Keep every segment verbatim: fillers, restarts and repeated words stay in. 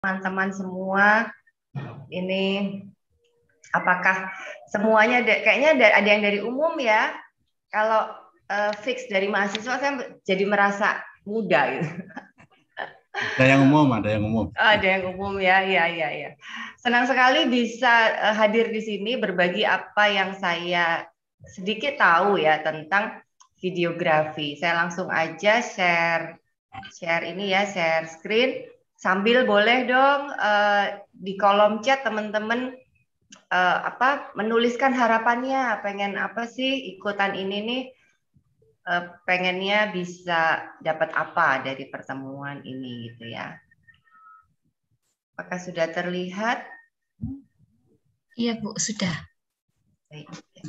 teman-teman semua. Ini apakah semuanya ada, kayaknya ada, ada yang dari umum ya. Kalau uh, fix dari mahasiswa saya jadi merasa muda gitu. Ada yang umum, ada yang umum. Ada yang umum ya, ya, ya, ya. Senang sekali bisa uh, hadir di sini berbagi apa yang saya sedikit tahu ya tentang videografi. Saya langsung aja share share ini ya, share screen. Sambil boleh dong uh, di kolom chat teman-teman uh, apa menuliskan harapannya, pengen apa sih ikutan ini nih, uh, pengennya bisa dapat apa dari pertemuan ini gitu ya. Apakah sudah terlihat? Iya Bu, sudah. Baik.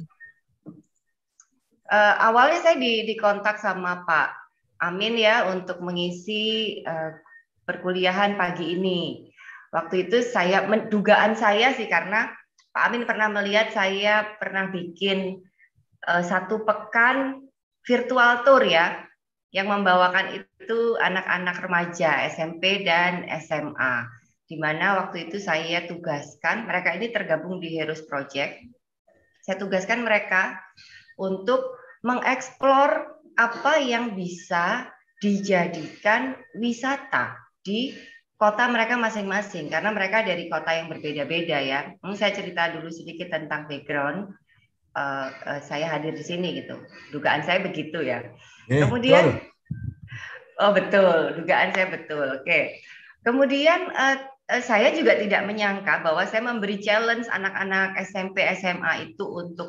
Uh, awalnya saya di, dikontak sama Pak Amin ya untuk mengisi uh, perkuliahan pagi ini. Waktu itu saya, dugaan saya sih karena Pak Amin pernah melihat saya pernah bikin uh, satu pekan virtual tour ya, yang membawakan itu anak-anak remaja S M P dan S M A. Di mana waktu itu saya tugaskan, mereka ini tergabung di Heroes Project, saya tugaskan mereka untuk mengeksplor apa yang bisa dijadikan wisata di kota mereka masing-masing, karena mereka dari kota yang berbeda-beda ya. Hmm, saya cerita dulu sedikit tentang background uh, uh, saya hadir di sini gitu. Dugaan saya begitu ya. Eh, Kemudian, betul. oh betul, dugaan saya betul. Oke. Kemudian uh, uh, saya juga tidak menyangka bahwa saya memberi challenge anak-anak S M P S M A itu untuk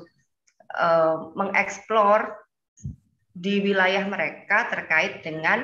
uh, mengeksplor di wilayah mereka terkait dengan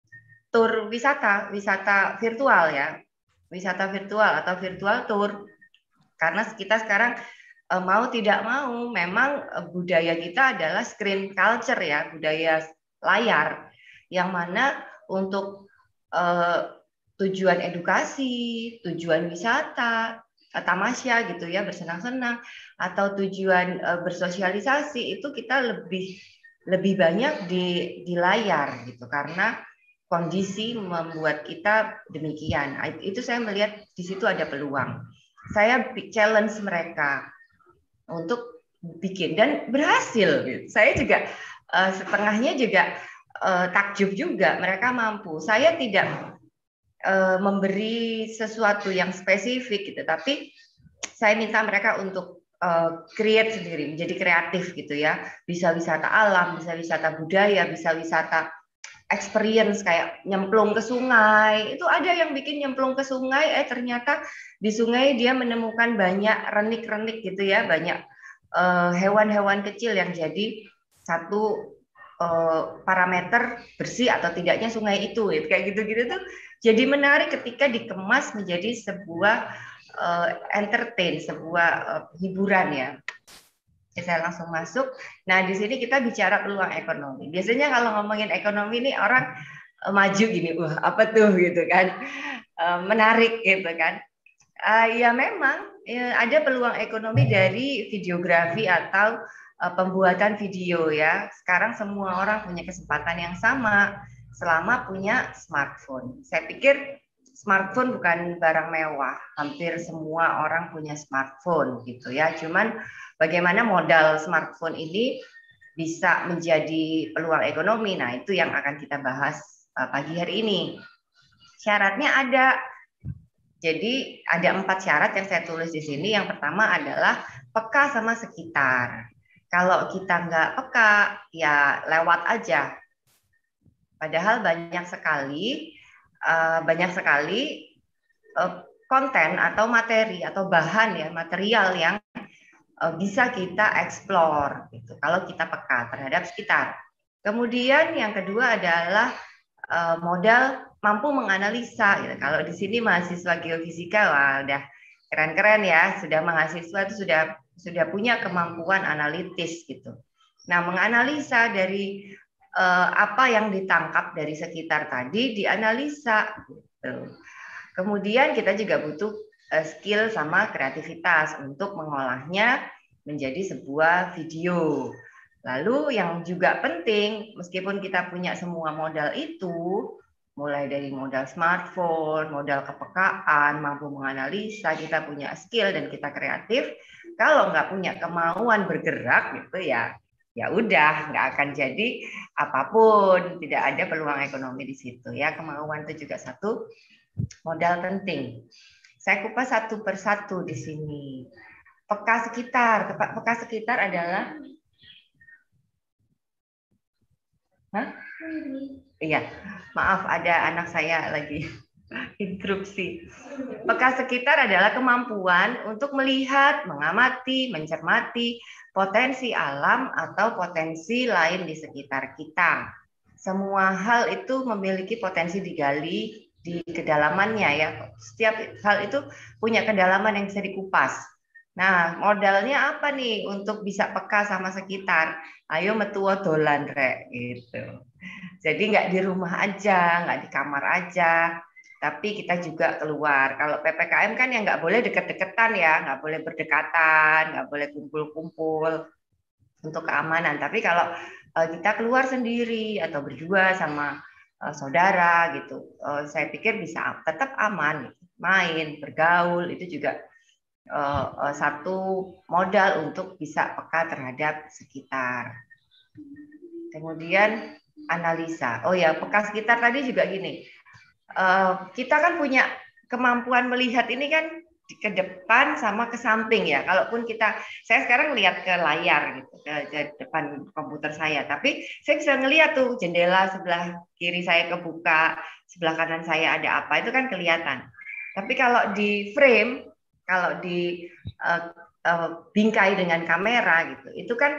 tur wisata, wisata virtual ya, wisata virtual atau virtual tour. Karena kita sekarang uh, mau tidak mau, memang uh, budaya kita adalah screen culture ya, budaya layar, yang mana untuk uh, tujuan edukasi, tujuan wisata, tamasya gitu ya, bersenang-senang, atau tujuan uh, bersosialisasi itu kita lebih lebih banyak di di layar gitu, karena kondisi membuat kita demikian. Itu saya melihat di situ ada peluang. Saya challenge mereka untuk bikin dan berhasil. Saya juga uh, setengahnya juga uh, takjub juga mereka mampu. Saya tidak uh, memberi sesuatu yang spesifik gitu, tapi saya minta mereka untuk uh, create sendiri, menjadi kreatif gitu ya. Bisa wisata alam, bisa wisata budaya, bisa wisata experience kayak nyemplung ke sungai. Itu ada yang bikin nyemplung ke sungai, eh ternyata di sungai dia menemukan banyak renik-renik gitu ya, banyak hewan-hewan uh, kecil yang jadi satu uh, parameter bersih atau tidaknya sungai itu. Kayak gitu-gitu tuh jadi menarik ketika dikemas menjadi sebuah uh, entertain, sebuah uh, hiburan ya. Saya langsung masuk. Nah, di sini kita bicara peluang ekonomi. Biasanya kalau ngomongin ekonomi ini orang uh, maju gini, wah apa tuh gitu kan, uh, menarik gitu kan. Uh, ya memang ya, ada peluang ekonomi dari videografi atau uh, pembuatan video ya. Sekarang semua orang punya kesempatan yang sama selama punya smartphone. Saya pikir smartphone bukan barang mewah. Hampir semua orang punya smartphone gitu ya. Cuman bagaimana modal smartphone ini bisa menjadi peluang ekonomi. Nah, itu yang akan kita bahas uh, pagi hari ini. Syaratnya ada. Jadi ada empat syarat yang saya tulis di sini. Yang pertama adalah peka sama sekitar. Kalau kita nggak peka, ya lewat aja. Padahal banyak sekali, uh, banyak sekali uh, konten atau materi atau bahan ya, material yang uh, bisa kita explore. Gitu, kalau kita peka terhadap sekitar. Kemudian yang kedua adalah uh, modal mampu menganalisa. Gitu. Kalau di sini mahasiswa geofisika, wah udah keren-keren ya, sudah mahasiswa itu sudah sudah punya kemampuan analitis gitu. Nah, menganalisa dari uh, apa yang ditangkap dari sekitar tadi dianalisa. Gitu. Kemudian kita juga butuh uh, skill sama kreativitas untuk mengolahnya menjadi sebuah video. Lalu yang juga penting, meskipun kita punya semua modal itu, mulai dari modal smartphone, modal kepekaan, mampu menganalisa, kita punya skill dan kita kreatif. Kalau nggak punya kemauan bergerak gitu ya, ya udah nggak akan jadi apapun, tidak ada peluang ekonomi di situ ya. Kemauan itu juga satu modal penting. Saya kupas satu persatu di sini. Peka sekitar, peka sekitar adalah, hah? Iya, maaf ada anak saya lagi interupsi. Peka sekitar adalah kemampuan untuk melihat, mengamati, mencermati potensi alam atau potensi lain di sekitar kita. Semua hal itu memiliki potensi digali di kedalamannya ya. Setiap hal itu punya kedalaman yang bisa dikupas. Nah, modalnya apa nih untuk bisa peka sama sekitar? Ayo metuwo dolan rek gitu. Jadi nggak di rumah aja, nggak di kamar aja, tapi kita juga keluar. Kalau P P K M kan ya nggak boleh deket-deketan ya, nggak boleh berdekatan, nggak boleh kumpul-kumpul untuk keamanan. Tapi kalau uh, kita keluar sendiri atau berdua sama uh, saudara gitu, uh, saya pikir bisa tetap aman, main, bergaul itu juga uh, uh, satu modal untuk bisa peka terhadap sekitar. Kemudian analisa. Oh ya, peka sekitar tadi juga gini. Uh, kita kan punya kemampuan melihat ini kan ke depan sama ke samping ya. Kalaupun kita, saya sekarang lihat ke layar gitu, ke, ke depan komputer saya. Tapi saya bisa ngelihat tuh jendela sebelah kiri saya kebuka, sebelah kanan saya ada apa, itu kan kelihatan. Tapi kalau di frame, kalau di uh, uh, bingkai dengan kamera gitu, itu kan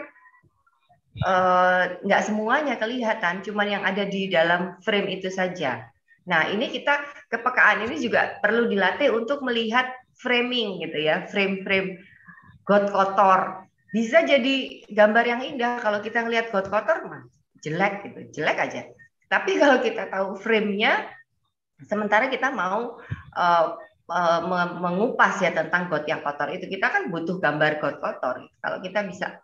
nggak uh, semuanya kelihatan, cuman yang ada di dalam frame itu saja. Nah, ini kita kepekaan ini juga perlu dilatih untuk melihat framing gitu ya, frame-frame got kotor. Bisa jadi gambar yang indah kalau kita ngelihat got kotor mah jelek gitu, jelek aja. Tapi kalau kita tahu frame-nya, sementara kita mau uh, uh, mengupas ya tentang got yang kotor itu, kita kan butuh gambar got kotor. Kalau kita bisa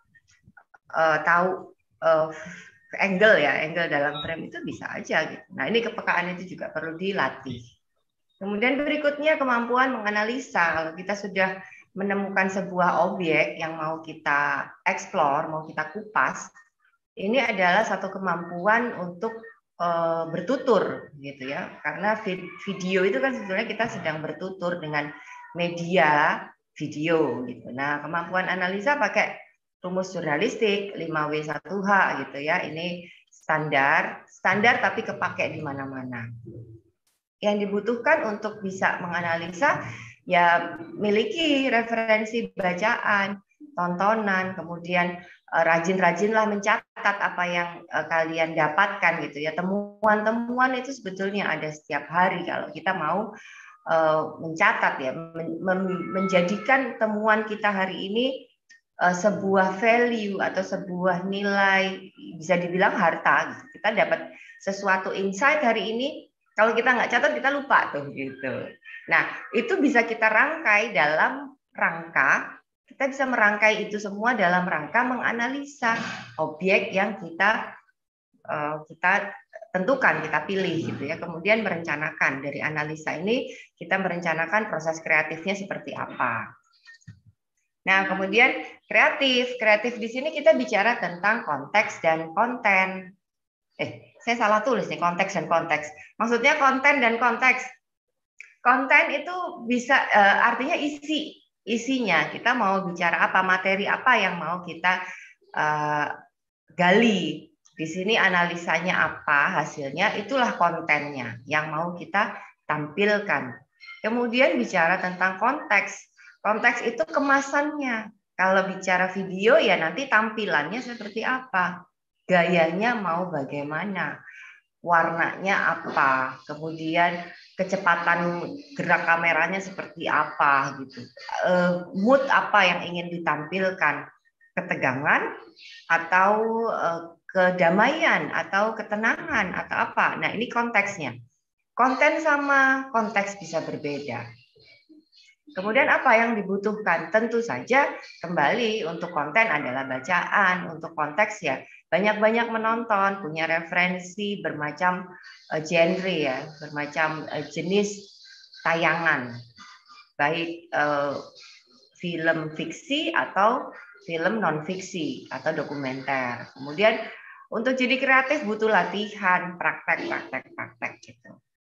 Uh, tahu uh, angle ya, angle dalam frame itu bisa aja gitu. Nah, ini kepekaan itu juga perlu dilatih. Kemudian berikutnya kemampuan menganalisa. Kalau kita sudah menemukan sebuah objek yang mau kita explore, mau kita kupas, ini adalah satu kemampuan untuk uh, bertutur gitu ya. Karena video itu kan sebenarnya kita sedang bertutur dengan media video gitu. Nah, kemampuan analisa pakai rumus jurnalistik lima W satu H gitu ya. Ini standar, standar tapi kepake di mana-mana. Yang dibutuhkan untuk bisa menganalisa ya miliki referensi bacaan, tontonan, kemudian rajin-rajinlah mencatat apa yang kalian dapatkan gitu ya. Temuan-temuan itu sebetulnya ada setiap hari kalau kita mau mencatat ya, menjadikan temuan kita hari ini sebuah value atau sebuah nilai, bisa dibilang harta. Kita dapat sesuatu insight hari ini, kalau kita nggak catat kita lupa tuh gitu. Nah, itu bisa kita rangkai dalam rangka, kita bisa merangkai itu semua dalam rangka menganalisa objek yang kita kita tentukan, kita pilih gitu ya. Kemudian merencanakan, dari analisa ini kita merencanakan proses kreatifnya seperti apa. Nah, kemudian kreatif. Kreatif di sini kita bicara tentang konteks dan konten. Eh, saya salah tulis nih, konteks dan konteks. Maksudnya konten dan konteks. Konten itu bisa uh, artinya isi, isinya. Kita mau bicara apa, materi apa yang mau kita uh, gali. Di sini analisanya apa, hasilnya, itulah kontennya yang mau kita tampilkan. Kemudian bicara tentang konteks. Konteks itu kemasannya. Kalau bicara video ya nanti tampilannya seperti apa, gayanya mau bagaimana, warnanya apa, kemudian kecepatan gerak kameranya seperti apa gitu, mood apa yang ingin ditampilkan, ketegangan atau kedamaian atau ketenangan atau apa. Nah, ini konteksnya. Konten sama konteks bisa berbeda. Kemudian apa yang dibutuhkan? Tentu saja kembali untuk konten adalah bacaan, untuk konteks ya banyak-banyak menonton, punya referensi bermacam uh, genre ya, bermacam uh, jenis tayangan, baik uh, film fiksi atau film non fiksi atau dokumenter. Kemudian untuk jadi kreatif butuh latihan, praktek, praktek, praktek gitu.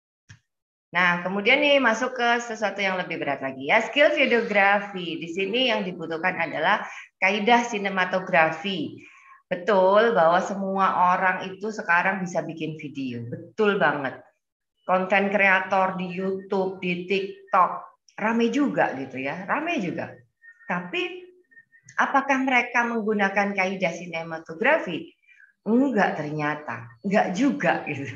Nah, kemudian nih masuk ke sesuatu yang lebih berat lagi ya, skill videografi. Di sini yang dibutuhkan adalah kaidah sinematografi. Betul bahwa semua orang itu sekarang bisa bikin video. Betul banget. Konten kreator di YouTube, di TikTok, rame juga gitu ya, rame juga. Tapi apakah mereka menggunakan kaidah sinematografi? Enggak ternyata, enggak juga gitu.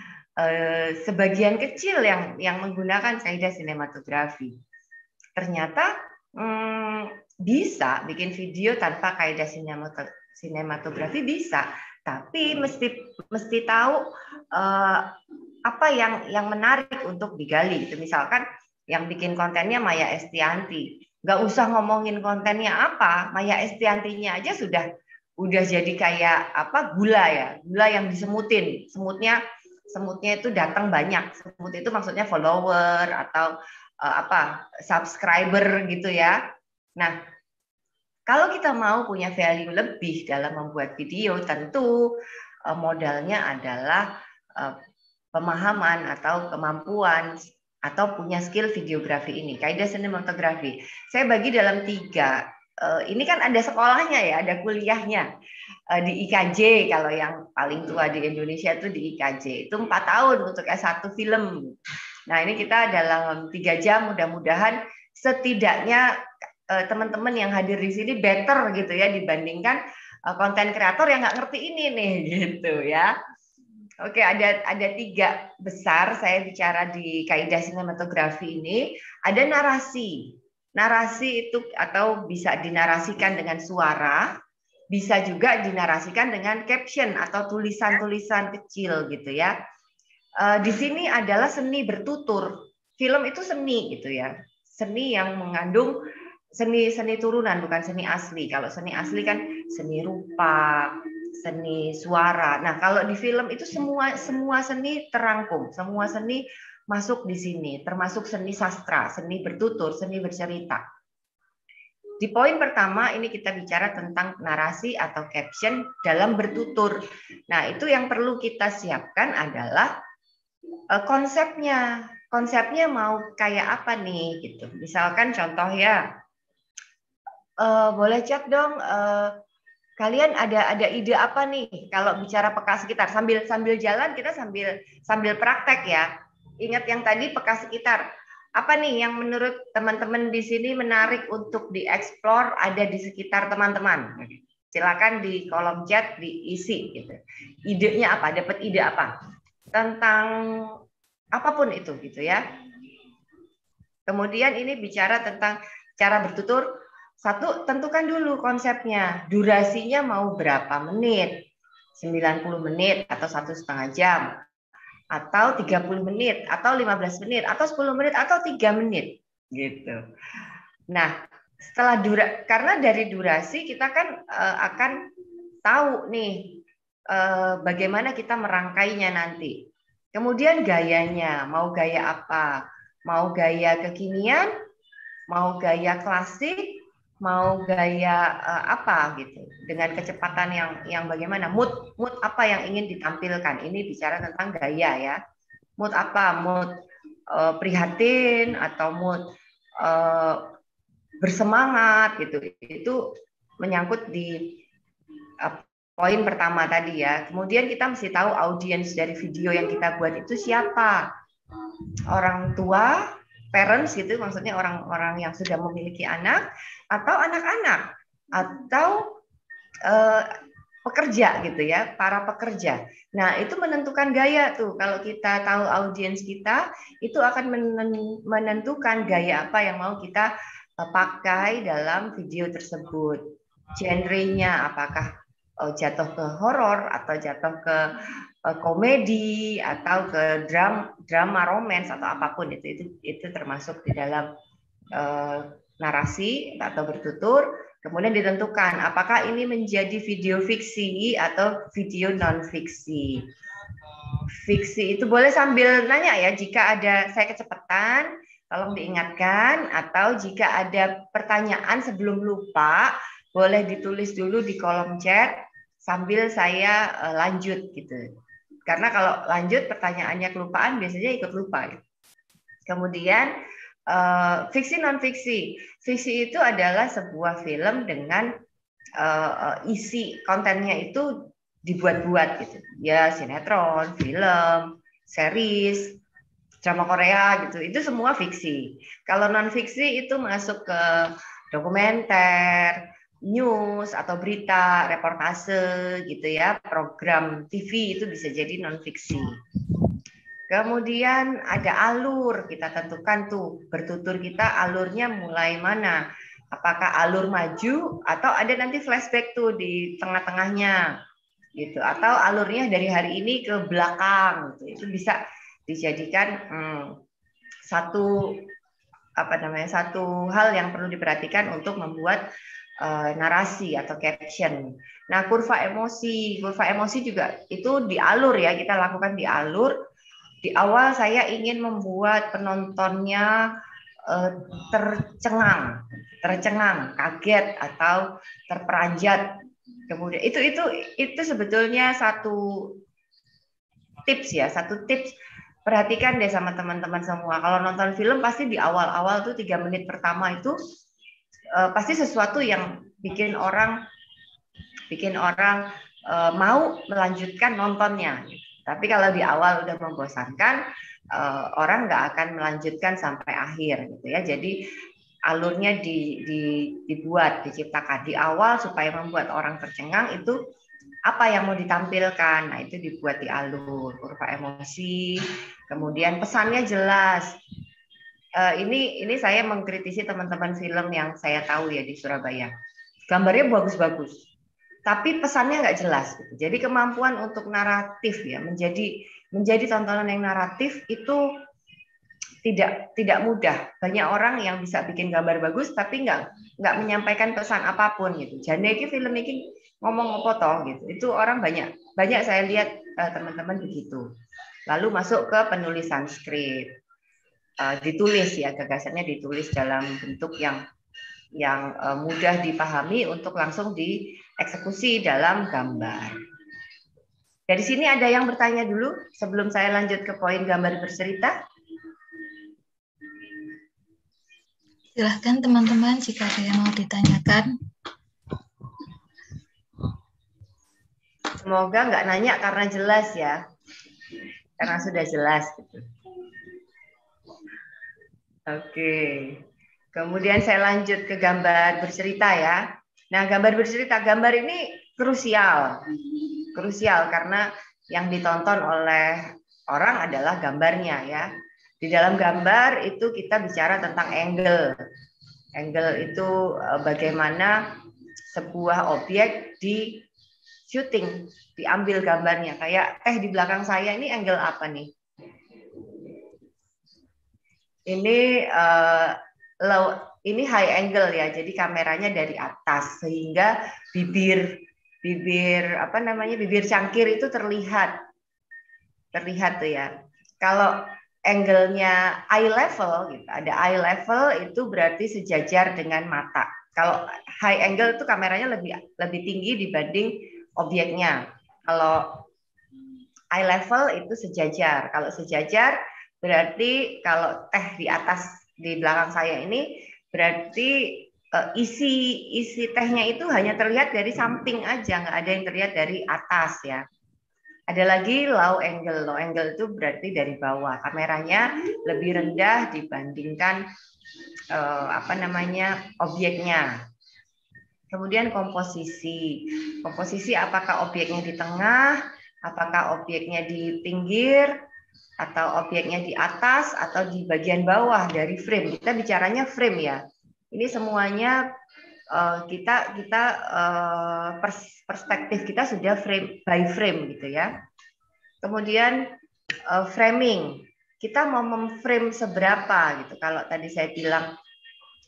Eh, sebagian kecil yang yang menggunakan kaidah sinematografi. Ternyata hmm, bisa bikin video tanpa kaidah sinematografi bisa, tapi mesti mesti tahu eh, apa yang yang menarik untuk digali. Itu misalkan yang bikin kontennya Maya Estianty, nggak usah ngomongin kontennya apa, Maya Estianty-nya aja sudah udah jadi kayak apa gula ya, gula yang disemutin, semutnya semutnya itu datang banyak. Semut itu maksudnya follower atau uh, apa subscriber gitu ya. Nah, kalau kita mau punya value lebih dalam membuat video, tentu uh, modalnya adalah uh, pemahaman atau kemampuan atau punya skill videografi ini, kaidah sinematografi. Saya bagi dalam tiga. Uh, ini kan ada sekolahnya ya, ada kuliahnya. Di I K J, kalau yang paling tua di Indonesia itu di I K J, itu empat tahun untuk S satu film. Nah, ini kita dalam tiga jam, mudah-mudahan setidaknya teman-teman yang hadir di sini better gitu ya dibandingkan konten kreator yang nggak ngerti ini nih gitu ya. Oke, ada ada tiga besar saya bicara di kaidah sinematografi ini. Ada narasi. Narasi itu atau bisa dinarasikan dengan suara, bisa juga dinarasikan dengan caption atau tulisan-tulisan kecil gitu ya. Di sini adalah seni bertutur. Film itu seni gitu ya. Seni yang mengandung seni seni turunan, bukan seni asli. Kalau seni asli kan seni rupa, seni suara. Nah, kalau di film itu semua semua seni terangkum, semua seni masuk di sini, termasuk seni sastra, seni bertutur, seni bercerita. Di poin pertama ini kita bicara tentang narasi atau caption dalam bertutur. Nah, itu yang perlu kita siapkan adalah konsepnya. Konsepnya mau kayak apa nih gitu. Misalkan contoh ya, uh, boleh cek dong. Uh, kalian ada ada ide apa nih kalau bicara peka sekitar? Sambil sambil jalan kita sambil sambil praktek ya. Ingat yang tadi peka sekitar. Apa nih yang menurut teman-teman di sini menarik untuk dieksplor ada di sekitar teman-teman? Silakan di kolom chat diisi gitu. Idenya apa? Dapat ide apa? Tentang apapun itu gitu ya. Kemudian ini bicara tentang cara bertutur. Satu, tentukan dulu konsepnya. Durasinya mau berapa menit? sembilan puluh menit atau satu setengah jam? Atau tiga puluh menit, atau lima belas menit, atau sepuluh menit, atau tiga menit, gitu. Nah, setelah dura, karena dari durasi kita kan uh, akan tahu nih uh, bagaimana kita merangkainya nanti. Kemudian gayanya, mau gaya apa? Mau gaya kekinian, mau gaya klasik, mau gaya uh, apa gitu, dengan kecepatan yang yang bagaimana, mood mood apa yang ingin ditampilkan. Ini bicara tentang gaya ya. Mood apa? Mood uh, prihatin atau mood uh, bersemangat gitu. Itu menyangkut di uh, poin pertama tadi ya. Kemudian kita mesti tahu audiens dari video yang kita buat itu siapa. Orang tua, parents gitu, maksudnya orang-orang yang sudah memiliki anak, atau anak-anak, atau eh, pekerja gitu ya, para pekerja. Nah, itu menentukan gaya tuh. Kalau kita tahu audiens kita, itu akan menentukan gaya apa yang mau kita pakai dalam video tersebut. Genrenya apakah jatuh ke horor atau jatuh ke komedi atau ke drama, drama romance atau apapun itu itu itu termasuk di dalam uh, narasi atau bertutur, kemudian ditentukan apakah ini menjadi video fiksi atau video non fiksi. Fiksi itu boleh sambil nanya ya, jika ada saya kecepatan, tolong diingatkan, atau jika ada pertanyaan sebelum lupa, boleh ditulis dulu di kolom chat sambil saya uh, lanjut gitu. Karena kalau lanjut pertanyaannya kelupaan biasanya ikut lupa. Gitu. Kemudian uh, fiksi non fiksi. Fiksi itu adalah sebuah film dengan uh, isi kontennya itu dibuat-buat gitu. Ya sinetron, film, series, drama Korea gitu. Itu semua fiksi. Kalau non fiksi itu masuk ke dokumenter, news atau berita, reportase gitu ya, program T V itu bisa jadi non fiksi. Kemudian ada alur, kita tentukan tuh bertutur kita alurnya mulai mana. Apakah alur maju atau ada nanti flashback tuh di tengah-tengahnya gitu, atau alurnya dari hari ini ke belakang gitu. Itu bisa dijadikan hmm, satu apa namanya satu hal yang perlu diperhatikan untuk membuat uh, narasi atau caption. Nah, kurva emosi, kurva emosi juga itu di alur ya, kita lakukan di alur. Di awal saya ingin membuat penontonnya uh, tercengang, tercengang, kaget atau terperanjat. Kemudian itu itu itu sebetulnya satu tips ya, satu tips. Perhatikan deh sama teman-teman semua. Kalau nonton film pasti di awal-awal tuh tiga menit pertama itu uh, pasti sesuatu yang bikin orang bikin orang uh, mau melanjutkan nontonnya. Tapi kalau di awal udah membosankan, uh, orang nggak akan melanjutkan sampai akhir gitu ya. Jadi alurnya di, di, dibuat, diciptakan di awal supaya membuat orang tercengang. Itu apa yang mau ditampilkan, nah itu dibuat di alur, kurva emosi, kemudian pesannya jelas. Uh, ini ini saya mengkritisi teman-teman film yang saya tahu ya di Surabaya, gambarnya bagus-bagus, tapi pesannya nggak jelas. Gitu. Jadi kemampuan untuk naratif ya menjadi menjadi tontonan yang naratif itu tidak tidak mudah. Banyak orang yang bisa bikin gambar bagus tapi nggak nggak menyampaikan pesan apapun gitu. Jadi ini film ini ngomong apa toh gitu. Itu orang banyak banyak saya lihat uh, teman-teman begitu. Lalu masuk ke penulisan skrip, uh, ditulis ya, gagasannya ditulis dalam bentuk yang yang uh, mudah dipahami untuk langsung dieksekusi dalam gambar. Dari sini ada yang bertanya dulu sebelum saya lanjut ke poin gambar bercerita. Silahkan teman-teman jika ada yang mau ditanyakan. Semoga nggak nanya karena jelas ya, karena sudah jelas. Gitu. Oke, kemudian saya lanjut ke gambar bercerita ya. Nah, gambar bercerita, gambar ini krusial, krusial karena yang ditonton oleh orang adalah gambarnya ya. Di dalam gambar itu kita bicara tentang angle. Angle itu bagaimana sebuah objek di syuting, diambil gambarnya. Kayak eh di belakang saya ini angle apa nih? Ini uh, low, ini high angle ya. Jadi kameranya dari atas sehingga bibir bibir apa namanya? bibir cangkir itu terlihat. Terlihat tuh ya. Kalau angle-nya eye level gitu, ada eye level itu berarti sejajar dengan mata. Kalau high angle itu kameranya lebih lebih tinggi dibanding objeknya. Kalau eye level itu sejajar. Kalau sejajar berarti kalau teh di atas di belakang saya ini berarti uh, isi isi tehnya itu hanya terlihat dari samping aja, nggak ada yang terlihat dari atas ya. Ada lagi low angle. Low angle itu berarti dari bawah. Kameranya lebih rendah dibandingkan uh, apa namanya objeknya. Kemudian komposisi. Komposisi apakah objeknya di tengah, apakah objeknya di pinggir, atau objeknya di atas, atau di bagian bawah dari frame. Kita bicaranya frame ya. Ini semuanya uh, kita kita uh, perspektif kita sudah frame by frame gitu ya. Kemudian uh, framing. Kita mau memframe seberapa gitu. Kalau tadi saya bilang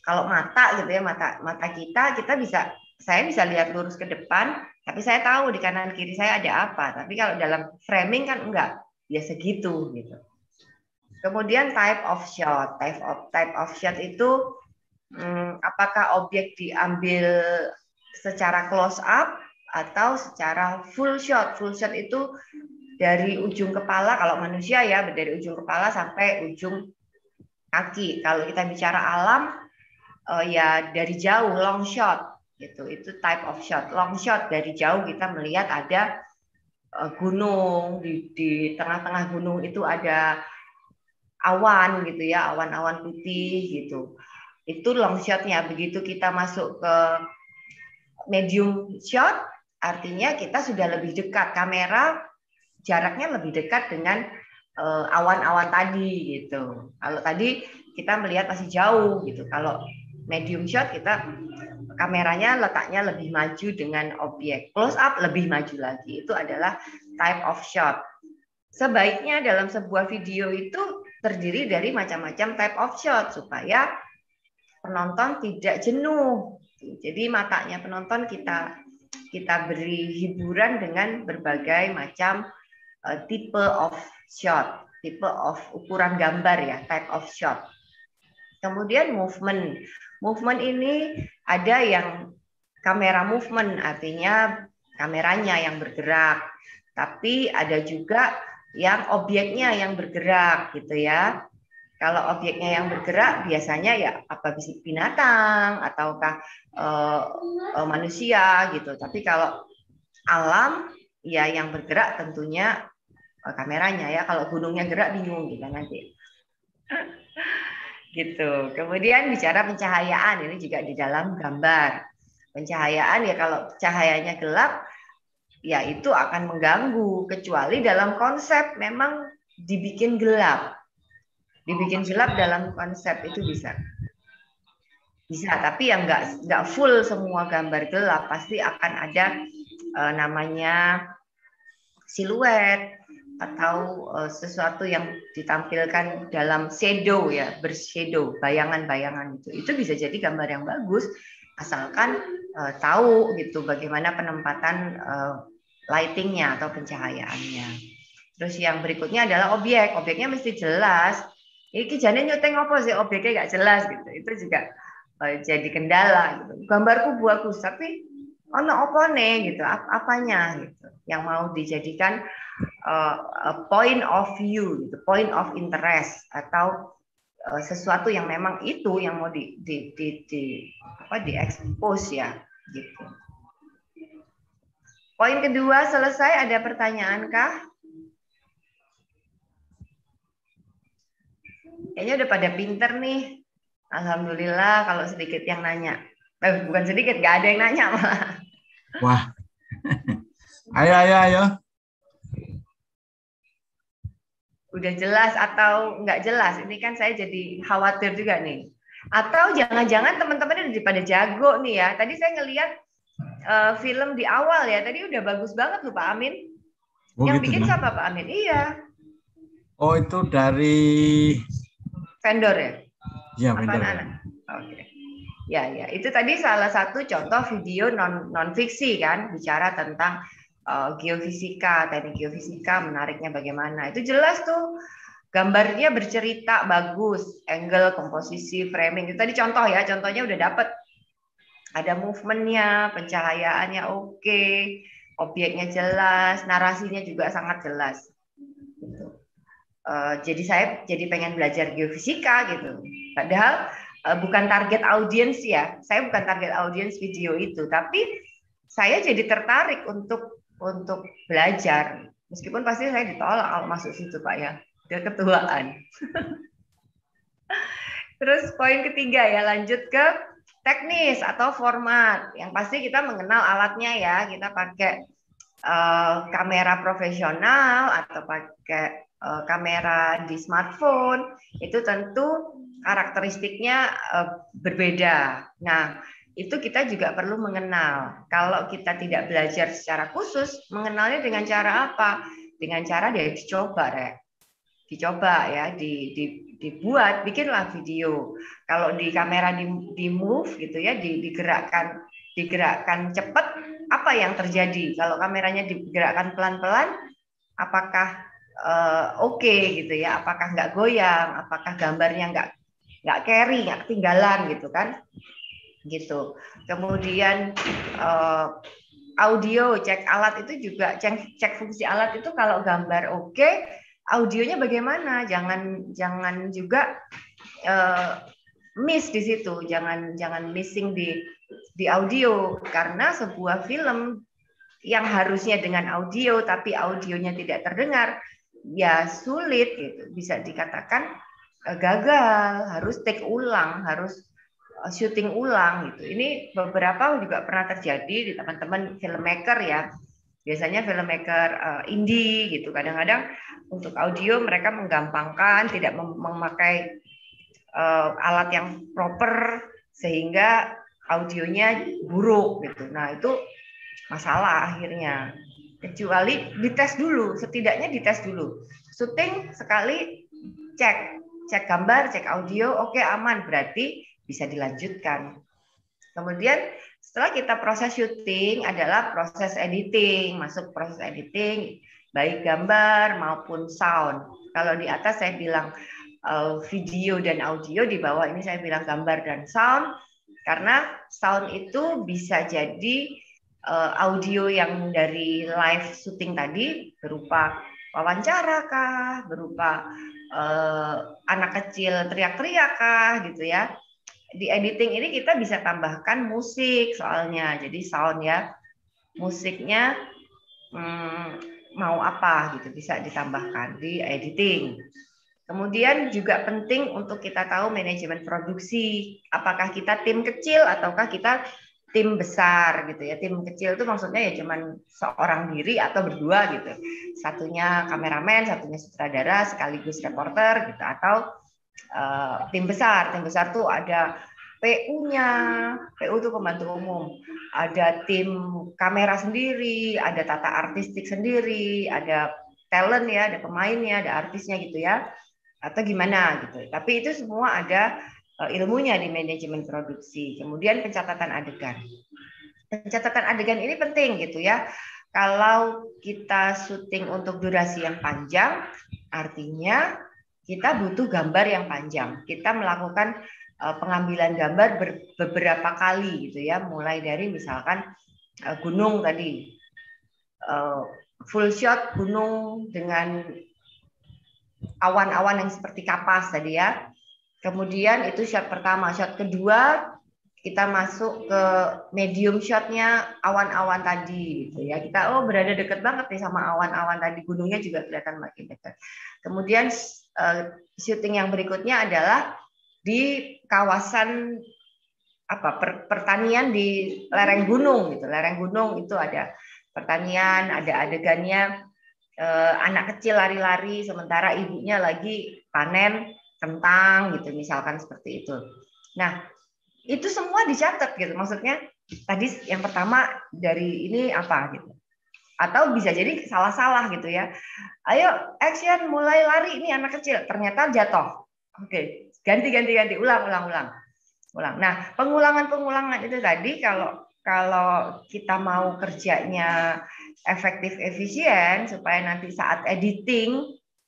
kalau mata gitu ya, mata mata kita kita bisa saya bisa lihat lurus ke depan, tapi saya tahu di kanan kiri saya ada apa. Tapi kalau dalam framing kan enggak, ya segitu gitu. Kemudian type of shot, type of type of shot itu hmm, apakah objek diambil secara close up atau secara full shot. Full shot itu dari ujung kepala kalau manusia ya, dari ujung kepala sampai ujung kaki. Kalau kita bicara alam uh, ya dari jauh, long shot gitu. Itu type of shot. Long shot dari jauh kita melihat ada uh, gunung, di di tengah-tengah gunung itu ada awan gitu ya, awan-awan putih gitu. Itu long shotnya. Begitu kita masuk ke medium shot, artinya kita sudah lebih dekat, kamera jaraknya lebih dekat dengan uh, awan-awan tadi gitu. Kalau tadi kita melihat masih jauh gitu. Kalau medium shot kita kameranya letaknya lebih maju dengan objek. Close up lebih maju lagi. Itu adalah type of shot. Sebaiknya dalam sebuah video itu terdiri dari macam-macam type of shot supaya penonton tidak jenuh. Jadi matanya penonton kita kita beri hiburan dengan berbagai macam uh, tipe of shot, tipe of ukuran gambar ya, type of shot. Kemudian movement. Movement ini ada yang kamera movement, artinya kameranya yang bergerak. Tapi ada juga yang objeknya yang bergerak gitu ya. Kalau objeknya yang bergerak biasanya ya apa bisa binatang ataukah uh, uh, manusia gitu. Tapi kalau alam ya yang bergerak tentunya uh, kameranya ya. Kalau gunungnya gerak bingung kita nanti. Gitu. Kemudian bicara pencahayaan ini juga di dalam gambar. Pencahayaan ya kalau cahayanya gelap ya itu akan mengganggu kecuali dalam konsep memang dibikin gelap. Dibikin gelap dalam konsep itu bisa. Bisa, tapi yang nggak nggak full semua gambar gelap, pasti akan ada uh, namanya siluet atau uh, sesuatu yang ditampilkan dalam shadow ya, bershadow, bayangan-bayangan itu. Itu bisa jadi gambar yang bagus asalkan uh, tahu gitu bagaimana penempatan uh, lightingnya atau pencahayaannya. Terus yang berikutnya adalah objek. Objeknya mesti jelas. Iki jane nyuteng apa sih objeknya nggak jelas gitu. Itu juga uh, jadi kendala gitu. Gambarku bagus tapi ono apa nih gitu, ap apanya gitu. Yang mau dijadikan uh, a point of view gitu, point of interest atau uh, sesuatu yang memang itu yang mau di di di, di apa diekspos ya gitu. Poin kedua selesai, ada pertanyaan kah? Kayaknya udah pada pinter nih. Alhamdulillah kalau sedikit yang nanya. Eh, bukan sedikit, nggak ada yang nanya malah. Wah. Ayo, ayo, ayo. Udah jelas atau nggak jelas? Ini kan saya jadi khawatir juga nih. Atau jangan-jangan teman-teman udah pada jago nih ya. Tadi saya ngelihat uh, film di awal ya. Tadi udah bagus banget loh Pak Amin. Oh, yang gitu, bikin nah. Siapa Pak Amin? Iya. Oh itu dari vendor ya? Iya vendor. Ya. Oke. Ya ya. Itu tadi salah satu contoh video non non fiksi kan, bicara tentang uh, geofisika, teknik geofisika, menariknya bagaimana. Itu jelas tuh. Gambarnya bercerita bagus, angle, komposisi, framing. Itu tadi contoh ya, contohnya udah dapet. Ada movementnya, pencahayaannya oke, okay, objeknya jelas, narasinya juga sangat jelas. Gitu. Uh, jadi saya jadi pengen belajar geofisika gitu. Padahal uh, bukan target audiens ya, saya bukan target audiens video itu, tapi saya jadi tertarik untuk untuk belajar. Meskipun pasti saya ditolak kalau masuk situ Pak ya, udah ketuaan. Terus poin ketiga ya, lanjut ke teknis atau format. Yang pasti kita mengenal alatnya ya, kita pakai uh, kamera profesional atau pakai uh, kamera di smartphone, itu tentu karakteristiknya uh, berbeda. Nah, itu kita juga perlu mengenal. Kalau kita tidak belajar secara khusus, mengenalnya dengan cara apa? Dengan cara dia dicoba, Rek. Dicoba ya, di, di, dibuat, bikinlah video. kalau di kamera di, di move gitu ya, di, digerakkan digerakkan cepat, apa yang terjadi? Kalau kameranya digerakkan pelan-pelan, apakah uh, oke okay, gitu ya? Apakah nggak goyang? Apakah gambarnya nggak nggak carry, nggak ketinggalan gitu kan? Gitu. Kemudian uh, audio, cek alat itu juga, cek, cek fungsi alat itu kalau gambar oke, okay, audionya bagaimana? Jangan jangan juga uh, miss di situ, jangan jangan missing di di audio, karena sebuah film yang harusnya dengan audio tapi audionya tidak terdengar, ya sulit gitu, bisa dikatakan uh, gagal, harus take ulang, harus syuting ulang gitu. Ini beberapa juga pernah terjadi di teman-teman filmmaker ya. Biasanya filmmaker uh, indie gitu. Kadang-kadang untuk audio mereka menggampangkan, tidak mem memakai uh, alat yang proper sehingga audionya buruk gitu. Nah, itu masalah akhirnya. Kecuali dites dulu, setidaknya dites dulu. Syuting sekali cek, cek gambar, cek audio, oke aman, berarti bisa dilanjutkan. Kemudian setelah kita proses syuting adalah proses editing, masuk proses editing baik gambar maupun sound. Kalau di atas saya bilang uh, video dan audio, di bawah ini saya bilang gambar dan sound, karena sound itu bisa jadi uh, audio yang dari live syuting tadi berupa wawancara kah, berupa uh, anak kecil teriak-teriak kah gitu ya. Di editing ini kita bisa tambahkan musik soalnya, jadi sound ya, musiknya hmm, mau apa gitu bisa ditambahkan di editing. Kemudian juga penting untuk kita tahu manajemen produksi, apakah kita tim kecil ataukah kita tim besar gitu ya. Tim kecil itu maksudnya ya cuman seorang diri atau berdua gitu, satunya kameramen, satunya sutradara sekaligus reporter gitu, atau Uh, tim besar, tim besar tuh ada P U-nya, P U itu pembantu umum, ada tim kamera sendiri, ada tata artistik sendiri, ada talent ya, ada pemainnya, ada artisnya gitu ya, atau gimana gitu. Tapi itu semua ada uh, ilmunya di manajemen produksi. Kemudian pencatatan adegan. Pencatatan adegan ini penting gitu ya. Kalau kita syuting untuk durasi yang panjang, artinya kita butuh gambar yang panjang. Kita melakukan uh, pengambilan gambar ber, beberapa kali gitu ya, mulai dari misalkan uh, gunung tadi, uh, full shot gunung dengan awan-awan yang seperti kapas tadi ya. Kemudian itu shot pertama, shot kedua kita masuk ke medium shotnya awan-awan tadi gitu ya. Kita oh berada dekat banget nih sama awan-awan tadi, gunungnya juga kelihatan makin dekat. Kemudian uh, syuting yang berikutnya adalah di kawasan apa per, pertanian di lereng gunung gitu. Lereng gunung itu ada pertanian, ada adegannya uh, anak kecil lari-lari sementara ibunya lagi panen kentang gitu misalkan seperti itu. Nah, itu semua dicatat gitu. Maksudnya tadi yang pertama dari ini apa gitu. Atau bisa jadi salah-salah gitu ya. Ayo action mulai lari, ini anak kecil ternyata jatuh. Oke, ganti ganti ganti ulang ulang ulang. Ulang. Nah, pengulangan-pengulangan itu tadi kalau kalau kita mau kerjanya efektif efisien supaya nanti saat editing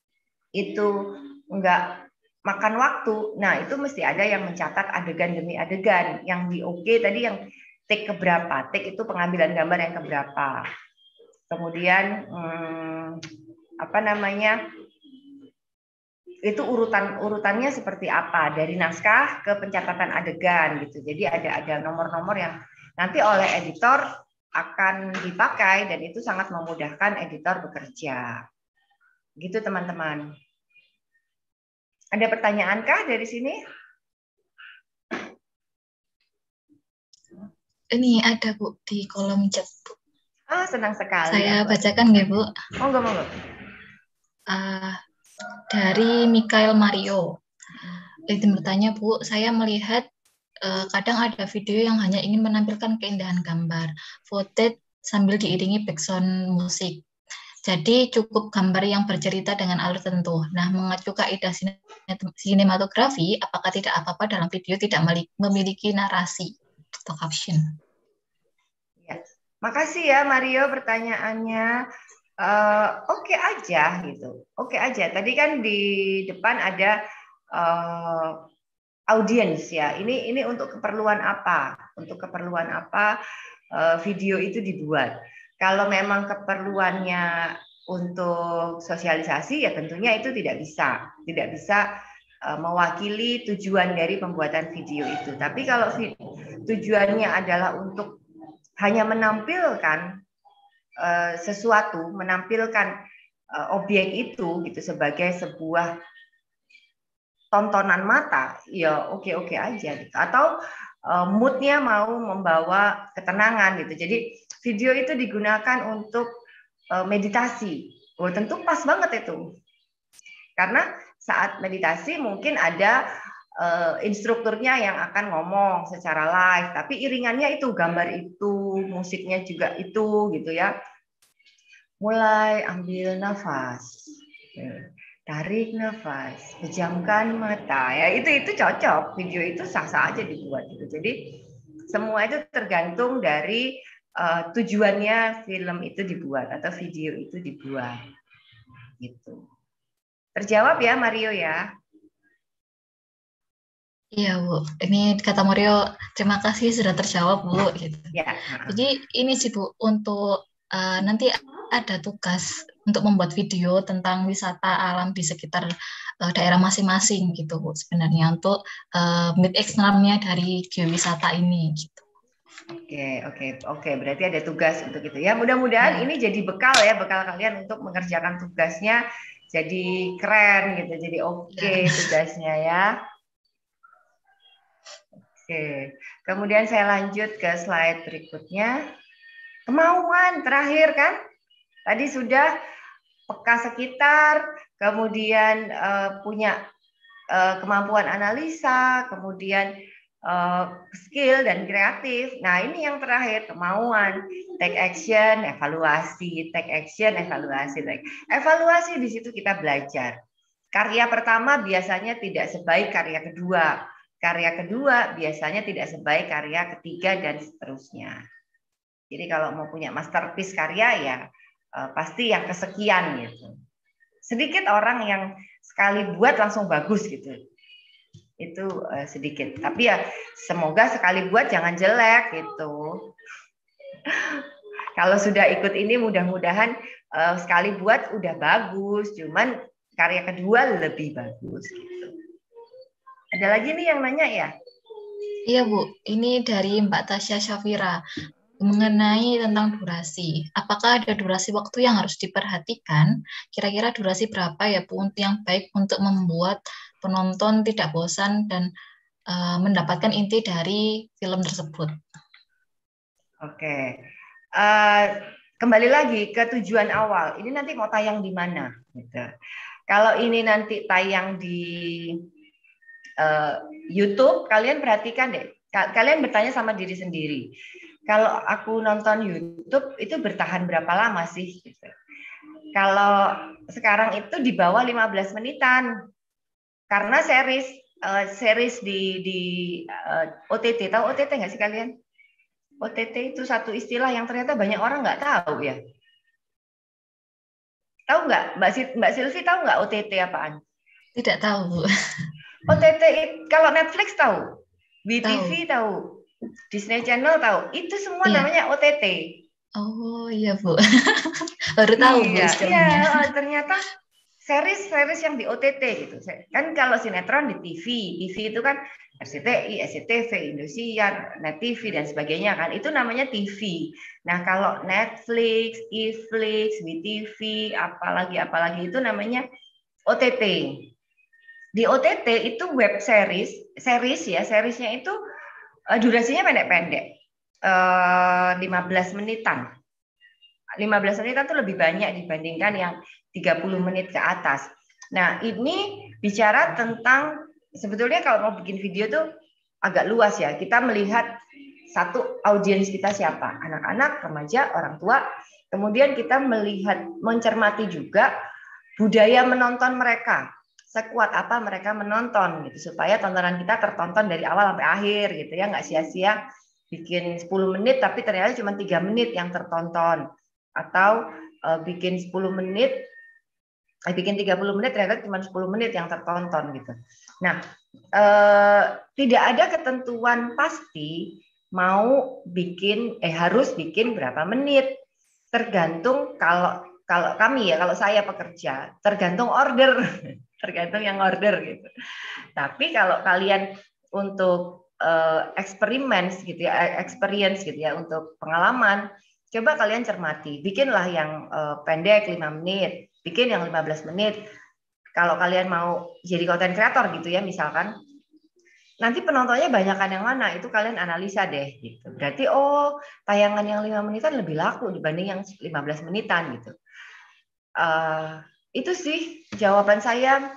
itu enggak makan waktu. Nah, itu mesti ada yang mencatat adegan demi adegan. Yang di oke tadi yang take keberapa? Take itu pengambilan gambar yang keberapa? Kemudian hmm, apa namanya? Itu urutan urutannya seperti apa? Dari naskah ke pencatatan adegan gitu. Jadi ada ada nomor-nomor yang nanti oleh editor akan dipakai dan itu sangat memudahkan editor bekerja. Gitu teman-teman. Ada pertanyaankah dari sini? Ini ada Bu di kolom chat Bu. Ah, senang sekali. Saya bacakan nggih Bu. Monggo monggo. Uh, dari Mikael Mario. Itu bertanya Bu, saya melihat uh, kadang ada video yang hanya ingin menampilkan keindahan gambar, footage sambil diiringi background musik. Jadi cukup gambar yang bercerita dengan alur tertentu. Nah, mengacu kaidah sinematografi, apakah tidak apa-apa dalam video tidak memiliki narasi atau caption? Ya. Makasih ya Mario pertanyaannya. Uh, Oke okay aja gitu, oke okay aja. Tadi kan di depan ada uh, audiens ya. Ini ini untuk keperluan apa? Untuk keperluan apa uh, video itu dibuat? Kalau memang keperluannya untuk sosialisasi ya tentunya itu tidak bisa, tidak bisa uh, mewakili tujuan dari pembuatan video itu. Tapi kalau tujuannya adalah untuk hanya menampilkan uh, sesuatu, menampilkan uh, objek itu gitu sebagai sebuah tontonan mata, ya oke-oke aja gitu. Atau uh, moodnya mau membawa ketenangan gitu. Jadi video itu digunakan untuk uh, meditasi. Oh, tentu pas banget itu. Karena saat meditasi mungkin ada uh, instrukturnya yang akan ngomong secara live, tapi iringannya itu gambar itu, musiknya juga itu gitu ya. Mulai ambil nafas. Tarik nafas, pejamkan mata. Ya itu itu cocok. Video itu sah-sah aja dibuat gitu. Jadi semua itu tergantung dari uh, tujuannya film itu dibuat atau video itu dibuat. Gitu. Terjawab ya Mario ya? Iya Bu, ini kata Mario, terima kasih sudah terjawab Bu. Gitu. Ya. Jadi ini sih Bu, untuk uh, nanti ada tugas untuk membuat video tentang wisata alam di sekitar uh, daerah masing-masing gitu Bu, sebenarnya untuk uh, mid examnya dari geowisata ini gitu. Oke, oke, oke. Berarti ada tugas untuk itu ya. Mudah-mudahan ya. Ini jadi bekal ya, bekal kalian untuk mengerjakan tugasnya. Jadi keren gitu, jadi oke okay ya. Tugasnya ya. Oke, kemudian saya lanjut ke slide berikutnya. Kemauan terakhir kan? Tadi sudah peka sekitar, kemudian uh, punya uh, kemampuan analisa, kemudian uh, skill dan kreatif. Nah ini yang terakhir, kemauan, take action, evaluasi, take action, evaluasi, take. Evaluasi di situ kita belajar. Karya pertama biasanya tidak sebaik karya kedua. Karya kedua biasanya tidak sebaik karya ketiga dan seterusnya. Jadi kalau mau punya masterpiece karya ya uh, pasti yang kesekian gitu. Sedikit orang yang sekali buat langsung bagus gitu. Itu uh, sedikit. Tapi ya semoga sekali buat jangan jelek gitu. Kalau sudah ikut ini mudah-mudahan uh, sekali buat udah bagus, cuman karya kedua lebih bagus gitu. Ada lagi nih yang nanya ya? Iya Bu, ini dari Mbak Tasya Syafira mengenai tentang durasi. Apakah ada durasi waktu yang harus diperhatikan? Kira-kira durasi berapa ya Bu untuk yang baik untuk membuat penonton tidak bosan dan uh, mendapatkan inti dari film tersebut? Oke, uh, kembali lagi ke tujuan awal. Ini nanti mau tayang di mana? Gitu. Kalau ini nanti tayang di Uh, YouTube, kalian perhatikan deh. Kalian bertanya sama diri sendiri. Kalau aku nonton YouTube itu bertahan berapa lama sih? Gitu. Kalau sekarang itu di bawah lima belas menitan. Karena series uh, series di di uh, O T T, tahu O T T nggak sih kalian? O T T itu satu istilah yang ternyata banyak orang nggak tahu ya. Tahu nggak, Mbak Mbak Silvi tahu nggak O T T apaan? Tidak tahu Bu. O T T kalau Netflix tahu, B T V tahu, tahu. Disney Channel tahu, itu semua iya. Namanya O T T. Oh iya Bu, baru tahu iya, Bu. Iya, ternyata series-series yang di O T T gitu. Kan kalau sinetron di T V, T V itu kan R C T I, S C T V, Indosiar, Net T V dan sebagainya kan, itu namanya T V. Nah kalau Netflix, iFlix, B T V, apalagi apalagi itu namanya O T T. Di O T T itu web series, series ya, seriesnya itu uh, durasinya pendek-pendek, uh, lima belas menitan. lima belas menitan itu lebih banyak dibandingkan yang tiga puluh menit ke atas. Nah ini bicara tentang, sebetulnya kalau mau bikin video tuh agak luas ya, kita melihat satu audiens kita siapa, anak-anak, remaja, orang tua, Kemudian kita melihat, mencermati juga budaya menonton mereka. Sekuat apa mereka menonton gitu, supaya tontonan kita tertonton dari awal sampai akhir gitu ya, nggak sia-sia bikin sepuluh menit tapi ternyata cuma tiga menit yang tertonton, atau uh, bikin sepuluh menit eh, bikin tiga puluh menit ternyata cuma sepuluh menit yang tertonton gitu. Nah, uh, tidak ada ketentuan pasti mau bikin eh harus bikin berapa menit. Tergantung, kalau kalau kami ya, kalau saya pekerja, tergantung order, tergantung yang order gitu. Tapi kalau kalian untuk uh, eksperimen gitu ya, experience gitu ya, untuk pengalaman, coba kalian cermati, bikinlah yang uh, pendek lima menit, bikin yang lima belas menit. Kalau kalian mau jadi content creator gitu ya, misalkan, nanti penontonnya banyakan yang mana, itu kalian analisa deh gitu. Berarti oh, tayangan yang lima menitan lebih laku dibanding yang lima belas menitan gitu. Uh, itu sih jawaban saya.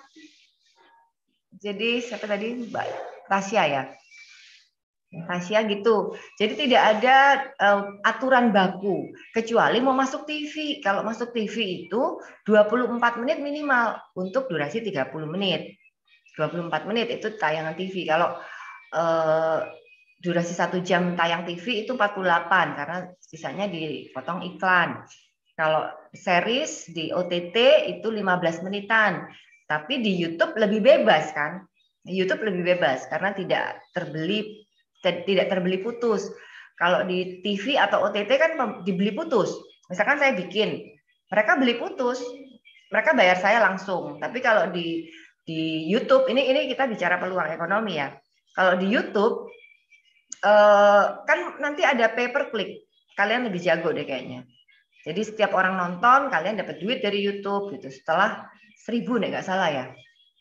Jadi siapa tadi, Mbak Tasya ya? Tasya gitu. Jadi tidak ada uh, aturan baku, kecuali mau masuk T V. Kalau masuk T V itu dua puluh empat menit minimal untuk durasi tiga puluh menit. dua puluh empat menit itu tayangan T V. Kalau eh, durasi satu jam tayang T V itu empat puluh delapan, karena sisanya dipotong iklan. Kalau series di O T T itu lima belas menitan. Tapi di YouTube lebih bebas kan? YouTube lebih bebas karena tidak terbeli tidak terbeli putus. Kalau di T V atau O T T kan dibeli putus. Misalkan saya bikin, mereka beli putus, mereka bayar saya langsung. Tapi kalau di di YouTube ini ini kita bicara peluang ekonomi ya. Kalau di YouTube eh, kan nanti ada pay per click. Kalian lebih jago deh kayaknya. Jadi setiap orang nonton kalian dapat duit dari YouTube gitu. Setelah seribu nih nggak salah ya.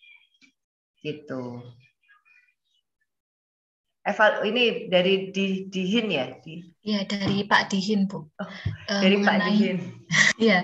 Gitu. Eval ini dari di Dihin ya? Di... Ya, dari Pak Dihin, Bu. Oh, dari uh, mengenai, Pak Dihin. Ya.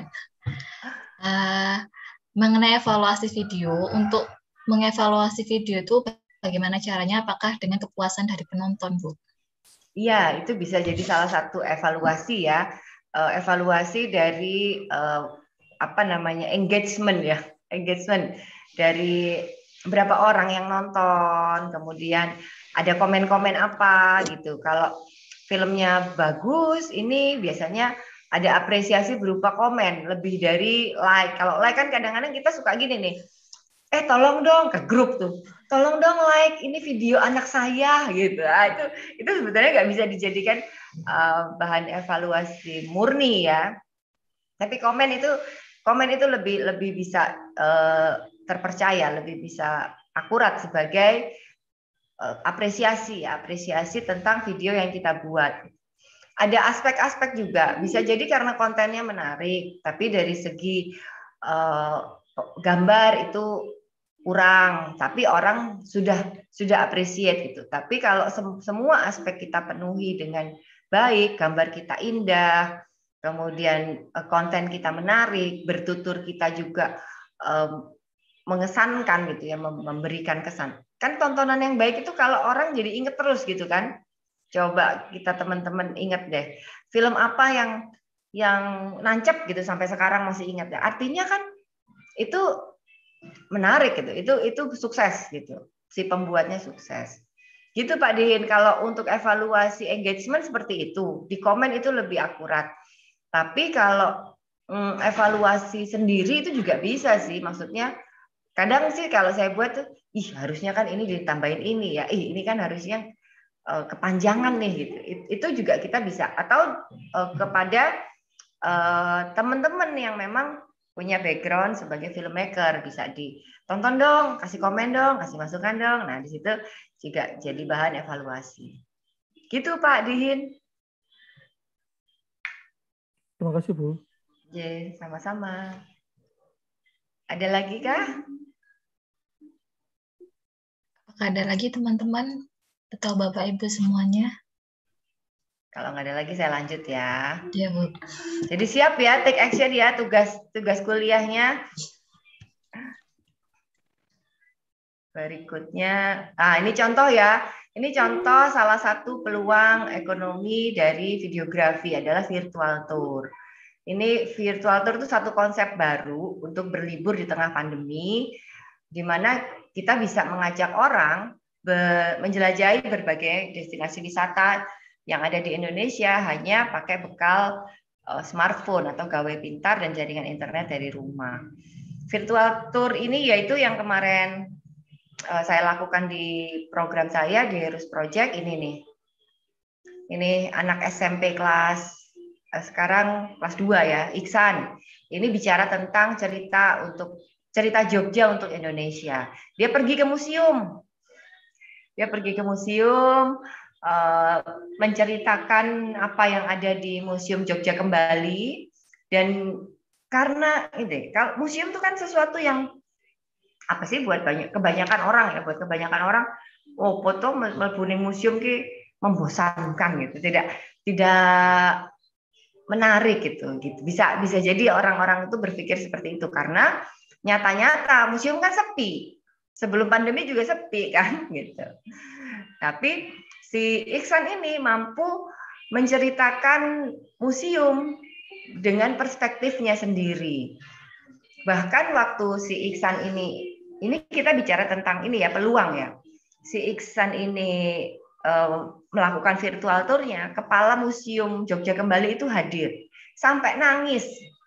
Uh, mengenai evaluasi video, untuk mengevaluasi video itu bagaimana caranya? Apakah dengan kepuasan dari penonton, Bu? Iya, itu bisa jadi salah satu evaluasi ya. Uh, evaluasi dari uh, apa namanya engagement ya, engagement dari berapa orang yang nonton, kemudian ada komen-komen apa gitu. Kalau filmnya bagus, ini biasanya ada apresiasi berupa komen lebih dari like. Kalau like kan kadang-kadang kita suka gini nih, eh tolong dong, ke grup tuh, tolong dong like ini video anak saya gitu. Nah, itu itu sebetulnya nggak bisa dijadikan uh, bahan evaluasi murni ya. Tapi komen itu komen itu lebih lebih bisa uh, terpercaya, lebih bisa akurat sebagai uh, apresiasi apresiasi tentang video yang kita buat. Ada aspek-aspek juga, bisa jadi karena kontennya menarik, tapi dari segi uh, gambar itu kurang, tapi orang sudah sudah appreciate gitu. Tapi kalau sem semua aspek kita penuhi dengan baik, gambar kita indah, kemudian konten kita menarik, bertutur kita juga um, mengesankan gitu ya, memberikan kesan. Kan tontonan yang baik itu kalau orang jadi inget terus gitu kan. Coba kita teman-teman ingat deh, film apa yang yang nancep gitu sampai sekarang masih ingat ya. Artinya kan itu menarik gitu. Itu itu sukses gitu. Si pembuatnya sukses. Gitu Pak Dihin, kalau untuk evaluasi engagement seperti itu, di komen itu lebih akurat. Tapi kalau hmm, evaluasi sendiri itu juga bisa sih, maksudnya kadang sih kalau saya buat tuh, ih harusnya kan ini ditambahin ini ya, ih ini kan harusnya kepanjangan nih gitu. Itu juga kita bisa, atau uh, kepada uh, teman-teman yang memang punya background sebagai filmmaker, bisa ditonton dong, kasih komen dong, kasih masukan dong. Nah di situ juga jadi bahan evaluasi. Gitu Pak Dihin. Terima kasih Bu. Ye, sama-sama. Ada lagi kah? Apakah ada lagi teman-teman? Atau Bapak Ibu semuanya? Kalau nggak ada lagi saya lanjut ya. Iya, Bu. Jadi siap ya, take action ya tugas tugas kuliahnya. Berikutnya, ah ini contoh ya. Ini contoh salah satu peluang ekonomi dari videografi adalah virtual tour. Ini virtual tour itu satu konsep baru untuk berlibur di tengah pandemi, di mana kita bisa mengajak orang menjelajahi berbagai destinasi wisata yang ada di Indonesia hanya pakai bekal smartphone atau gawai pintar dan jaringan internet dari rumah. Virtual tour ini yaitu yang kemarin saya lakukan di program saya di Heroes Project ini nih. Ini anak S M P kelas sekarang kelas dua ya, Iksan. Ini bicara tentang cerita untuk cerita Jogja untuk Indonesia. Dia pergi ke museum. Dia pergi ke museum uh, menceritakan apa yang ada di Museum Jogja Kembali, dan karena ini kalau museum itu kan sesuatu yang apa sih buat banyak kebanyakan orang ya, buat kebanyakan orang oh foto mlebu museum ki membosankan gitu. Tidak tidak menarik gitu gitu bisa bisa jadi orang-orang itu berpikir seperti itu karena nyata-nyata museum kan sepi, sebelum pandemi juga sepi kan gitu. Tapi si Iksan ini mampu menceritakan museum dengan perspektifnya sendiri. Bahkan waktu si Iksan ini ini kita bicara tentang ini ya, peluang ya, si Iksan ini melakukan virtual tournya, kepala Museum Jogja Kembali itu hadir sampai nangis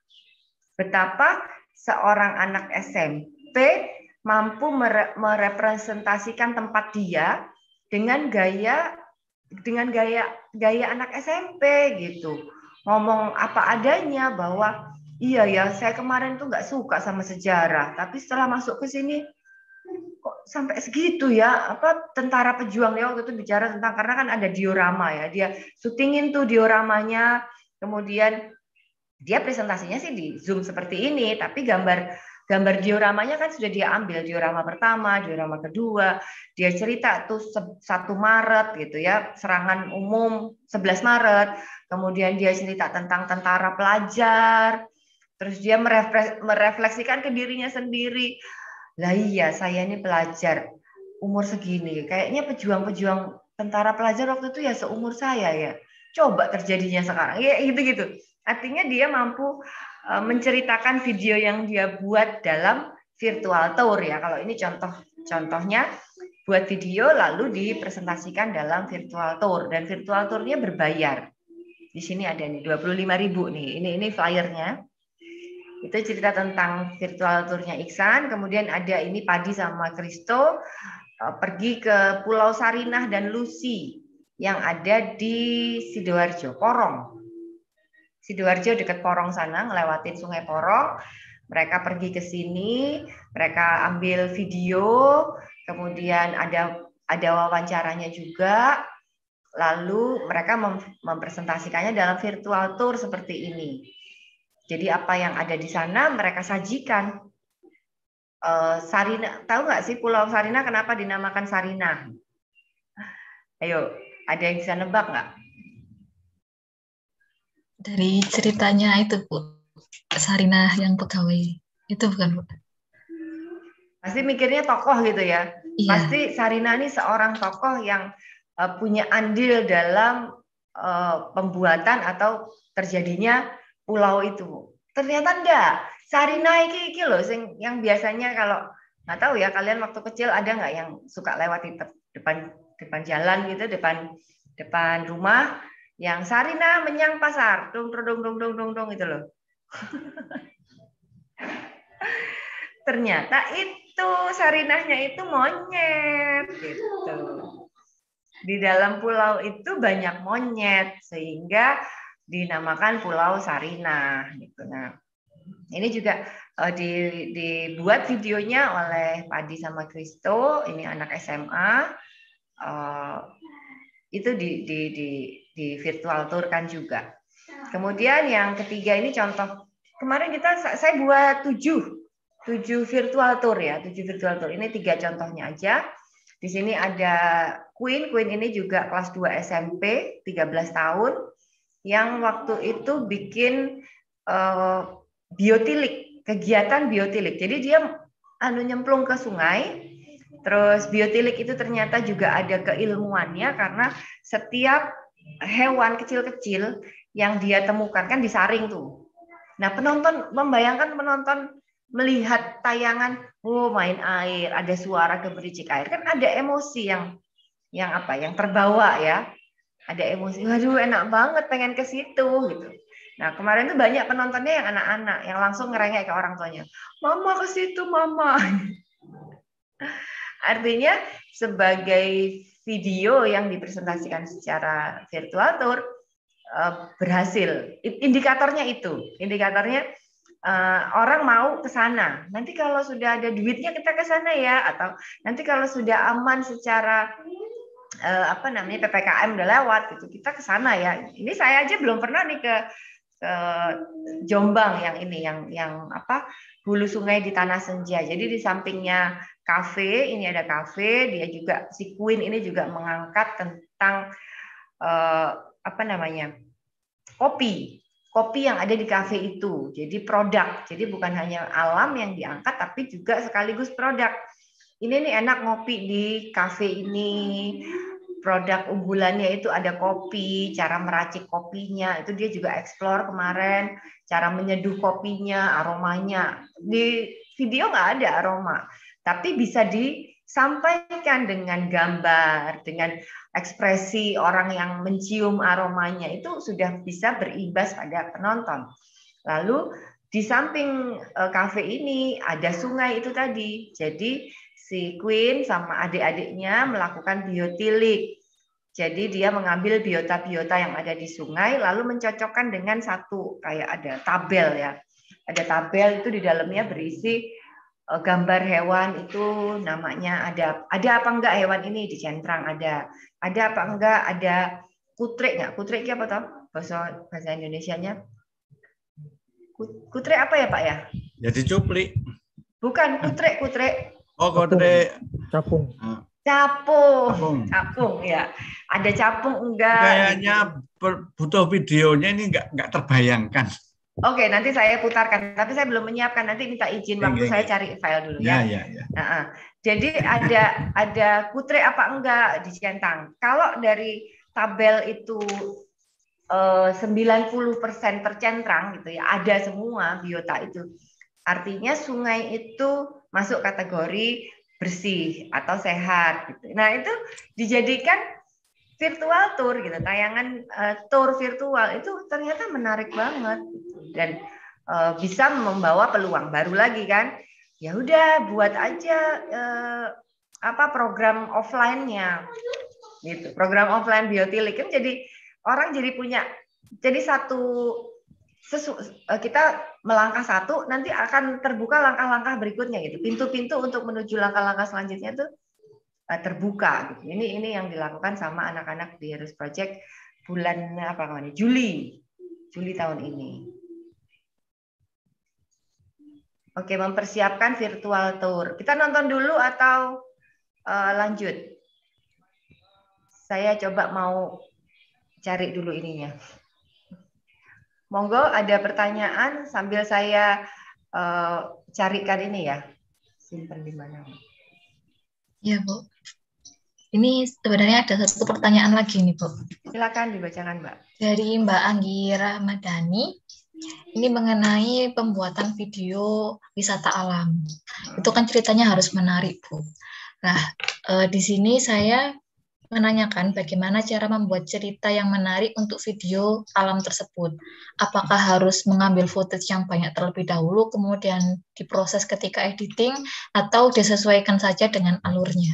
betapa seorang anak S M P mampu mere merepresentasikan tempat dia dengan gaya dengan gaya gaya anak S M P gitu, ngomong apa adanya bahwa iya ya saya kemarin tuh nggak suka sama sejarah, tapi setelah masuk ke sini kok sampai segitu ya, apa tentara pejuang ya waktu itu bicara tentang, karena kan ada diorama ya, dia syutingin tuh dioramanya, kemudian dia presentasinya sih di Zoom seperti ini, tapi gambar gambar dioramanya kan sudah dia ambil, diorama pertama, diorama kedua, dia cerita tuh satu Maret gitu ya, serangan umum sebelas Maret, kemudian dia cerita tentang tentara pelajar, terus dia merefleksikan ke dirinya sendiri. Lah iya, saya ini pelajar umur segini, kayaknya pejuang-pejuang tentara pelajar waktu itu ya seumur saya ya. Coba terjadinya sekarang, ya gitu-gitu. Artinya dia mampu menceritakan video yang dia buat dalam virtual tour ya. Kalau ini contoh contohnya buat video lalu dipresentasikan dalam virtual tour, dan virtual tournya berbayar. Di sini ada nih dua puluh lima ribu nih. Ini ini flyernya. Itu cerita tentang virtual tournya Iksan. Kemudian ada ini Padi sama Kristo pergi ke Pulau Sarinah dan Lucy yang ada di Sidoarjo, Porong. Sidoarjo dekat Porong sana, ngelewatin Sungai Porong. Mereka pergi ke sini, mereka ambil video, kemudian ada ada wawancaranya juga. Lalu mereka mem mempresentasikannya dalam virtual tour seperti ini. Jadi apa yang ada di sana mereka sajikan. Uh, Sarinah, tahu nggak sih Pulau Sarinah kenapa dinamakan Sarinah? Ayo, ada yang bisa nebak nggak? Dari ceritanya itu, Bu. Sarinah yang pegawai. Itu bukan, Bu? Pasti mikirnya tokoh gitu ya. Iya. Pasti Sarinah ini seorang tokoh yang uh, punya andil dalam uh, pembuatan atau terjadinya pulau itu. Ternyata enggak. Sarinah iki iki loh sing yang biasanya kalau nggak tahu ya kalian waktu kecil ada nggak yang suka lewat di depan depan jalan gitu, depan depan rumah yang Sarinah menyang pasar, dong dong dong dong dong dong itu loh. Ternyata itu Sarinahnya itu monyet gitu. Di dalam pulau itu banyak monyet sehingga dinamakan Pulau Sarinah gitu. Nah, ini juga uh, di, dibuat videonya oleh Padi sama Kristo, ini anak S M A. Uh, itu di, di, di, di virtual tour kan juga. Kemudian yang ketiga ini contoh, kemarin kita saya buat tujuh, tujuh virtual tour ya, tujuh virtual tour. Ini tiga contohnya aja. Di sini ada Queen, Queen ini juga kelas dua S M P, tiga belas tahun. Yang waktu itu bikin uh, biotilik, kegiatan biotilik. Jadi dia anu nyemplung ke sungai, terus biotilik itu ternyata juga ada keilmuannya karena setiap hewan kecil-kecil yang dia temukan kan disaring tuh. Nah, penonton membayangkan penonton melihat tayangan, oh main air, ada suara gemericik air, kan ada emosi yang yang apa? Yang terbawa ya. Ada emosi, waduh enak banget pengen ke situ gitu. Nah, kemarin tuh banyak penontonnya yang anak-anak yang langsung ngerengek ke orang tuanya. Mama ke situ, Mama. Artinya sebagai video yang dipresentasikan secara virtual tour berhasil. Indikatornya itu, indikatornya orang mau ke sana. Nanti kalau sudah ada duitnya kita ke sana ya, atau nanti kalau sudah aman secara apa namanya P P K M udah lewat gitu, kita ke sana ya. Ini saya aja belum pernah nih ke ke Jombang yang ini yang yang apa hulu sungai di Tanah Senja. Jadi di sampingnya kafe, ini ada kafe, dia juga si Queen ini juga mengangkat tentang eh, apa namanya? kopi. Kopi yang ada di kafe itu. Jadi produk. Jadi bukan hanya alam yang diangkat tapi juga sekaligus produk. Ini nih enak ngopi di kafe ini. Produk unggulannya itu ada kopi, cara meracik kopinya, itu dia juga explore kemarin, cara menyeduh kopinya, aromanya. Di video nggak ada aroma, tapi bisa disampaikan dengan gambar, dengan ekspresi orang yang mencium aromanya, itu sudah bisa berimbas pada penonton. Lalu di samping kafe ini ada sungai itu tadi, jadi si Queen sama adik-adiknya melakukan biotilik. Jadi dia mengambil biota-biota yang ada di sungai lalu mencocokkan dengan satu kayak ada tabel ya. Ada tabel itu di dalamnya berisi gambar hewan itu namanya ada ada apa enggak hewan ini dicentrang ada. Ada apa enggak ada kutrek enggak? Kutrek apa toh? Bahasa bahasa Indonesianya. Kutrek apa ya, Pak ya? Jadi cuplik. Bukan kutrek, kutrek. Oh, kutrek. Capung. Capung. Capung. Capung ya. Ada capung enggak? Kayaknya butuh videonya ini enggak enggak terbayangkan. Oke, nanti saya putarkan. Tapi saya belum menyiapkan. Nanti minta izin waktu Oke, saya oke. cari file dulu Ya, ya. ya, ya. Nah, jadi ada ada kutrek apa enggak dicentang. Kalau dari tabel itu sembilan puluh persen tercentrang gitu ya, ada semua biota itu. Artinya sungai itu masuk kategori bersih atau sehat gitu. Nah, itu dijadikan virtual tour gitu. Tayangan uh, tour virtual itu ternyata menarik banget gitu. Dan uh, bisa membawa peluang baru lagi kan. Ya udah buat aja uh, apa program offline-nya gitu. Program offline biotilik kan jadi orang jadi punya jadi satu sesu, kita melangkah satu nanti akan terbuka langkah-langkah berikutnya gitu. Pintu-pintu untuk menuju langkah-langkah selanjutnya itu terbuka gitu. Ini ini yang dilakukan sama anak-anak di Heroes Project bulan apa namanya? Juli. Juli tahun ini. Oke, mempersiapkan virtual tour. Kita nonton dulu atau uh, lanjut? Saya coba mau cari dulu ininya. Monggo ada pertanyaan sambil saya uh, carikan ini ya. Simpan di mana? Ya, Bu. Ini sebenarnya ada satu pertanyaan lagi nih, Bu. Silakan dibacakan, Mbak. Dari Mbak Anggi Ramadhani. Ini mengenai pembuatan video wisata alam. Itu kan ceritanya harus menarik, Bu. Nah, eh, di sini saya menanyakan bagaimana cara membuat cerita yang menarik untuk video alam tersebut. Apakah harus mengambil footage yang banyak terlebih dahulu, kemudian diproses ketika editing, atau disesuaikan saja dengan alurnya?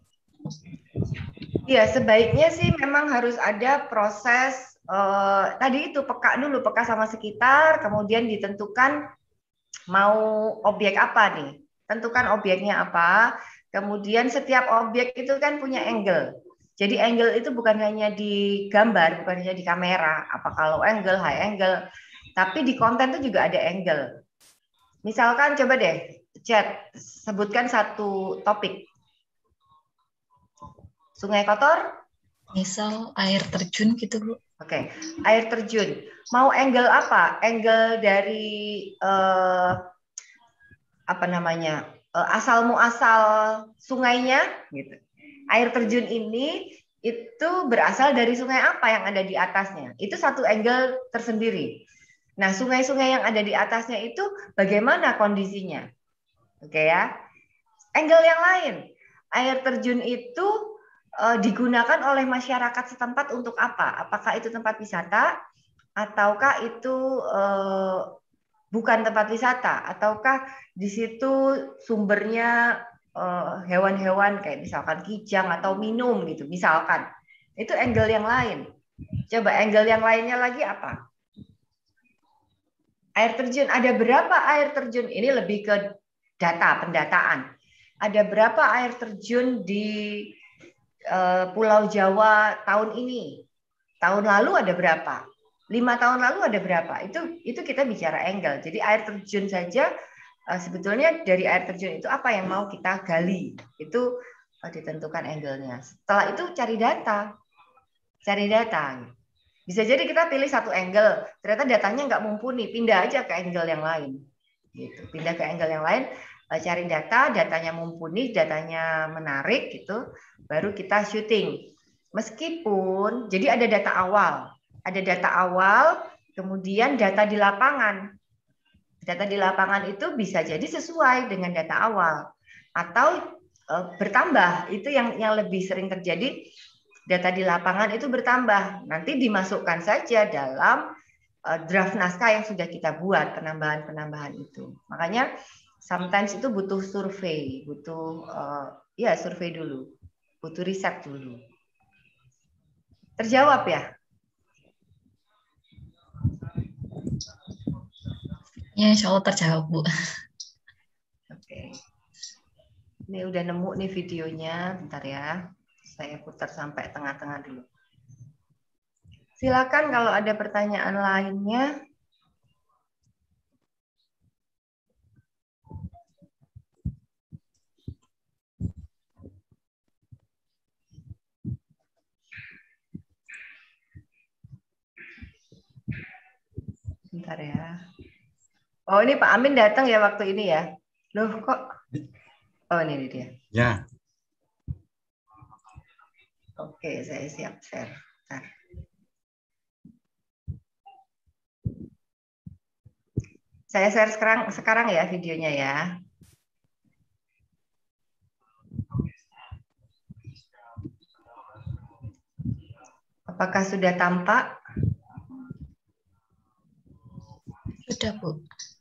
Ya, sebaiknya sih memang harus ada proses, eh, tadi itu peka dulu, peka sama sekitar, kemudian ditentukan mau objek apa nih. Tentukan objeknya apa, kemudian setiap objek itu kan punya angle. Jadi angle itu bukan hanya di gambar, bukan hanya di kamera, apa kalau angle, high angle, tapi di konten itu juga ada angle. Misalkan coba deh, chat, sebutkan satu topik. Sungai kotor? Misal air terjun gitu, Bu. Oke, air terjun. Mau angle apa? Angle dari eh, apa namanya? Eh, asal muasal sungainya, gitu. Air terjun ini itu berasal dari sungai apa yang ada di atasnya. Itu satu angle tersendiri. Nah, sungai-sungai yang ada di atasnya itu bagaimana kondisinya? Oke ya. Angle yang lain. Air terjun itu uh, digunakan oleh masyarakat setempat untuk apa? Apakah itu tempat wisata ataukah itu uh, bukan tempat wisata, ataukah di situ sumbernya uh, hewan-hewan kayak misalkan kijang atau minum gitu, misalkan. Itu angle yang lain. Coba angle yang lainnya lagi apa? Air terjun, ada berapa air terjun? Ini lebih ke data, pendataan. Ada berapa air terjun di uh, Pulau Jawa tahun ini? Tahun lalu ada berapa? Lima tahun lalu ada berapa? Itu itu kita bicara angle. Jadi air terjun saja uh, sebetulnya dari air terjun itu apa yang mau kita gali? Itu uh, ditentukan angle-nya. Setelah itu cari data. Cari data. Bisa jadi kita pilih satu angle, ternyata datanya nggak mumpuni, pindah aja ke angle yang lain. Gitu. Pindah ke angle yang lain, cari data, datanya mumpuni, datanya menarik, gitu, baru kita syuting. Meskipun, jadi ada data awal, ada data awal, kemudian data di lapangan. Data di lapangan itu bisa jadi sesuai dengan data awal, atau e, bertambah. Itu yang yang lebih sering terjadi. Data di lapangan itu bertambah, nanti dimasukkan saja dalam uh, draft naskah yang sudah kita buat, penambahan-penambahan itu. Makanya sometimes itu butuh survei, butuh uh, ya survei dulu, butuh riset dulu. Terjawab ya? Ya, insya Allah terjawab, Bu. Oke. Ini udah nemu nih videonya, bentar ya. Saya putar sampai tengah-tengah dulu. Silakan kalau ada pertanyaan lainnya. Bentar ya. Oh, ini Pak Amin datang ya waktu ini ya. Loh kok? Oh, ini dia. Ya. Oke, saya siap share. Bentar. Saya share sekarang, sekarang ya videonya ya. Apakah sudah tampak? Sudah, Bu.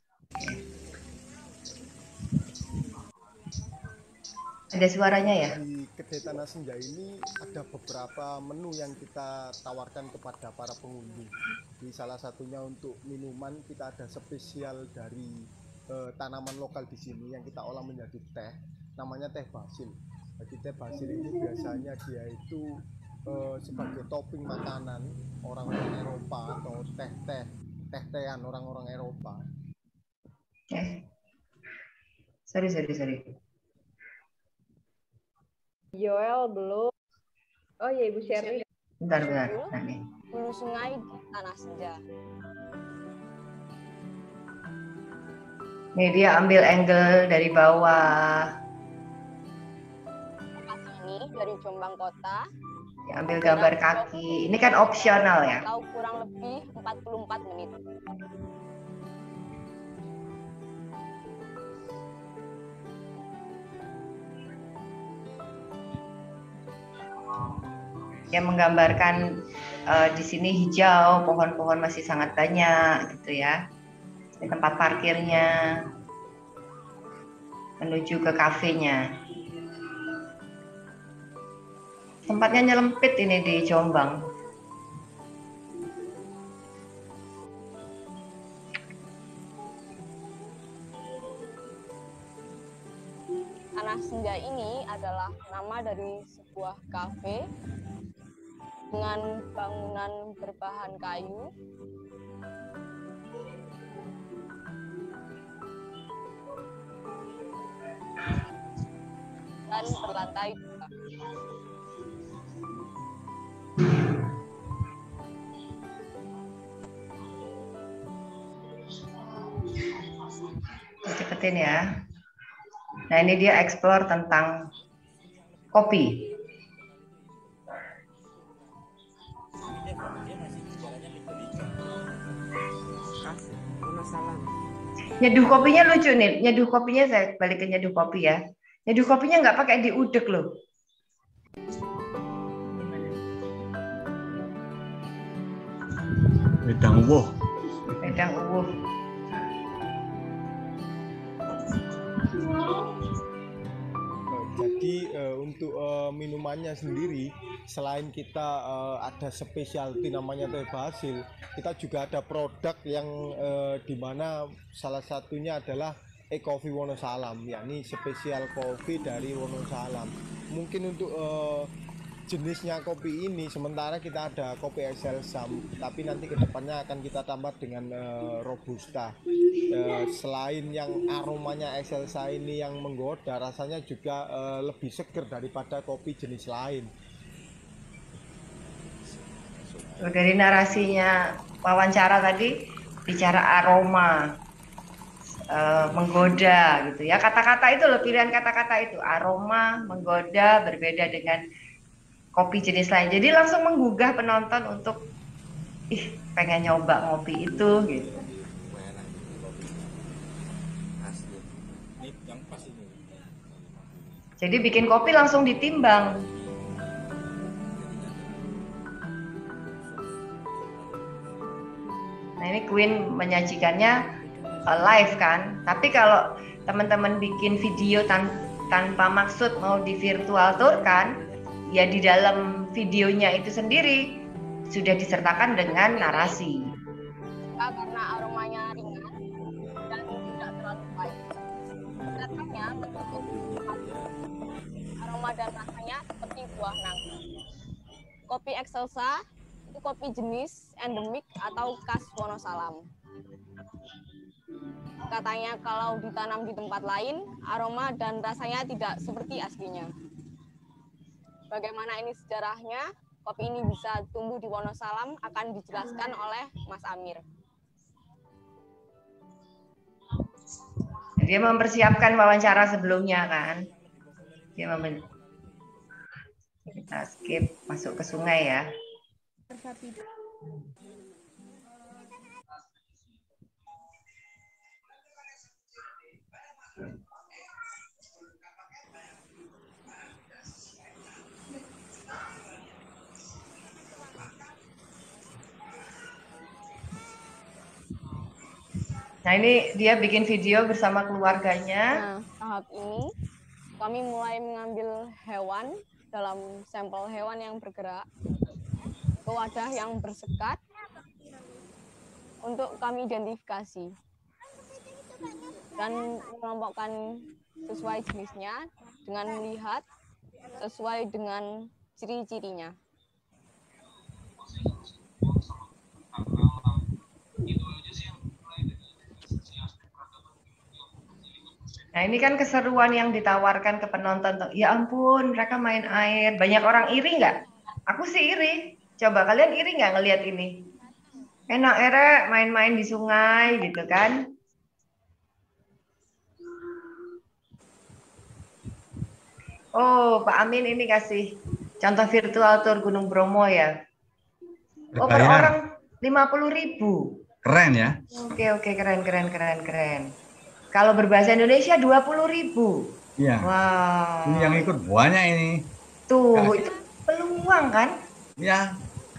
Ada suaranya ya? Di Kedai Tanah Senja ini ada beberapa menu yang kita tawarkan kepada para pengunjung. Di salah satunya untuk minuman kita ada spesial dari eh, tanaman lokal di sini yang kita olah menjadi teh, namanya teh basil. Jadi teh basil ini biasanya dia itu eh, sebagai topping makanan orang-orang Eropa atau teh-teh, teh-tehan orang-orang Eropa. Eh. Sorry, sorry, sorry. Joel belum. Oh iya, Ibu Sherly. Bentar, bentar. Nah, nih. Hulu Sungai Tanah Senja. Nih dia ambil angle dari bawah. Lokasi ini dari Jombang Kota. Ya, ambil gambar kaki. Ini kan opsional ya. Atau kurang lebih empat puluh empat menit. Yang menggambarkan uh, di sini hijau, pohon-pohon masih sangat banyak gitu ya. Di tempat parkirnya menuju ke kafenya. Tempatnya nyelempit ini di Jombang. Tanah Senja ini adalah nama dari sebuah kafe dengan bangunan berbahan kayu dan berlantai dua. Deketin ya. Nah ini dia explore tentang kopi. Nyeduh kopinya lucu nih. Nyeduh kopinya saya balik ke nyeduh kopi ya. Nyeduh kopinya nggak pakai diudek loh. Wedang uwuh. Wedang uwuh. Jadi uh, untuk uh, minumannya sendiri, selain kita uh, ada specialty namanya teh basil, kita juga ada produk yang uh, dimana salah satunya adalah e-coffee Wonosalam, yakni spesial kopi dari Wonosalam. Mungkin untuk uh, jenisnya kopi ini, sementara kita ada kopi Exelsam, tapi nanti kedepannya akan kita tambah dengan uh, Robusta. Uh, selain yang aromanya Excelsa ini yang menggoda, rasanya juga uh, lebih seger daripada kopi jenis lain. Dari narasinya wawancara tadi bicara aroma, uh, menggoda gitu ya. Kata-kata itu loh, pilihan kata-kata itu, aroma, menggoda, berbeda dengan kopi jenis lain. Jadi langsung menggugah penonton untuk ih pengen nyoba ngopi itu gitu. Jadi bikin kopi langsung ditimbang. Nah ini Queen menyajikannya uh, live kan. Tapi kalau teman-teman bikin video tan tanpa maksud mau di virtual tour kan, ya di dalam videonya itu sendiri sudah disertakan dengan narasi. Karena aromanya ringan dan tidak terlalu pahit. Rasanya tertutup aroma dan rasanya seperti buah nangka. Kopi Excelsa itu kopi jenis endemik atau khas Wonosalam. Katanya kalau ditanam di tempat lain, aroma dan rasanya tidak seperti aslinya. Bagaimana ini sejarahnya, kopi ini bisa tumbuh di Wonosalam akan dijelaskan oleh Mas Amir. Dia mempersiapkan wawancara sebelumnya kan. Dia mem kita skip masuk ke sungai ya. Nah ini dia bikin video bersama keluarganya. Nah, tahap ini kami mulai mengambil hewan dalam sampel hewan yang bergerak ke wadah yang bersekat untuk kami identifikasi dan mengelompokkan sesuai jenisnya dengan melihat sesuai dengan ciri-cirinya. Nah ini kan keseruan yang ditawarkan ke penonton. Ya ampun, mereka main air. Banyak orang iri nggak? Aku sih iri. Coba kalian iri nggak ngelihat ini? Enak ere main-main di sungai gitu kan? Oh, Pak Amin ini kasih contoh virtual tour Gunung Bromo ya. Oh, per orang lima puluh ribu. Keren ya? Oke, oke, keren, keren, keren, keren. Kalau berbahasa Indonesia dua puluh ribu. Iya. Wow. Ini yang ikut banyak ini. Tuh, nah, itu peluang kan? Ya.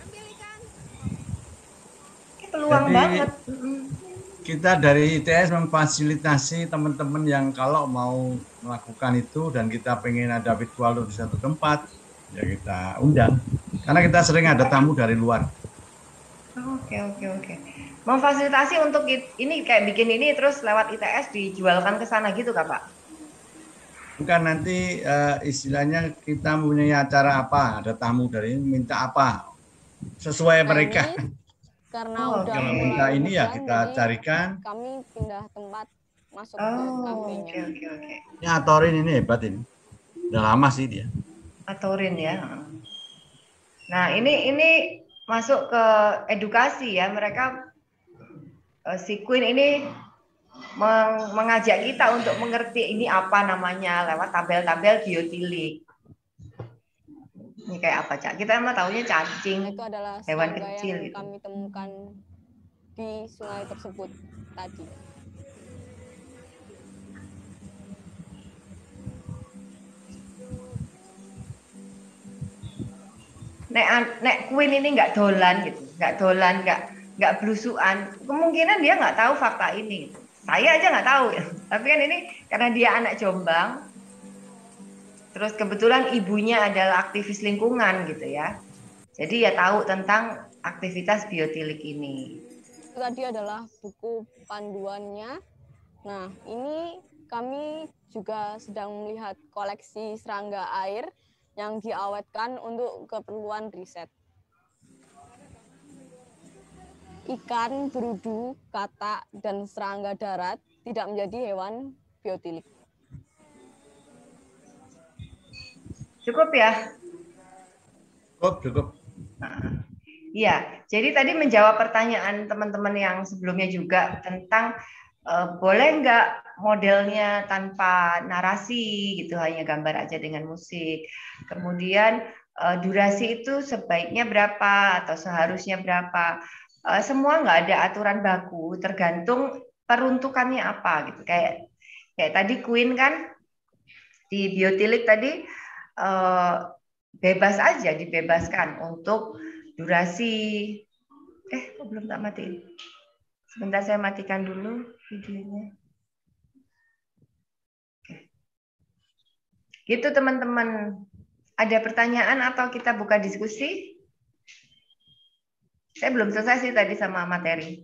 Ini peluang Jadi, banget. Kita dari I T S memfasilitasi teman-teman yang kalau mau melakukan itu dan kita pengen ada virtual di satu tempat, ya kita undang. Karena kita sering ada tamu dari luar. Oke, oke, oke. Memfasilitasi untuk ini kayak bikin ini terus lewat I T S dijualkan ke sana gitu Kak Pak? Bukan, nanti uh, istilahnya kita mempunyai acara apa, ada tamu dari ini minta apa, sesuai nah, mereka. Ini, karena oh, udah kalau minta ini ya kita carikan. Kami pindah tempat masuk oh, ke kafenya. Oke, oke, oke. Ini Atorin ini hebat ini. Udah lama sih dia. Atorin ya. Nah, ini ini masuk ke edukasi ya. Mereka si Queen ini meng mengajak kita untuk mengerti ini apa namanya lewat tabel-tabel biotilik. Ini kayak apa, Cak? Kita mah taunya cacing, itu adalah hewan kecil yang gitu. Kami temukan di sungai tersebut tadi. nek nek Queen ini nggak dolan gitu, nggak dolan, nggak nggak belusuan, kemungkinan dia nggak tahu fakta ini. Saya aja nggak tahu, tapi kan ini karena dia anak Jombang, terus kebetulan ibunya adalah aktivis lingkungan gitu ya, jadi ya tahu tentang aktivitas biotilik ini. Itu tadi adalah buku panduannya. Nah, ini kami juga sedang melihat koleksi serangga air yang diawetkan untuk keperluan riset. Ikan, berudu, katak, dan serangga darat tidak menjadi hewan biotilik. Cukup ya? Cukup, cukup. Iya, jadi tadi menjawab pertanyaan teman-teman yang sebelumnya juga tentang uh, boleh nggak modelnya tanpa narasi gitu, hanya gambar aja dengan musik. Kemudian uh, durasi itu sebaiknya berapa atau seharusnya berapa? Uh, semua nggak ada aturan baku, tergantung peruntukannya apa gitu. Kayak kayak tadi Queen kan di biotilik tadi uh, bebas aja, dibebaskan untuk durasi. Eh, kok belum tak matiin? Sebentar saya matikan dulu videonya. Oke. Gitu teman-teman. Ada pertanyaan atau kita buka diskusi? Saya belum selesai sih tadi sama materi.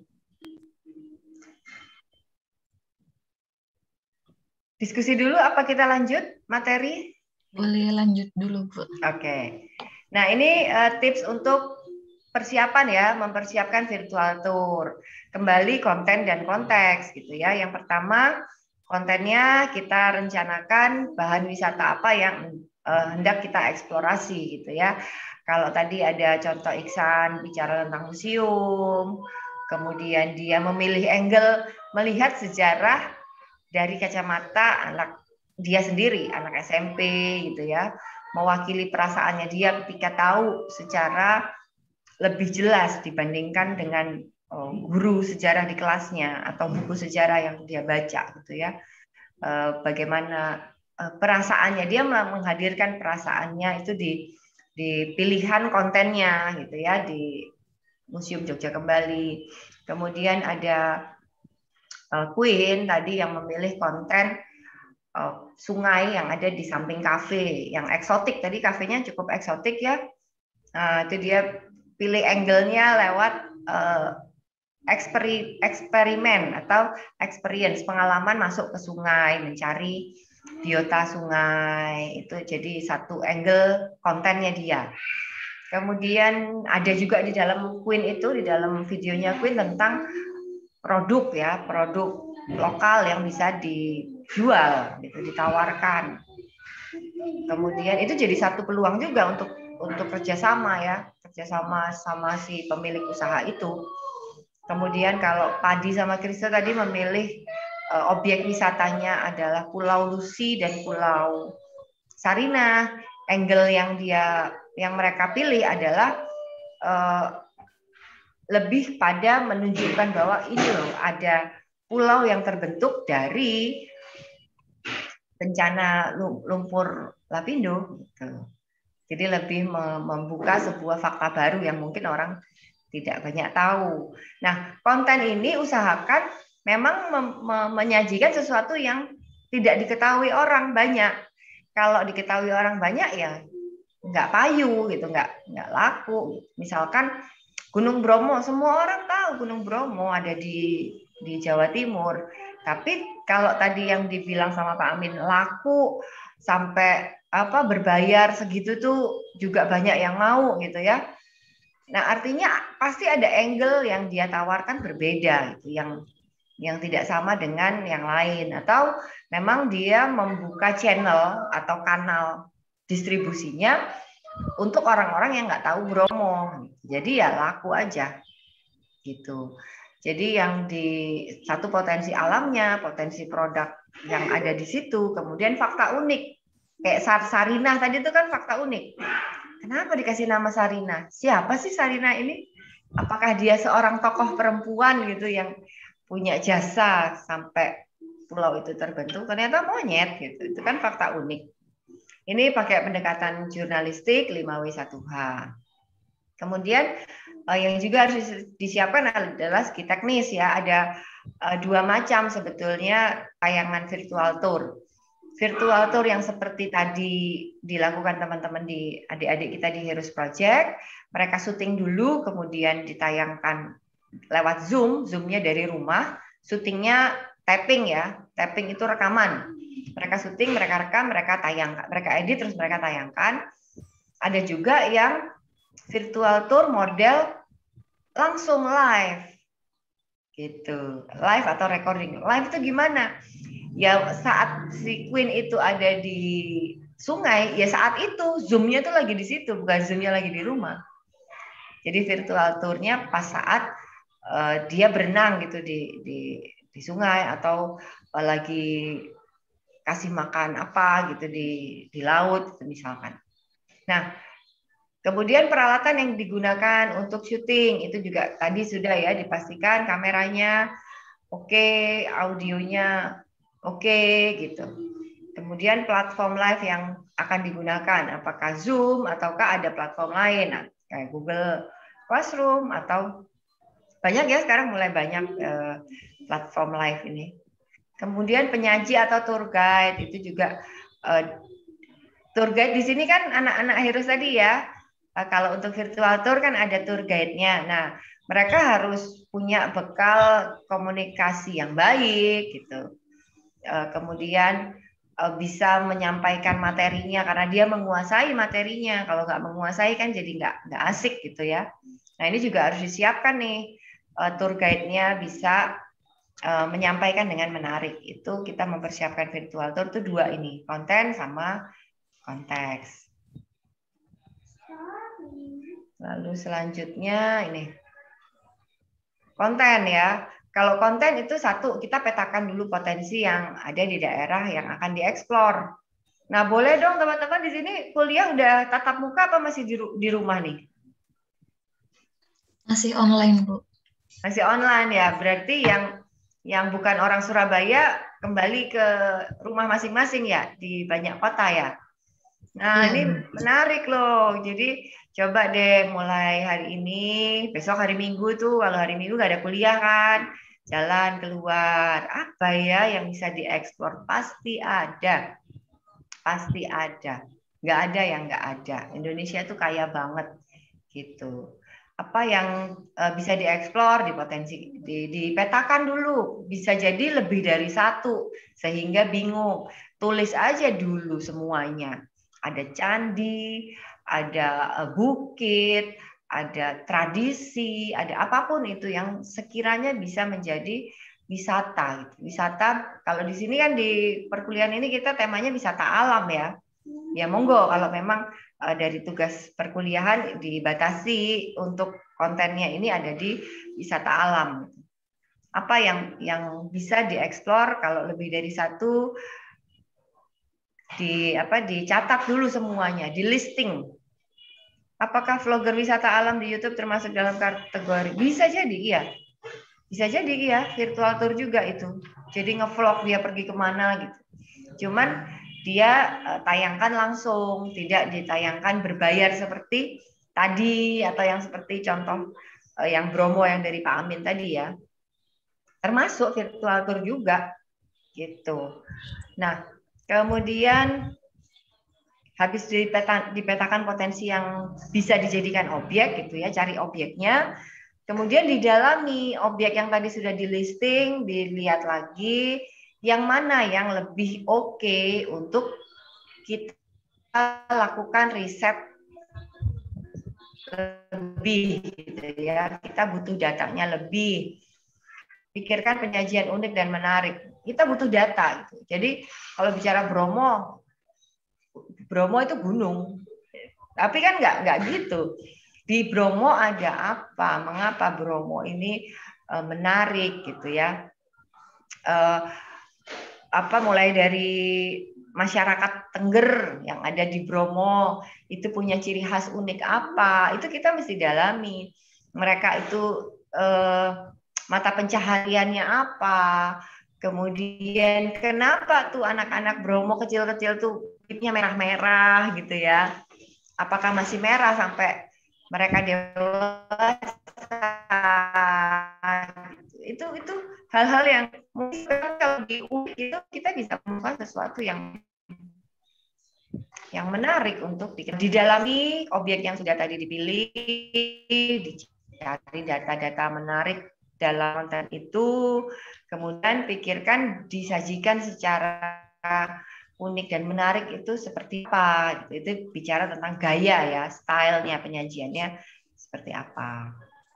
Diskusi dulu apa kita lanjut materi? Boleh lanjut dulu, Bu. Oke. Nah, ini uh, tips untuk persiapan ya, mempersiapkan virtual tour. Kembali konten dan konteks gitu ya. Yang pertama, kontennya kita rencanakan bahan wisata apa yang uh, hendak kita eksplorasi gitu ya. Kalau tadi ada contoh Iksan bicara tentang museum, kemudian dia memilih angle melihat sejarah dari kacamata anak dia sendiri, anak S M P gitu ya, mewakili perasaannya dia ketika tahu secara lebih jelas dibandingkan dengan oh, guru sejarah di kelasnya atau buku sejarah yang dia baca gitu ya. E, bagaimana e, perasaannya, dia menghadirkan perasaannya itu di di pilihan kontennya gitu ya, di Museum Jogja Kembali. Kemudian ada e, Queen tadi yang memilih konten Uh, sungai yang ada di samping kafe yang eksotik. Tadi kafenya cukup eksotik ya. Uh, itu dia pilih angle-nya lewat uh, eksperi, eksperimen atau experience, pengalaman masuk ke sungai, mencari biota sungai. Itu jadi satu angle kontennya dia. Kemudian ada juga di dalam Queen itu, di dalam videonya Queen tentang produk ya, produk lokal yang bisa dijual, gitu, ditawarkan. Kemudian itu jadi satu peluang juga untuk untuk kerjasama ya, kerjasama sama si pemilik usaha itu. Kemudian kalau Padi sama Krista tadi memilih uh, objek wisatanya adalah Pulau Lucy dan Pulau Sarina. Angle yang dia yang mereka pilih adalah uh, lebih pada menunjukkan bahwa ini loh ada pulau yang terbentuk dari bencana lumpur lapindo gitu. Jadi lebih membuka sebuah fakta baru yang mungkin orang tidak banyak tahu. Nah, konten ini usahakan memang menyajikan sesuatu yang tidak diketahui orang banyak. Kalau diketahui orang banyak ya nggak payu gitu, nggak nggak laku. Misalkan Gunung Bromo, semua orang tahu Gunung Bromo ada di di Jawa Timur. Tapi kalau tadi yang dibilang sama Pak Amin laku sampai apa berbayar segitu tuh juga banyak yang mau gitu ya. Nah, artinya pasti ada angle yang dia tawarkan berbeda gitu, yang yang tidak sama dengan yang lain, atau memang dia membuka channel atau kanal distribusinya untuk orang-orang yang nggak tahu Bromo. Jadi ya laku aja gitu. Jadi yang di satu potensi alamnya, potensi produk yang ada di situ, kemudian fakta unik. Kayak Sarinah tadi itu kan fakta unik. Kenapa dikasih nama Sarinah? Siapa sih Sarinah ini? Apakah dia seorang tokoh perempuan gitu yang punya jasa sampai pulau itu terbentuk? Ternyata monyet gitu. Itu kan fakta unik. Ini pakai pendekatan jurnalistik lima W satu H. Kemudian uh, yang juga harus disiapkan adalah segi teknis ya. Ada uh, dua macam sebetulnya tayangan virtual tour. Virtual tour yang seperti tadi dilakukan teman-teman di adik-adik kita di Heroes Project, mereka syuting dulu, kemudian ditayangkan lewat Zoom, Zoom-nya dari rumah, syutingnya tapping ya, tapping itu rekaman. Mereka syuting, mereka rekam, mereka tayangkan, mereka edit, terus mereka tayangkan. Ada juga yang virtual tour model langsung live, gitu, live atau recording. Live itu gimana? Ya saat si Queen itu ada di sungai, ya saat itu Zoom-nya tuh lagi di situ, bukan Zoom-nya lagi di rumah. Jadi virtual tour-nya pas saat uh, dia berenang gitu di di di sungai atau uh, lagi kasih makan apa gitu di di laut gitu misalkan. Nah, kemudian peralatan yang digunakan untuk syuting itu juga tadi sudah ya dipastikan kameranya oke, audionya oke gitu. Kemudian platform live yang akan digunakan, apakah Zoom ataukah ada platform lain kayak Google Classroom atau banyak ya sekarang mulai banyak eh, platform live ini. Kemudian penyaji atau tour guide itu juga eh, tour guide di sini kan anak-anak Heroes tadi ya. Eh, kalau untuk virtual tour kan ada tour guide-nya. Nah, mereka harus punya bekal komunikasi yang baik gitu. Kemudian bisa menyampaikan materinya karena dia menguasai materinya. Kalau nggak menguasai kan jadi nggak nggak asik gitu ya. Nah ini juga harus disiapkan nih tour guide-nya bisa menyampaikan dengan menarik. Itu kita mempersiapkan virtual tour itu dua ini, konten sama konteks. Lalu selanjutnya ini konten ya. Kalau konten itu satu, kita petakan dulu potensi yang ada di daerah yang akan dieksplor. Nah, boleh dong teman-teman di sini kuliah udah tatap muka apa masih di, di rumah nih? Masih online, Bu. Masih online ya. Berarti yang yang bukan orang Surabaya kembali ke rumah masing-masing ya di banyak kota ya. Nah, ya, ini menarik loh. Jadi coba deh mulai hari ini, besok hari Minggu tuh, kalau hari Minggu gak ada kuliah kan, jalan keluar. Apa ya yang bisa dieksplor? Pasti ada. Pasti ada. Nggak ada yang nggak ada. Indonesia tuh kaya banget gitu. Apa yang uh, bisa dieksplor, dipotensi, di, dipetakan dulu. Bisa jadi lebih dari satu, sehingga bingung. Tulis aja dulu semuanya. Ada candi, ada bukit, ada tradisi, ada apapun itu yang sekiranya bisa menjadi wisata. Wisata, kalau di sini kan di perkuliahan ini kita temanya wisata alam ya. Ya monggo kalau memang uh, dari tugas perkuliahan dibatasi untuk kontennya ini ada di wisata alam. Apa yang yang bisa dieksplor kalau lebih dari satu, di apa dicatat dulu semuanya, di listing. Apakah vlogger wisata alam di YouTube termasuk dalam kategori? Bisa jadi iya. Bisa jadi iya, virtual tour juga itu. Jadi ngevlog dia pergi kemana gitu. Cuman dia uh, tayangkan langsung, tidak ditayangkan berbayar seperti tadi atau yang seperti contoh uh, yang Bromo yang dari Pak Amin tadi ya. Termasuk virtual tour juga gitu. Nah, kemudian habis dipeta, dipetakan potensi yang bisa dijadikan objek gitu ya, cari objeknya. Kemudian didalami objek yang tadi sudah di listing, dilihat lagi yang mana yang lebih oke okay untuk kita lakukan riset lebih gitu ya. Kita butuh datanya lebih. Pikirkan penyajian unik dan menarik. Kita butuh data gitu. Jadi kalau bicara Bromo, Bromo itu gunung. Tapi kan nggak nggak gitu. Di Bromo ada apa? Mengapa Bromo ini uh, menarik gitu ya? Uh, apa mulai dari masyarakat Tengger yang ada di Bromo itu punya ciri khas unik apa? Itu kita mesti dalami. Mereka itu uh, mata pencahariannya apa? Kemudian kenapa tuh anak-anak Bromo kecil-kecil tuh kulitnya merah-merah gitu ya? Apakah masih merah sampai mereka dewasa. Itu itu hal-hal yang mungkin kalau diulik itu kita bisa menemukan sesuatu yang yang menarik untuk didalami objek yang sudah tadi dipilih, dicari data-data menarik dalam konten itu, kemudian pikirkan disajikan secara unik dan menarik itu seperti apa. Itu bicara tentang gaya ya, stylenya, penyajiannya seperti apa.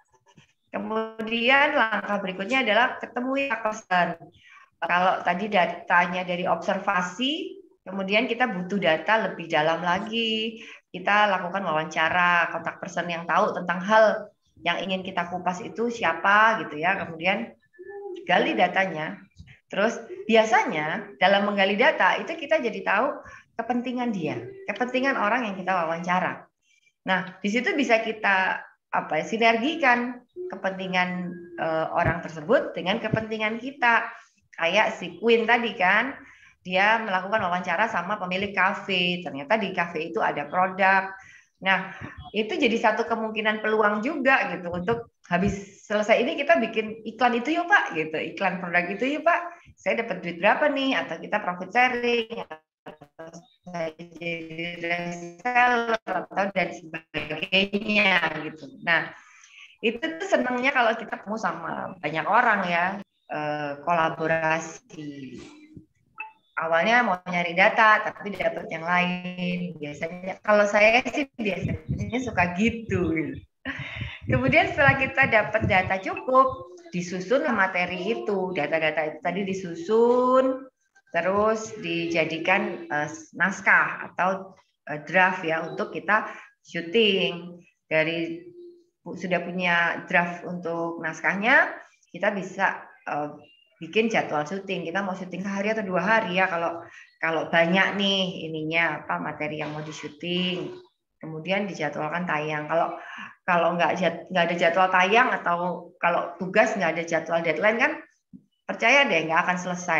Kemudian langkah berikutnya adalah ketemu person. Kalau tadi datanya dari observasi, kemudian kita butuh data lebih dalam lagi. Kita lakukan wawancara, kontak person yang tahu tentang hal yang ingin kita kupas itu siapa gitu ya. Kemudian gali datanya. Terus biasanya dalam menggali data itu kita jadi tahu kepentingan dia, kepentingan orang yang kita wawancara. Nah, di situ bisa kita apa sinergikan kepentingan uh, orang tersebut dengan kepentingan kita. Kayak si Queen tadi kan, dia melakukan wawancara sama pemilik kafe. Ternyata di kafe itu ada produk. Nah, itu jadi satu kemungkinan peluang juga gitu untuk habis selesai ini kita bikin iklan itu yuk Pak, gitu. Iklan produk itu yuk Pak. Saya dapat duit berapa nih? Atau kita profit sharing, atau saya jadi reseller atau dan sebagainya gitu. Nah, itu tuh senangnya kalau kita ketemu sama banyak orang ya, eh, kolaborasi. Awalnya mau nyari data, tapi dapat yang lain. Biasanya, kalau saya sih biasanya suka gitu. Kemudian setelah kita dapat data cukup, disusun materi itu. Data-data itu tadi disusun, terus dijadikan uh, naskah atau uh, draft ya untuk kita syuting. Dari sudah punya draft untuk naskahnya, kita bisa uh, bikin jadwal syuting. Kita mau syuting sehari atau dua hari ya kalau kalau banyak nih ininya apa materi yang mau disyuting. Kemudian dijadwalkan tayang. Kalau kalau nggak nggak ada jadwal tayang atau kalau tugas nggak ada jadwal deadline kan percaya deh nggak akan selesai.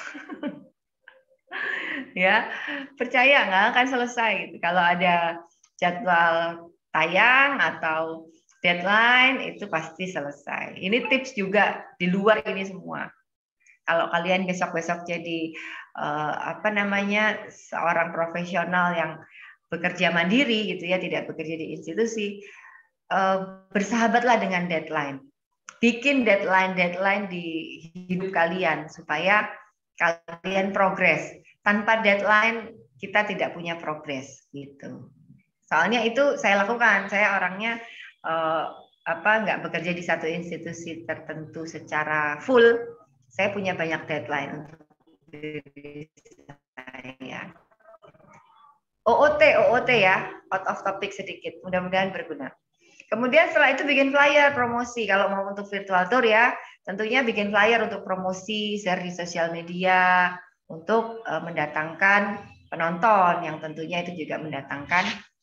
Ya, percaya nggak akan selesai gitu. Kalau ada jadwal tayang atau deadline itu pasti selesai. Ini tips juga di luar ini semua. Kalau kalian besok-besok jadi uh, apa namanya seorang profesional yang bekerja mandiri gitu ya, tidak bekerja di institusi, uh, bersahabatlah dengan deadline. Bikin deadline-deadline di hidup kalian supaya kalian progres. Tanpa deadline kita tidak punya progres gitu. Soalnya itu saya lakukan. Saya orangnya uh, apa nggak bekerja di satu institusi tertentu secara full. Saya punya banyak deadline untuk diri saya. O O T, O O T ya, out of topic sedikit. Mudah-mudahan berguna. Kemudian setelah itu bikin flyer promosi. Kalau mau untuk virtual tour ya, tentunya bikin flyer untuk promosi, share di sosial media, untuk uh, mendatangkan penonton yang tentunya itu juga mendatangkan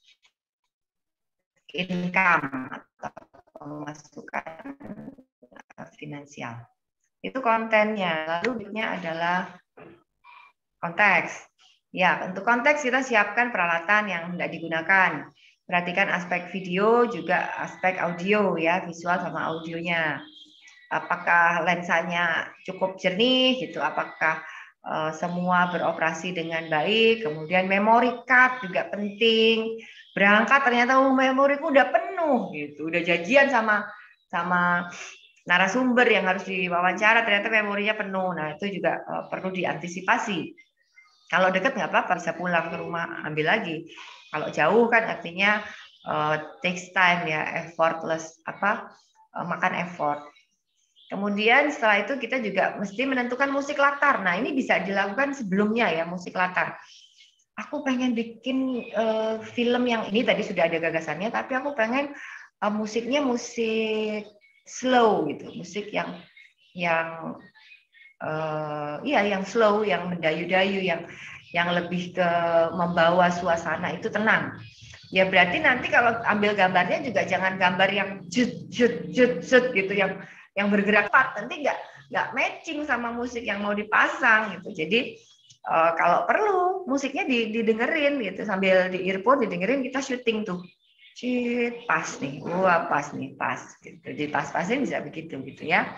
income atau pemasukan finansial. Itu kontennya. Lalu berikutnya adalah konteks. Ya, untuk konteks kita siapkan peralatan yang hendak digunakan. Perhatikan aspek video juga aspek audio ya, visual sama audionya. Apakah lensanya cukup jernih gitu, apakah uh, semua beroperasi dengan baik, kemudian memory card juga penting. Berangkat ternyata oh, memoriku udah penuh gitu, udah janjian sama sama narasumber yang harus diwawancara ternyata memorinya penuh. Nah, itu juga uh, perlu diantisipasi. Kalau dekat nggak apa-apa, bisa pulang ke rumah ambil lagi. Kalau jauh kan artinya uh, takes time ya, effortless apa uh, makan effort. Kemudian setelah itu kita juga mesti menentukan musik latar. Nah, ini bisa dilakukan sebelumnya ya, musik latar. Aku pengen bikin uh, film yang ini tadi sudah ada gagasannya, tapi aku pengen uh, musiknya musik slow gitu, musik yang yang uh, iya yang slow, yang mendayu-dayu, yang yang lebih ke membawa suasana itu tenang. Ya berarti nanti kalau ambil gambarnya juga jangan gambar yang jut jut jut jut gitu, yang yang bergerak cepat, nanti nggak nggak matching sama musik yang mau dipasang gitu. Jadi uh, kalau perlu musiknya didengerin gitu, sambil di earphone didengerin kita syuting tuh. Cit, pas nih, wah pas nih, pas. Gitu. Jadi pas-pasnya bisa begitu gitu ya.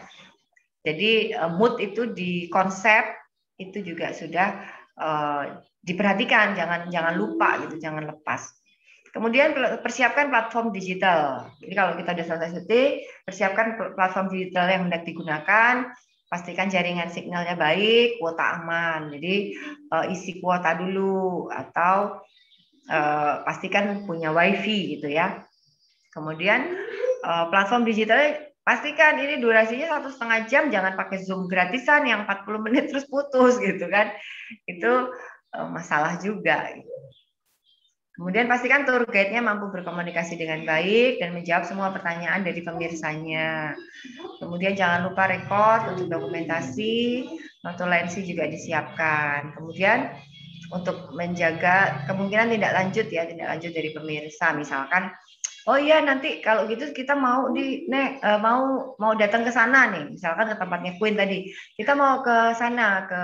Jadi mood itu di konsep itu juga sudah uh, diperhatikan, jangan jangan lupa gitu, jangan lepas. Kemudian persiapkan platform digital. Jadi kalau kita sudah selesai syuting, persiapkan platform digital yang hendak digunakan. Pastikan jaringan signalnya baik, kuota aman. Jadi uh, isi kuota dulu atau uh, pastikan punya wifi gitu ya. Kemudian uh, platform digital pastikan ini durasinya satu setengah jam, jangan pakai Zoom gratisan yang empat puluh menit terus putus gitu kan. Itu uh, masalah juga. Gitu. Kemudian pastikan tour guide-nya mampu berkomunikasi dengan baik dan menjawab semua pertanyaan dari pemirsanya. Kemudian jangan lupa rekod untuk dokumentasi, notulensi juga disiapkan. Kemudian untuk menjaga kemungkinan tindak lanjut ya, tindak lanjut dari pemirsa, misalkan, oh iya nanti kalau gitu kita mau di, nek, mau mau datang ke sana nih, misalkan ke tempatnya Queen tadi, kita mau ke sana ke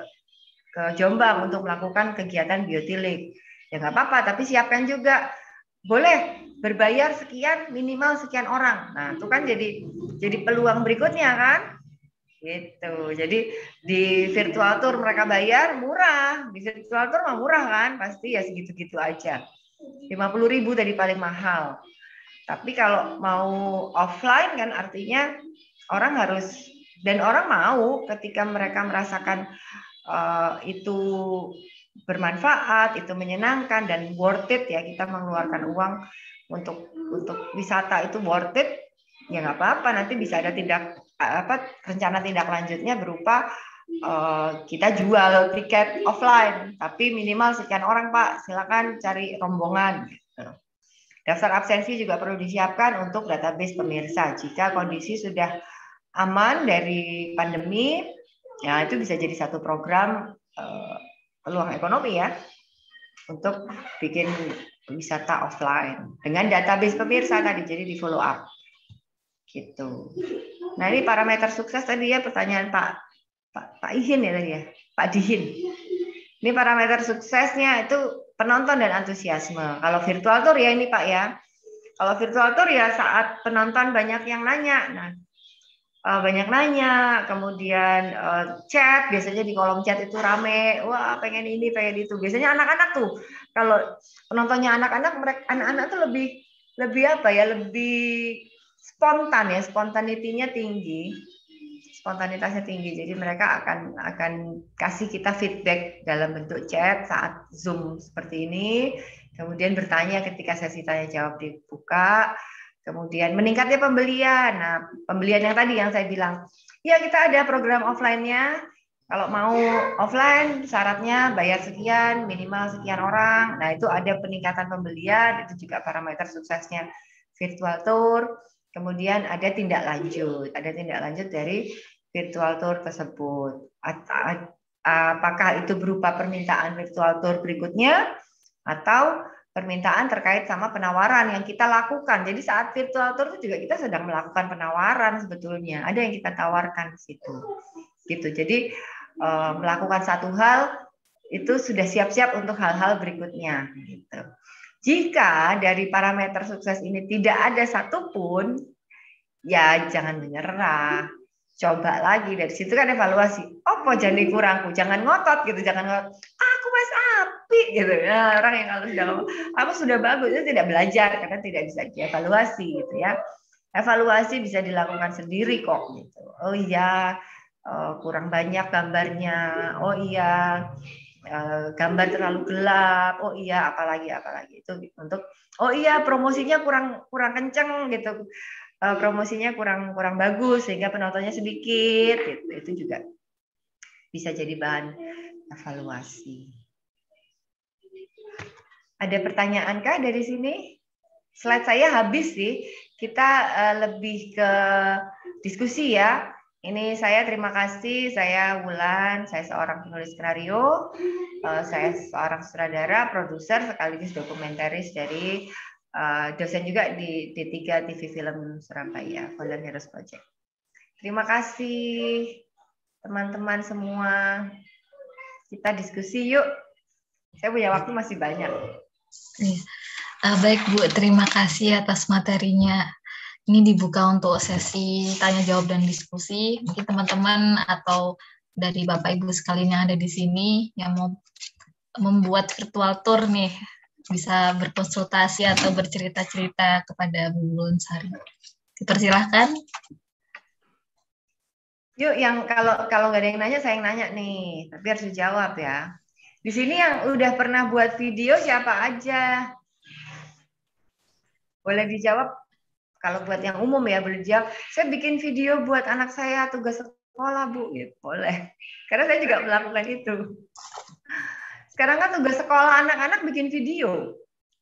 ke Jombang untuk melakukan kegiatan biotilik. Ya nggak apa-apa, tapi siapkan juga boleh berbayar sekian minimal sekian orang. Nah itu kan jadi jadi peluang berikutnya kan, gitu. Jadi di virtual tour mereka bayar murah, di virtual tour mah murah kan, pasti ya segitu-gitu aja. lima puluh ribu tadi paling mahal. Tapi kalau mau offline kan artinya orang harus dan orang mau ketika mereka merasakan uh, itu bermanfaat, itu menyenangkan dan worth it ya, kita mengeluarkan uang untuk untuk wisata itu worth it, ya nggak apa-apa, nanti bisa ada tindak apa rencana tindak lanjutnya berupa uh, kita jual tiket offline, tapi minimal sekian orang Pak, silakan cari rombongan. Gitu. Daftar absensi juga perlu disiapkan untuk database pemirsa. Jika kondisi sudah aman dari pandemi, ya itu bisa jadi satu program uh, peluang ekonomi ya untuk bikin wisata offline dengan database pemirsa tadi, jadi di follow up gitu. Nah ini parameter sukses tadi ya, pertanyaan Pak Pak, Pak Ihin ya tadi ya, Pak Dihin. Ini parameter suksesnya itu penonton dan antusiasme. Kalau virtual tour ya ini Pak ya, kalau virtual tour ya saat penonton banyak yang nanya, nah Uh, banyak nanya, kemudian uh, chat, biasanya di kolom chat itu rame, wah pengen ini, pengen itu. Biasanya anak-anak tuh, kalau penontonnya anak-anak, mereka anak-anak tuh lebih lebih apa ya, lebih spontan ya, spontanitinya tinggi, spontanitasnya tinggi. Jadi mereka akan akan kasih kita feedback dalam bentuk chat saat Zoom seperti ini, kemudian bertanya ketika sesi tanya jawab dibuka. Kemudian meningkatnya pembelian. Nah, pembelian yang tadi yang saya bilang, ya kita ada program offline-nya. Kalau mau offline, syaratnya bayar sekian, minimal sekian orang. Nah, itu ada peningkatan pembelian, itu juga parameter suksesnya virtual tour. Kemudian ada tindak lanjut, ada tindak lanjut dari virtual tour tersebut. Apakah itu berupa permintaan virtual tour berikutnya, atau permintaan terkait sama penawaran yang kita lakukan. Jadi saat virtual tour itu juga kita sedang melakukan penawaran sebetulnya. Ada yang kita tawarkan di situ. Gitu. Jadi eh, melakukan satu hal itu sudah siap-siap untuk hal-hal berikutnya. Gitu. Jika dari parameter sukses ini tidak ada satupun, ya jangan menyerah. Coba lagi, dari situ kan evaluasi. Apa jadi kurangku? Jangan ngotot gitu, jangan ngotot. Aku mas api gitu. Nah, orang yang kalau sudah aku sudah bagus itu tidak belajar karena tidak bisa dievaluasi gitu ya. Evaluasi bisa dilakukan sendiri kok gitu. Oh iya, kurang banyak gambarnya. Oh iya, gambar terlalu gelap. Oh iya, apalagi apalagi itu untuk. Oh iya, promosinya kurang kurang kenceng gitu. Promosinya kurang kurang bagus sehingga penontonnya sedikit, gitu. Itu juga bisa jadi bahan evaluasi. Ada pertanyaankah dari sini? Slide saya habis sih. Kita uh, lebih ke diskusi ya. Ini saya terima kasih. Saya Wulan. Saya seorang penulis skenario. Uh, saya seorang sutradara, produser sekaligus dokumentaris dari Uh, dosen juga di D tiga T V Film Surabaya, Golden Heroes Project. Terima kasih teman-teman semua. Kita diskusi yuk. Saya punya waktu masih banyak. Uh, baik Bu, terima kasih atas materinya. Ini dibuka untuk sesi tanya jawab dan diskusi. Mungkin teman-teman atau dari Bapak Ibu sekalian yang ada di sini yang mau membuat virtual tour nih bisa berkonsultasi atau bercerita-cerita kepada Bu Lonsari. Dipersilahkan. Yuk, yang kalau kalau nggak ada yang nanya, saya yang nanya nih, tapi harus dijawab ya. Di sini yang udah pernah buat video siapa aja? Boleh dijawab. Kalau buat yang umum ya boleh dijawab. Saya bikin video buat anak saya tugas sekolah, Bu. Ya, boleh. Karena saya juga melakukan itu. Sekarang kan tugas sekolah anak-anak bikin video.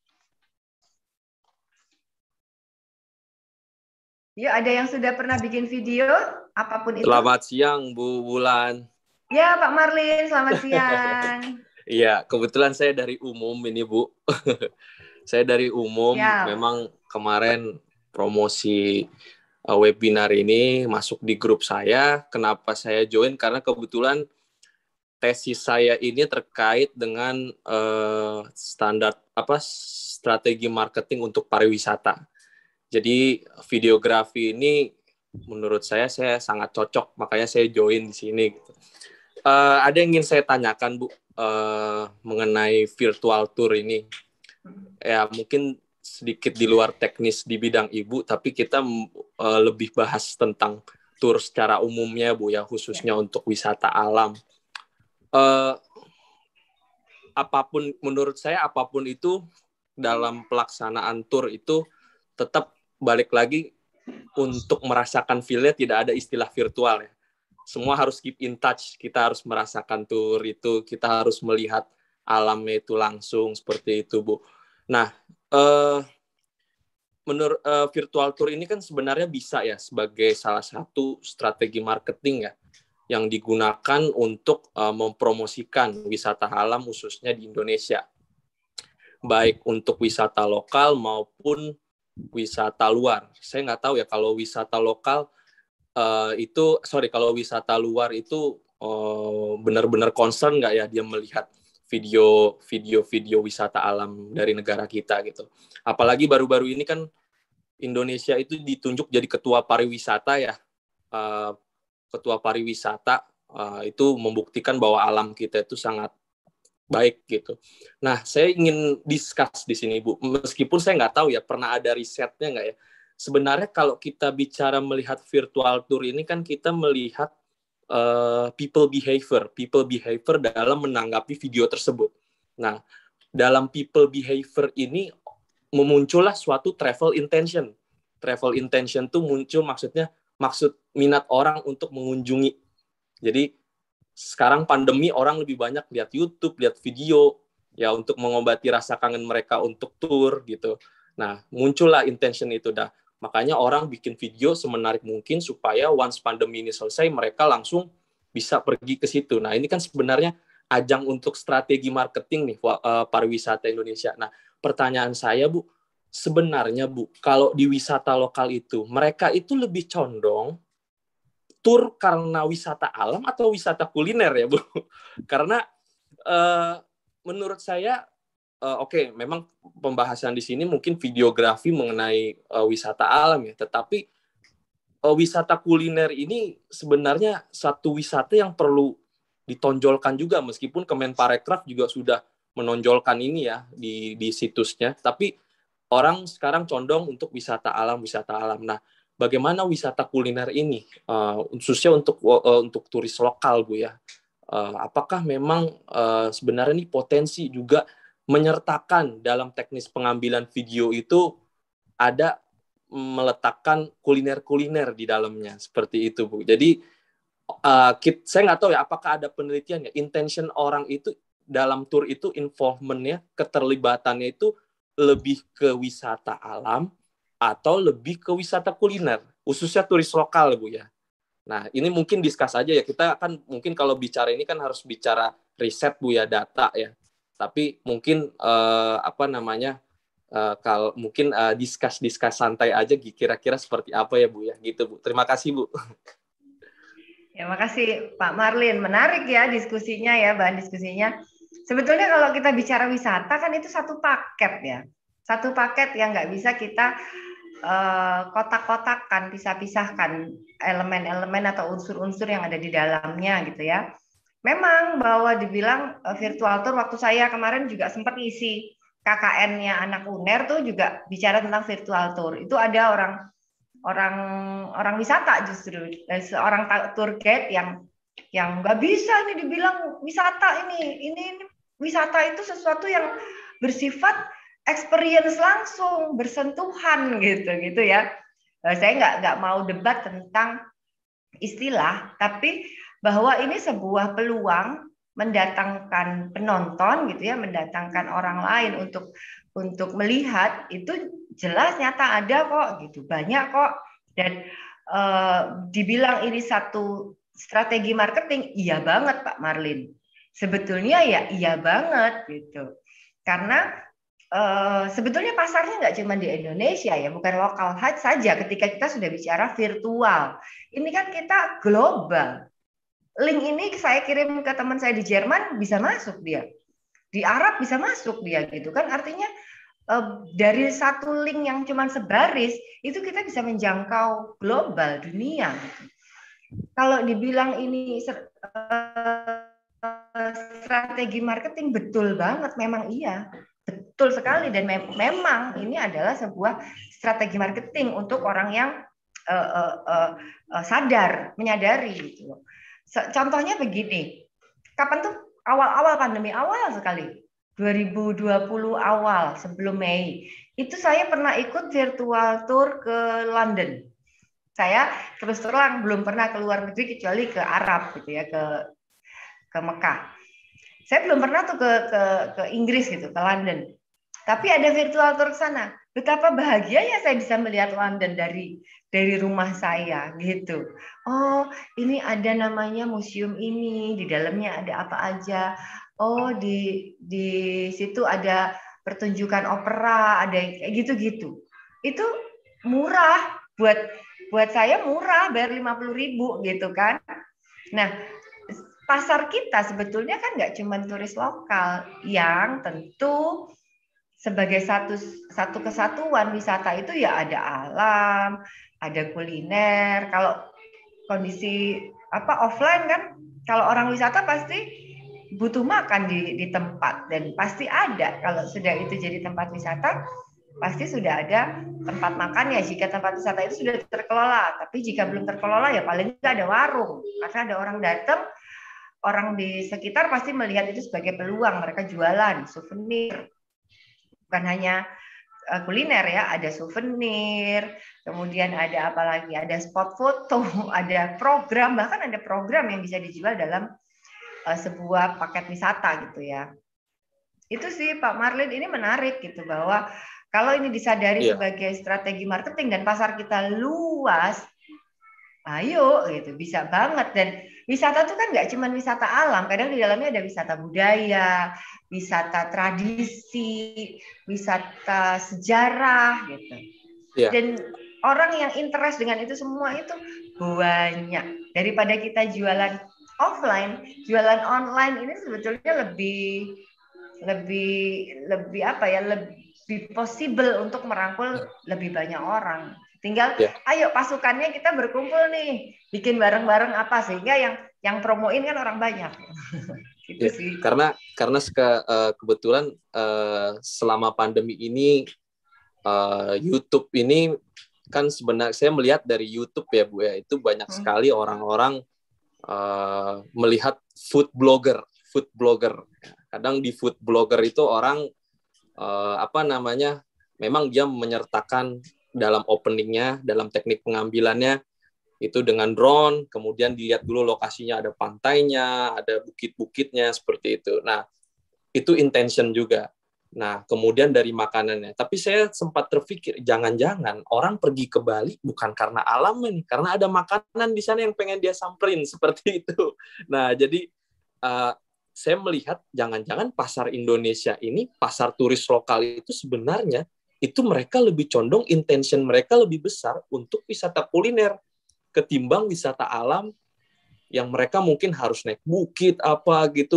Ya, ada yang sudah pernah bikin video apapun itu. Selamat siang, Bu Wulan. Ya, Pak Marlin, selamat siang. Iya, kebetulan saya dari umum ini, Bu. Saya dari umum, ya. Memang kemarin promosi uh, webinar ini masuk di grup saya. Kenapa saya join? Karena kebetulan tesis saya ini terkait dengan uh, standar apa strategi marketing untuk pariwisata. Jadi videografi ini menurut saya saya sangat cocok, makanya saya join di sini. Gitu. Uh, ada yang ingin saya tanyakan, Bu, uh, mengenai virtual tour ini. Ya mungkin sedikit di luar teknis di bidang Ibu, tapi kita uh, lebih bahas tentang tur secara umumnya, Bu, ya, khususnya untuk wisata alam. Uh, apapun, menurut saya apapun itu dalam pelaksanaan tur itu tetap balik lagi untuk merasakan feel-nya, tidak ada istilah virtual ya. Semua harus keep in touch, kita harus merasakan tur itu, kita harus melihat alamnya itu langsung, seperti itu, Bu. Nah, uh, menurut uh, virtual tour ini kan sebenarnya bisa ya sebagai salah satu strategi marketing ya yang digunakan untuk uh, mempromosikan wisata alam khususnya di Indonesia, baik untuk wisata lokal maupun wisata luar. Saya nggak tahu ya kalau wisata lokal uh, itu, sorry kalau wisata luar itu uh, benar-benar concern nggak ya dia melihat video video-video wisata alam dari negara kita gitu. Apalagi baru-baru ini kan Indonesia itu ditunjuk jadi ketua pariwisata ya. Uh, ketua pariwisata uh, itu membuktikan bahwa alam kita itu sangat baik gitu. Nah, saya ingin discuss di sini, Bu. Meskipun saya nggak tahu ya pernah ada risetnya nggak ya. Sebenarnya kalau kita bicara melihat virtual tour ini kan kita melihat Uh, people behavior, people behavior dalam menanggapi video tersebut. Nah, dalam people behavior ini memuncullah suatu travel intention. Travel intention itu muncul maksudnya maksud minat orang untuk mengunjungi. Jadi sekarang pandemi orang lebih banyak lihat YouTube, lihat video ya untuk mengobati rasa kangen mereka untuk tour gitu. Nah, muncullah intention itu dah. Makanya orang bikin video semenarik mungkin supaya once pandemi ini selesai, mereka langsung bisa pergi ke situ. Nah, ini kan sebenarnya ajang untuk strategi marketing nih, pariwisata Indonesia. Nah, pertanyaan saya, Bu, sebenarnya, Bu, kalau di wisata lokal itu, mereka itu lebih condong tur karena wisata alam atau wisata kuliner ya, Bu? Karena uh, menurut saya, Uh, Oke, okay, memang pembahasan di sini mungkin videografi mengenai uh, wisata alam ya, tetapi uh, wisata kuliner ini sebenarnya satu wisata yang perlu ditonjolkan juga, meskipun Kemenparekraf juga sudah menonjolkan ini ya di, di situsnya, tapi orang sekarang condong untuk wisata alam, wisata alam. Nah, bagaimana wisata kuliner ini, uh, khususnya untuk uh, untuk turis lokal, Bu ya? Uh, apakah memang uh, sebenarnya ini potensi juga menyertakan dalam teknis pengambilan video itu ada meletakkan kuliner-kuliner di dalamnya seperti itu, Bu. Jadi uh, kita, saya nggak tahu ya apakah ada penelitian ya intention orang itu dalam tour itu involvementnya, keterlibatannya itu lebih ke wisata alam atau lebih ke wisata kuliner, khususnya turis lokal, Bu ya. Nah, ini mungkin discuss aja ya. Kita kan mungkin kalau bicara ini kan harus bicara riset, Bu ya, data ya. Tapi mungkin uh, apa namanya uh, kalau mungkin uh, discuss discuss santai aja kira-kira seperti apa ya, Bu ya, gitu, Bu. Terima kasih, Bu. Ya, makasih Pak Marlin. Menarik ya diskusinya ya, bahan diskusinya. Sebetulnya kalau kita bicara wisata kan itu satu paket ya. satu paket yang nggak bisa kita uh, kotak-kotakkan, pisah-pisahkan elemen-elemen atau unsur-unsur yang ada di dalamnya gitu ya. Memang bahwa dibilang uh, virtual tour, waktu saya kemarin juga sempat ngisi K K N-nya anak U N E R tuh juga bicara tentang virtual tour. Itu ada orang orang orang wisata justru, seorang tour guide yang yang nggak bisa ini dibilang wisata ini, ini ini wisata itu sesuatu yang bersifat experience langsung, bersentuhan gitu gitu ya. Saya nggak nggak mau debat tentang istilah, tapi bahwa ini sebuah peluang mendatangkan penonton gitu ya, mendatangkan orang lain untuk untuk melihat, itu jelas nyata ada kok gitu, banyak kok. Dan uh, dibilang ini satu strategi marketing, iya banget Pak Marlin. Sebetulnya ya iya banget gitu. Karena uh, sebetulnya pasarnya nggak cuma di Indonesia ya, bukan lokal saja ketika kita sudah bicara virtual. Ini kan kita global. Link ini saya kirim ke teman saya di Jerman, bisa masuk dia. Di Arab bisa masuk dia gitu kan. Artinya uh, dari satu link yang cuma sebaris, itu kita bisa menjangkau global, dunia gitu. Kalau dibilang ini strategi marketing, betul banget, memang iya, betul sekali, dan mem memang ini adalah sebuah strategi marketing untuk orang yang uh, uh, uh, uh, sadar, menyadari gitu. Contohnya begini, kapan tuh awal-awal pandemi, awal sekali, dua ribu dua puluh awal, sebelum Mei, itu saya pernah ikut virtual tour ke London. Saya terus terang belum pernah keluar negeri kecuali ke Arab gitu ya, ke ke Mekah. Saya belum pernah tuh ke ke ke Inggris gitu, ke London. Tapi ada virtual tour ke sana. Betapa bahagianya saya bisa melihat London dari dari rumah saya gitu. Oh, ini ada namanya museum ini, di dalamnya ada apa aja. Oh, di di situ ada pertunjukan opera, ada kayak gitu-gitu. Itu murah buat buat saya, murah, bayar lima puluh ribu gitu kan. Nah, pasar kita sebetulnya kan nggak cuma turis lokal, yang tentu sebagai satu satu kesatuan wisata itu ya ada alam, ada kuliner. Kalau kondisi apa offline kan, kalau orang wisata pasti butuh makan di di tempat, dan pasti ada. Kalau sudah itu jadi tempat wisata, pasti sudah ada tempat makan ya, jika tempat wisata itu sudah terkelola. Tapi jika belum terkelola ya paling nggak ada warung, karena ada orang datang, orang di sekitar pasti melihat itu sebagai peluang, mereka jualan souvenir. Bukan hanya kuliner ya, ada souvenir, kemudian ada apa lagi, ada spot foto, ada program, bahkan ada program yang bisa dijual dalam uh, sebuah paket wisata gitu ya. Itu sih Pak Marlin, ini menarik gitu, bahwa kalau ini disadari yeah. sebagai strategi marketing dan pasar kita luas, ayo gitu, bisa banget. Dan wisata itu kan nggak cuma wisata alam, kadang di dalamnya ada wisata budaya, wisata tradisi, wisata sejarah gitu. Yeah. Dan orang yang interest dengan itu semua itu banyak. Daripada kita jualan offline, jualan online ini sebetulnya lebih lebih lebih apa ya, lebih possible untuk merangkul lebih banyak orang. Tinggal yeah. ayo pasukannya kita berkumpul nih, bikin bareng-bareng apa, sehingga yang yang promoin kan orang banyak. Gitu ya, sih. Karena karena seka, uh, kebetulan uh, selama pandemi ini uh, YouTube ini kan sebenarnya saya melihat dari YouTube ya Bu ya, itu banyak hmm. sekali orang-orang uh, melihat food blogger, food blogger. Kadang di food blogger itu orang uh, apa namanya, memang dia menyertakan dalam openingnya, dalam teknik pengambilannya itu dengan drone, kemudian dilihat dulu lokasinya, ada pantainya, ada bukit-bukitnya, seperti itu. Nah, itu intention juga. Nah, kemudian dari makanannya. Tapi saya sempat terpikir, jangan-jangan orang pergi ke Bali bukan karena alam nih, karena ada makanan di sana yang pengen dia samperin, seperti itu. Nah, jadi uh, saya melihat jangan-jangan pasar Indonesia ini, pasar turis lokal itu sebenarnya, itu mereka lebih condong, intention mereka lebih besar untuk wisata kuliner ketimbang wisata alam yang mereka mungkin harus naik bukit apa gitu.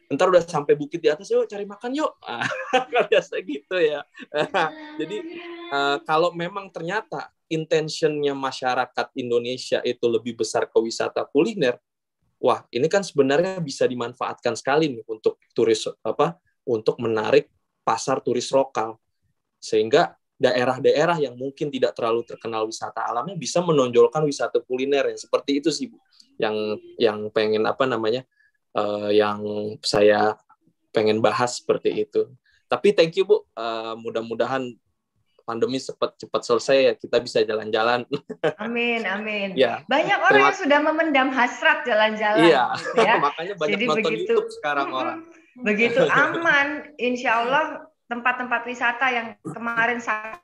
ntar udah sampai bukit di atas, yuk cari makan yuk. Ah, biasa gitu ya. Jadi uh, kalau memang ternyata intentionnya masyarakat Indonesia itu lebih besar ke wisata kuliner, wah ini kan sebenarnya bisa dimanfaatkan sekali nih untuk turis apa, untuk menarik pasar turis lokal, sehingga daerah-daerah yang mungkin tidak terlalu terkenal wisata alamnya bisa menonjolkan wisata kuliner yang seperti itu sih Bu, yang yang pengen apa namanya uh, yang saya pengen bahas seperti itu. Tapi thank you Bu, uh, mudah-mudahan pandemi cepat cepat selesai ya, kita bisa jalan-jalan. Amin, amin. Ya, banyak orang terima... yang sudah memendam hasrat jalan-jalan. Iya, gitu ya. makanya banyak Jadi nonton begitu, YouTube sekarang orang. Begitu aman, insya Allah tempat-tempat wisata yang kemarin sangat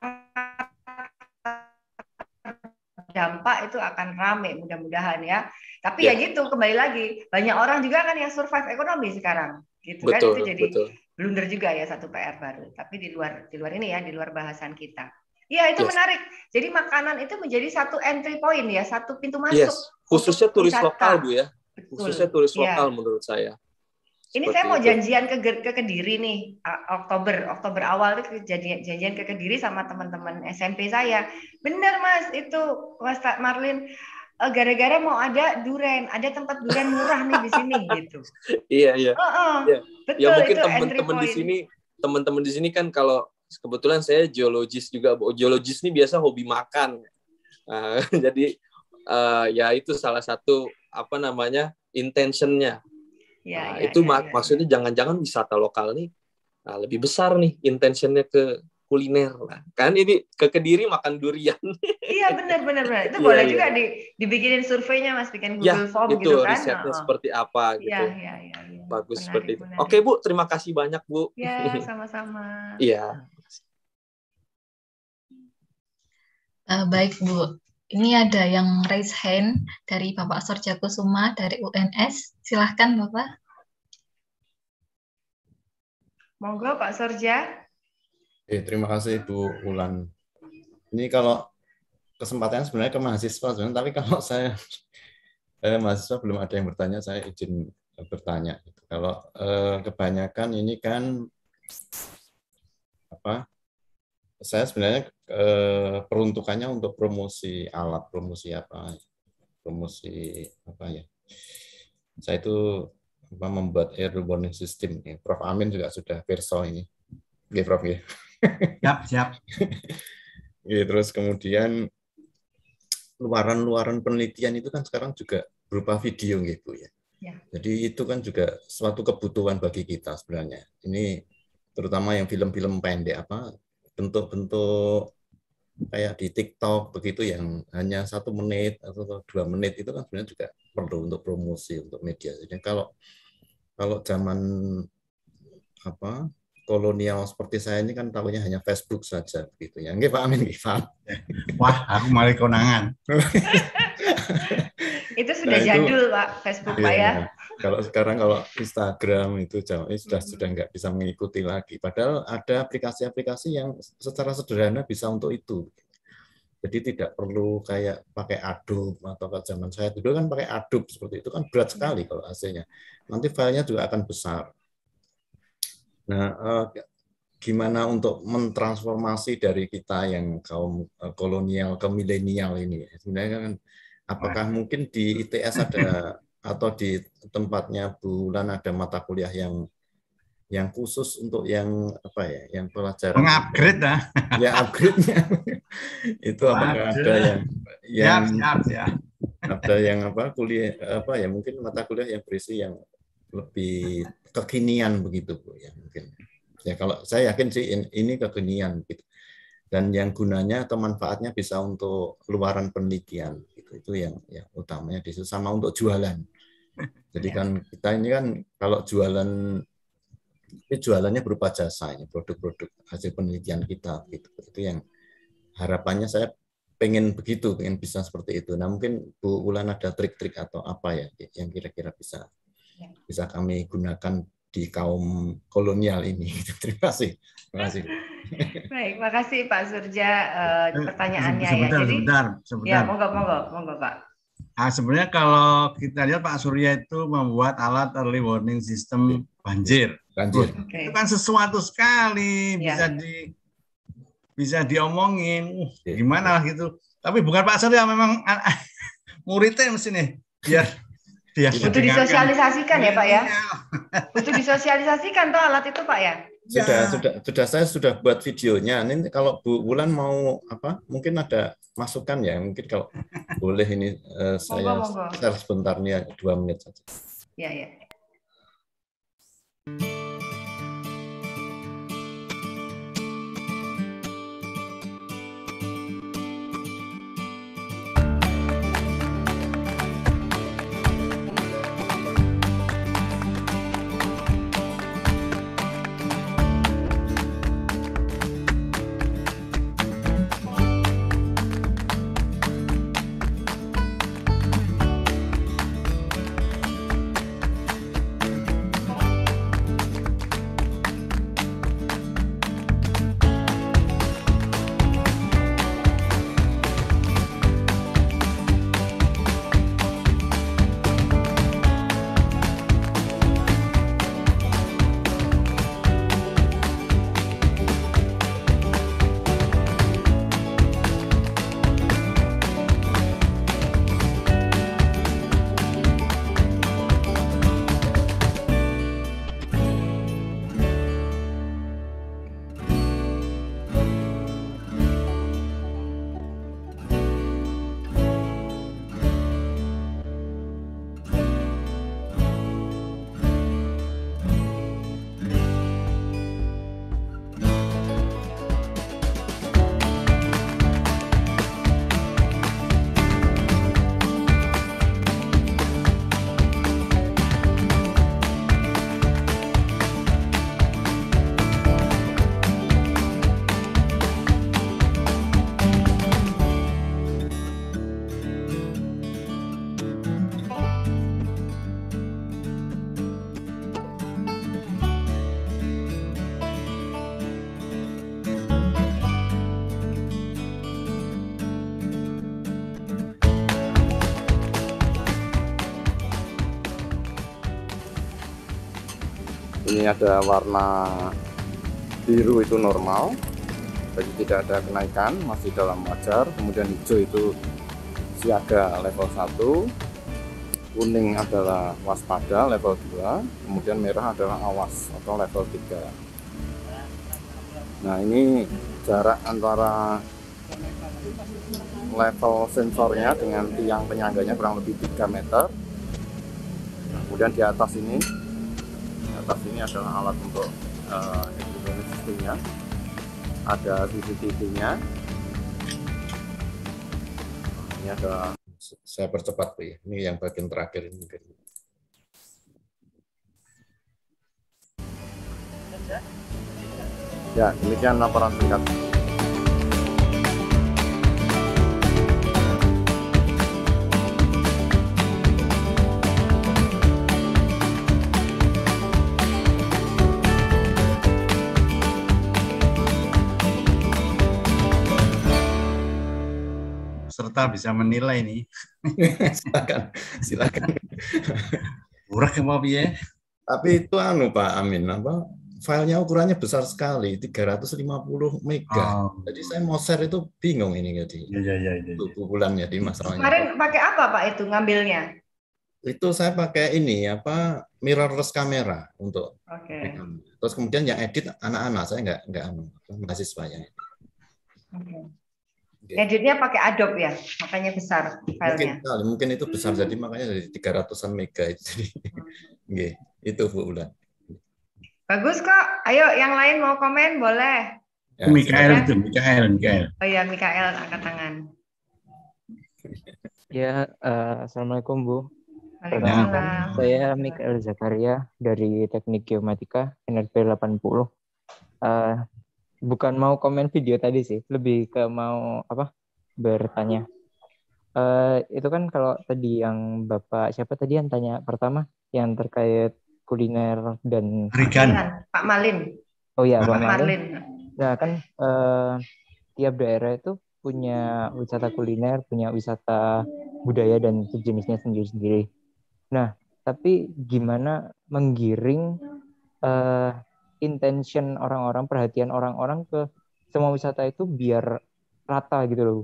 dampak itu akan rame mudah-mudahan ya. Tapi ya. ya gitu, kembali lagi banyak orang juga kan yang survive ekonomi sekarang, gitu betul, kan itu jadi betul. blunder juga ya, satu P R baru. Tapi di luar di luar ini ya, di luar bahasan kita. Iya itu yes. menarik. Jadi makanan itu menjadi satu entry point ya, satu pintu masuk. Yes. Khususnya turis wisata. lokal Bu ya. Betul. Khususnya turis ya. lokal menurut saya. Ini Seperti saya mau itu. janjian ke, ke Kediri nih, Oktober, Oktober awal itu janjian, janjian ke Kediri sama teman-teman S M P saya. Bener Mas, itu Mas Marlin, gara-gara mau ada duren, ada tempat duren murah nih di sini gitu. Iya iya. Oh, oh. Ya. Betul, ya mungkin itu teman-teman di sini, teman-teman di sini kan kalau kebetulan saya geologis juga, geologis ini biasa hobi makan. Uh, jadi uh, ya itu salah satu apa namanya intentionnya. Ya, nah, ya, itu ya, mak- ya, maksudnya ya. jangan-jangan wisata lokal nih nah, lebih besar nih intentionnya ke kuliner lah. Kan ini ke Kediri makan durian. Iya benar benar benar. Itu boleh ya, juga ya. di dibikinin surveinya Mas, bikin Google ya, Form itu, gitu kan. risetnya oh. seperti apa gitu. Iya iya iya. Ya. Bagus menarik, seperti itu. menarik. Oke Bu, terima kasih banyak Bu. Ya sama-sama. Iya. uh, baik Bu. Ini ada yang raise hand dari Bapak Sorja Kusuma dari U N S. Silahkan Bapak. Monggo Pak Sorja. Eh, terima kasih Bu Ulan. Ini kalau kesempatannya sebenarnya ke mahasiswa, sebenarnya, tapi kalau saya eh, mahasiswa belum ada yang bertanya, saya izin bertanya. Kalau eh, kebanyakan ini kan apa? Saya sebenarnya eh, peruntukannya untuk promosi alat, promosi apa, promosi apa ya. Saya itu apa, membuat air warning system. Prof Amin juga sudah perso ini. Oke, Prof. Ya. Siap, siap. Ya, terus kemudian luaran-luaran penelitian itu kan sekarang juga berupa video gitu ya. Ya. Jadi itu kan juga suatu kebutuhan bagi kita sebenarnya. Ini terutama yang film-film pendek apa, bentuk-bentuk kayak di TikTok begitu yang hanya satu menit atau dua menit itu kan sebenarnya juga perlu untuk promosi untuk media. Jadi kalau kalau zaman apa kolonial seperti saya ini kan tahunya hanya Facebook saja begitu ya. Nggih Pak Amin nggih Pak. Wah, aku malah konangan. Itu sudah nah, jadul itu, Pak, Facebook iya, Pak ya. Kalau sekarang kalau Instagram itu jauh ini sudah hmm. sudah nggak bisa mengikuti lagi. Padahal ada aplikasi-aplikasi yang secara sederhana bisa untuk itu. Jadi tidak perlu kayak pakai Adobe atau ke zaman saya dulu kan pakai Adobe seperti itu kan berat sekali kalau hasilnya. Nanti filenya juga akan besar. Nah, eh, gimana untuk mentransformasi dari kita yang kaum kolonial ke milenial ini? Sebenarnya kan apakah mungkin di I T S ada atau di tempatnya Bu Ulan ada mata kuliah yang yang khusus untuk yang apa ya, yang pelajaran mengupgrade dah. Ya upgrade-nya. Itu apakah ada yang yang siap, siap, siap. Ada yang apa kuliah apa ya mungkin mata kuliah yang berisi yang lebih kekinian begitu Bu ya mungkin. Ya kalau saya yakin sih ini kekinian gitu. Dan yang gunanya atau manfaatnya bisa untuk luaran penelitian gitu. Itu yang ya utamanya di situ sama untuk jualan. Jadi kan kita ini kan kalau jualan ini jualannya berupa jasa, ini produk-produk hasil penelitian kita gitu. Itu yang harapannya saya pengen begitu, pengen bisa seperti itu. Nah mungkin Bu Ulan ada trik-trik atau apa ya yang kira-kira bisa bisa kami gunakan di kaum kolonial ini. Terima kasih. Terima kasih. Baik, makasih Pak Surja uh, pertanyaannya sebentar, ya. Jadi sebentar, sebentar. Ya, monggo, monggo, monggo Pak. Nah, sebenarnya kalau kita lihat Pak Surya itu membuat alat early warning system banjir. Banjir. Okay. Itu kan sesuatu sekali, yeah. bisa di bisa diomongin, okay. gimana gitu. Tapi bukan Pak Surya, memang muridnya mesti nih, biar biar butuh disosialisasikan ya Pak ya. Butuh disosialisasikan tuh alat itu Pak ya. Sudah, ya. sudah, sudah saya sudah buat videonya. Ini kalau Bu Wulan mau apa? Mungkin ada masukan ya. Mungkin kalau boleh ini uh, saya monggo, monggo. share sebentar nih dua menit saja. Ya, ya. Ini ada warna biru itu normal, jadi tidak ada kenaikan, masih dalam wajar. Kemudian hijau itu siaga level satu, kuning adalah waspada level dua, kemudian merah adalah awas atau level tiga. Nah, ini jarak antara level sensornya dengan tiang penyangganya kurang lebih tiga meter. Kemudian di atas ini atas ini adalah alat untuk uh, elektronik sistemnya, ada C C T V-nya. Ini ada, saya percepat Bu, ini yang bagian terakhir ini. Ya, demikian laporan singkat. Serta bisa menilai nih. Silakan, silakan. Murah ke mau ya. Tapi itu anu Pak Amin, apa? Filenya ukurannya besar sekali, tiga ratus lima puluh mega. Oh. Jadi saya mau share itu bingung ini jadi. Iya iya iya. Bulannya di masalahnya. Kemarin pakai apa Pak itu ngambilnya? Itu saya pakai ini apa mirrorless kamera untuk. Oke. Okay. Terus kemudian yang edit anak-anak, saya nggak nggak anu mahasiswa yang edit. Oke. Okay. Editnya pakai Adobe ya, makanya besar filenya. Mungkin, mungkin itu besar, jadi makanya dari tiga ratusan mega itu. Jadi, itu Bu Ulan. Bagus kok. Ayo yang lain mau komen boleh. Ya, Mikael itu, Mikael, Mikael. Oh ya, Mikael angkat tangan. Ya, uh, assalamualaikum Bu. Waalaikumsalam. Saya Mikael Zakaria dari Teknik Geomatika N R P delapan puluh. Uh, bukan mau komen video tadi sih, lebih ke mau apa bertanya. Uh, itu kan kalau tadi yang Bapak siapa tadi yang tanya pertama yang terkait kuliner dan Rigan. Pak Malin. Oh iya Pak Malin. Malin. Nah kan uh, tiap daerah itu punya wisata kuliner, punya wisata budaya dan sejenisnya sendiri-sendiri. Nah, tapi gimana menggiring uh, intention orang-orang, perhatian orang-orang ke semua wisata itu biar rata gitu loh.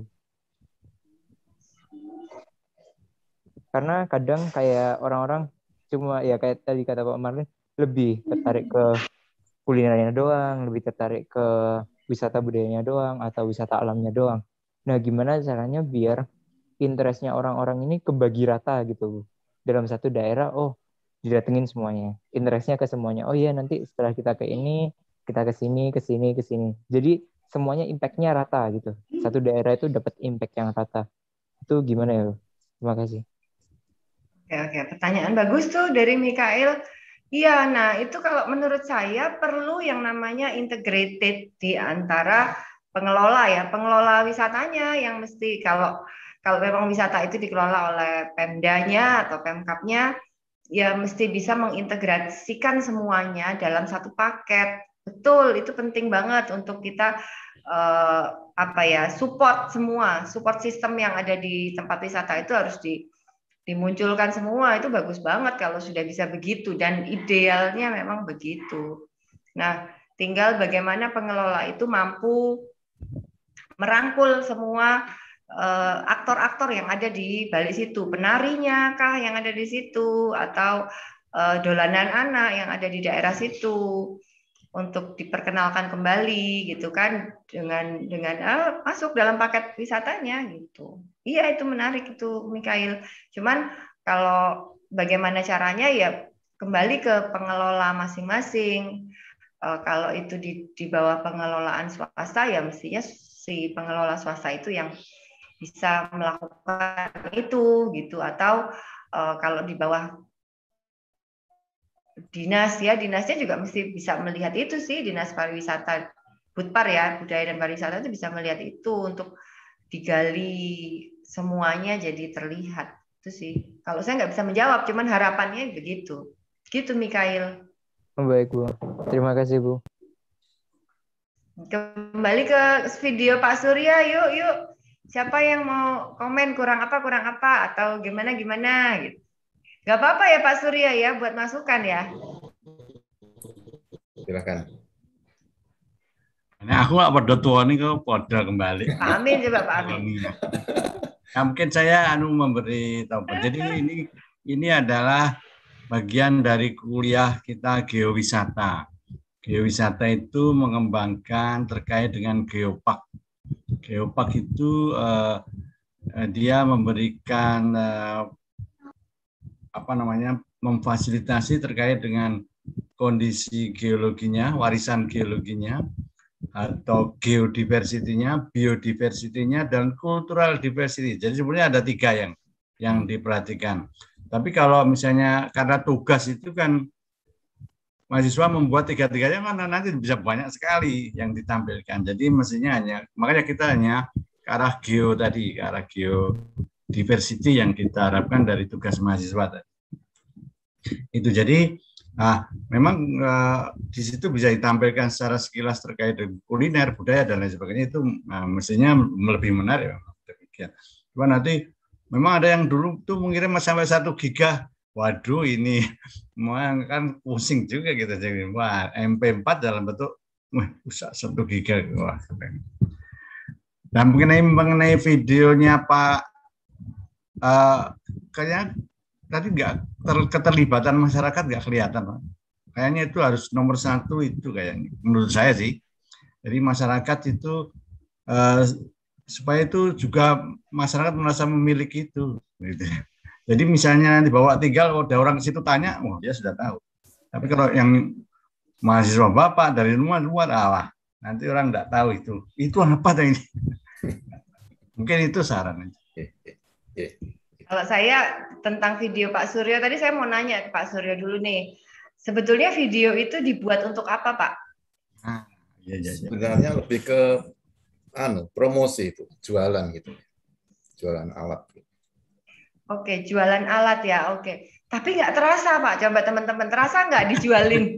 Karena kadang kayak orang-orang cuma ya kayak tadi kata Pak Marlin, lebih tertarik ke kulinernya doang, lebih tertarik ke wisata budayanya doang atau wisata alamnya doang. Nah, gimana caranya biar interestnya orang-orang ini kebagi rata gitu dalam satu daerah? Oh, didatengin semuanya, interestnya ke semuanya. Oh iya, nanti setelah kita ke ini, kita ke sini, ke sini, ke sini. Jadi semuanya impact-nya rata gitu. Satu daerah itu dapat impact yang rata. Itu gimana ya? Terima kasih. Oke, oke. Pertanyaan bagus tuh dari Mikael. Iya, nah itu kalau menurut saya perlu yang namanya integrated di antara pengelola ya, pengelola wisatanya yang mesti kalau kalau memang wisata itu dikelola oleh Pemdanya atau Pemkapnya, ya mesti bisa mengintegrasikan semuanya dalam satu paket. Betul, itu penting banget untuk kita eh, apa ya support semua, support sistem yang ada di tempat wisata itu harus di dimunculkan semua. Itu bagus banget kalau sudah bisa begitu dan idealnya memang begitu. Nah, tinggal bagaimana pengelola itu mampu merangkul semua uh, aktor-aktor yang ada di balik situ, penarinya kah yang ada di situ atau uh, dolanan anak yang ada di daerah situ untuk diperkenalkan kembali gitu kan dengan dengan ah, masuk dalam paket wisatanya gitu. Iya itu menarik itu Mikael. Cuman kalau bagaimana caranya ya kembali ke pengelola masing-masing. E, kalau itu di, di bawah pengelolaan swasta ya mestinya si pengelola swasta itu yang bisa melakukan itu gitu atau e, kalau di bawah dinas ya dinasnya juga mesti bisa melihat itu sih, dinas pariwisata Budpar ya budaya dan pariwisata itu bisa melihat itu untuk digali semuanya jadi terlihat itu sih. Kalau saya nggak bisa menjawab, cuman harapannya begitu. Gitu Mikael. Baik Bu, terima kasih Bu. Kembali ke video Pak Surya, yuk yuk. Siapa yang mau komen kurang apa kurang apa atau gimana gimana gitu. Gak apa-apa ya Pak Surya ya buat masukan ya. Silakan. Nah, aku nggak pada tua nih kok pada kembali. Pak Amin coba Pak Amin. Nah, mungkin saya anu memberi tahu. Jadi ini ini adalah bagian dari kuliah kita geowisata. Geowisata itu mengembangkan terkait dengan geopark. Geopark itu eh, dia memberikan eh, apa namanya memfasilitasi terkait dengan kondisi geologinya, warisan geologinya, atau geodiversity-nya, biodiversity-nya, dan cultural diversity. Jadi sebenarnya ada tiga yang yang diperhatikan. Tapi kalau misalnya karena tugas itu kan mahasiswa membuat tiga-tiganya kan nanti bisa banyak sekali yang ditampilkan. Jadi mestinya hanya makanya kita hanya ke arah geo tadi, ke arah geo diversity yang kita harapkan dari tugas mahasiswa tadi. Itu jadi nah, memang uh, di situ bisa ditampilkan secara sekilas terkait dengan kuliner, budaya dan lain sebagainya itu uh, mestinya lebih menarik. Cuma nanti memang ada yang dulu tuh mengirim sampai satu giga. Waduh ini memang kan pusing juga kita jadi wah M P empat dalam bentuk wah usah satu giga wah. Dan mengenai mengenai videonya Pak Uh, kayaknya tadi nggak keterlibatan masyarakat nggak kelihatan, Pak. Kayaknya itu harus nomor satu itu kayaknya menurut saya sih. Jadi masyarakat itu uh, supaya itu juga masyarakat merasa memiliki itu. Gitu. Jadi misalnya dibawa tinggal, kalau ada orang ke situ tanya, oh dia sudah tahu. Tapi kalau yang mahasiswa bapak dari luar luar awah, nanti orang nggak tahu itu. Itu apa ini? Mungkin itu saran. Kalau saya tentang video Pak Suryo tadi saya mau nanya ke Pak Suryo dulu nih. Sebetulnya video itu dibuat untuk apa, Pak? Ah, iya, iya, iya. Sebenarnya lebih ke anu, promosi itu, jualan gitu. Jualan alat. Oke, jualan alat ya, oke. Tapi nggak terasa, Pak. Coba teman-teman terasa nggak dijualin?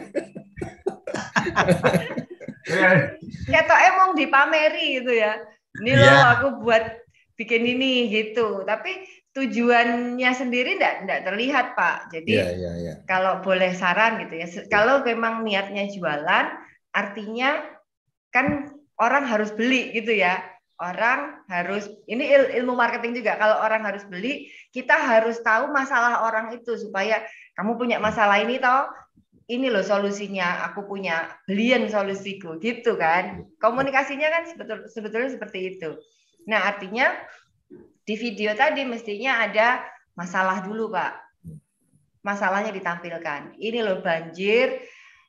Kayak emang dipameri gitu ya. Ini loh yeah. aku buat bikin ini gitu. Tapi tujuannya sendiri enggak enggak terlihat, Pak. Jadi yeah, yeah, yeah. kalau boleh saran gitu ya. Kalau memang niatnya jualan, artinya kan orang harus beli gitu ya. Orang harus, ini il, ilmu marketing juga. Kalau orang harus beli, kita harus tahu masalah orang itu supaya kamu punya masalah ini toh, ini loh solusinya, aku punya belian solusiku gitu kan. Komunikasinya kan sebetul, sebetulnya seperti itu. Nah, artinya di video tadi mestinya ada masalah dulu, Pak. Masalahnya ditampilkan. Ini loh banjir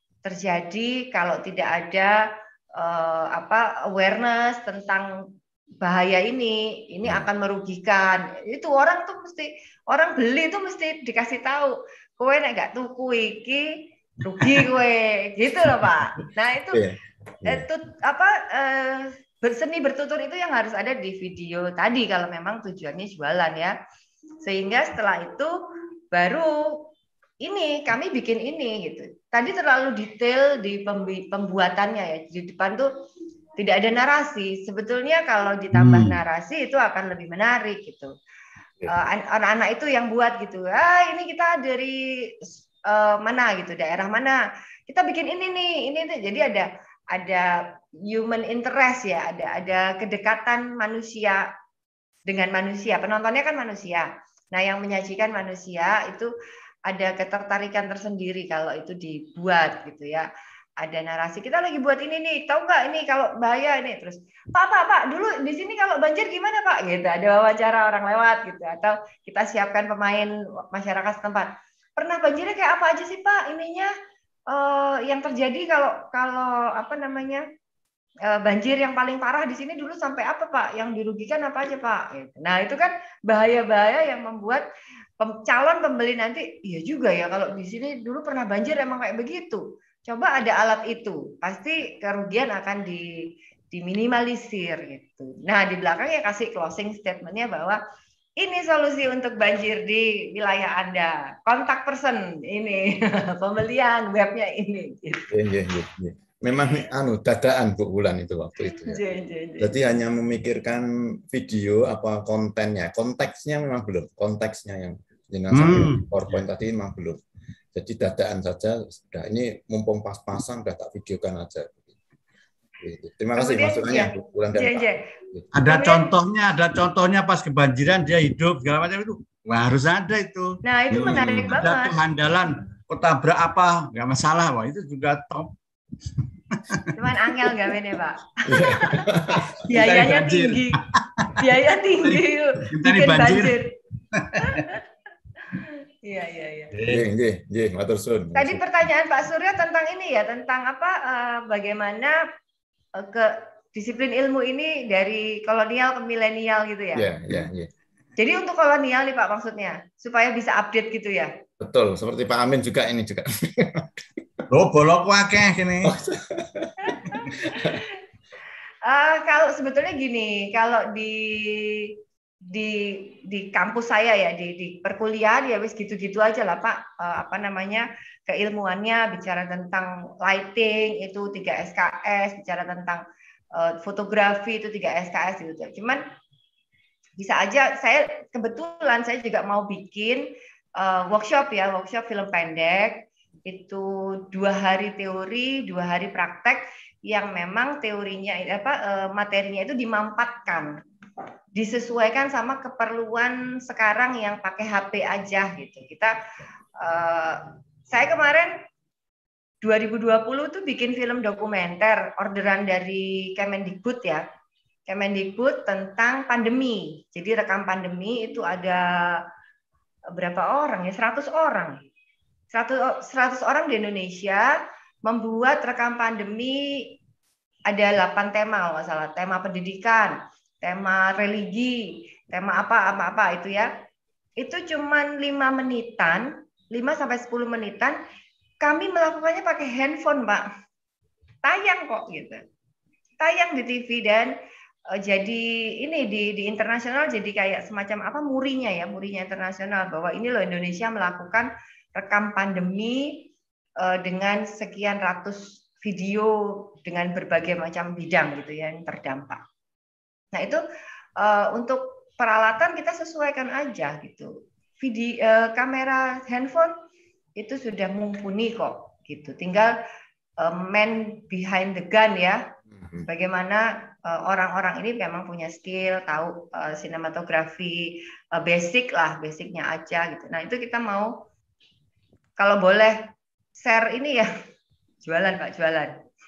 terjadi kalau tidak ada uh, apa awareness tentang bahaya ini, ini akan merugikan. Itu orang tuh mesti, orang beli tuh mesti dikasih tahu, kowe nek gak tuku iki rugi kowe, gitu loh Pak. Nah itu yeah. Yeah. Eh, tut, apa eh, berseni bertutur itu yang harus ada di video tadi kalau memang tujuannya jualan ya. Sehingga setelah itu baru ini kami bikin ini gitu. Tadi terlalu detail di pembuatannya ya. Di depan tuh tidak ada narasi. Sebetulnya kalau ditambah hmm. narasi itu akan lebih menarik gitu. Anak-anak uh, itu yang buat gitu. Ah ini kita dari uh, mana gitu, daerah mana. Kita bikin ini nih, ini nih. Jadi ada ada human interest ya, ada ada kedekatan manusia dengan manusia. Penontonnya kan manusia. Nah yang menyajikan manusia itu ada ketertarikan tersendiri kalau itu dibuat gitu ya. Ada narasi, kita lagi buat ini nih, tahu nggak ini kalau bahaya ini, terus Pak Pak Pak dulu di sini kalau banjir gimana Pak gitu, ada wawancara orang lewat gitu, atau kita siapkan pemain masyarakat setempat, pernah banjirnya kayak apa aja sih Pak ininya uh, yang terjadi kalau kalau apa namanya uh, banjir yang paling parah di sini dulu sampai apa Pak, yang dirugikan apa aja Pak gitu. Nah itu kan bahaya-bahaya yang membuat calon pembeli nanti, iya juga ya kalau di sini dulu pernah banjir emang kayak begitu. Coba ada alat itu, pasti kerugian akan di, diminimalisir gitu. Nah di belakangnya kasih closing statementnya bahwa ini solusi untuk banjir di wilayah Anda. Kontak person ini, pembelian webnya ini. Gitu. Ya, ya, ya. Memang anu dadaan Bu Wulan itu waktu itu. Ya. Je, je, je. Jadi hanya memikirkan video apa kontennya, konteksnya memang belum, konteksnya yang dengan hmm. PowerPoint tadi memang belum. Jadi dadaan saja sudah, ini mumpung pas-pasan udah tak videokan aja. Terima kasih masukannya Bu Wulan dan Pak. Ada contohnya, ada contohnya pas kebanjiran dia hidup segala macam itu. Wah, harus ada itu. Nah, itu hmm. menarik banget. Ada kehandalan kota berapa, nggak masalah. Wah, itu juga top. Cuman angel gawe nih, Pak. Biayanya tinggi. Biaya tinggi. Bikin banjir. Iya, iya, iya. Nggih, nggih, nggih, matur suwun. Tadi pertanyaan Pak Suryo tentang ini ya, tentang apa uh, bagaimana uh, ke disiplin ilmu ini dari kolonial ke milenial gitu ya. Iya, iya, iya. Jadi untuk kolonial nih Pak maksudnya, supaya bisa update gitu ya. Betul, seperti Pak Amin juga ini juga. Loh, bolok akeh kene. uh, kalau sebetulnya gini, kalau di di di kampus saya ya di di perkuliahan ya wis gitu-gitu aja lah Pak, uh, apa namanya keilmuannya bicara tentang lighting itu tiga S K S, bicara tentang uh, fotografi itu tiga S K S gitu. Cuman bisa aja saya kebetulan saya juga mau bikin uh, workshop ya, workshop film pendek itu dua hari teori, dua hari praktek yang memang teorinya apa uh, materinya itu dimampatkan, disesuaikan sama keperluan sekarang yang pakai H P aja gitu. Kita uh, saya kemarin dua ribu dua puluh tuh bikin film dokumenter orderan dari Kemendikbud ya. Kemendikbud tentang pandemi. Jadi rekam pandemi itu ada berapa orang ya? seratus orang. seratus orang di Indonesia membuat rekam pandemi, ada delapan tema kalau nggak salah. Tema pendidikan, tema religi, tema apa apa apa itu ya. Itu cuman lima menitan, lima sampai sepuluh menitan. Kami melakukannya pakai handphone, Pak. Tayang kok gitu. Tayang di T V dan uh, jadi ini di di internasional jadi kayak semacam apa murinya ya, murinya internasional bahwa ini loh Indonesia melakukan rekam pandemi uh, dengan sekian ratus video dengan berbagai macam bidang gitu ya yang terdampak. Nah itu uh, untuk peralatan kita sesuaikan aja gitu. Video uh, kamera handphone itu sudah mumpuni kok gitu. Tinggal uh, man behind the gun ya. Bagaimana uh, orang-orang ini memang punya skill, tahu uh, sinematografi uh, basic lah, basicnya aja gitu. Nah itu kita mau kalau boleh share ini ya, jualan Pak, jualan.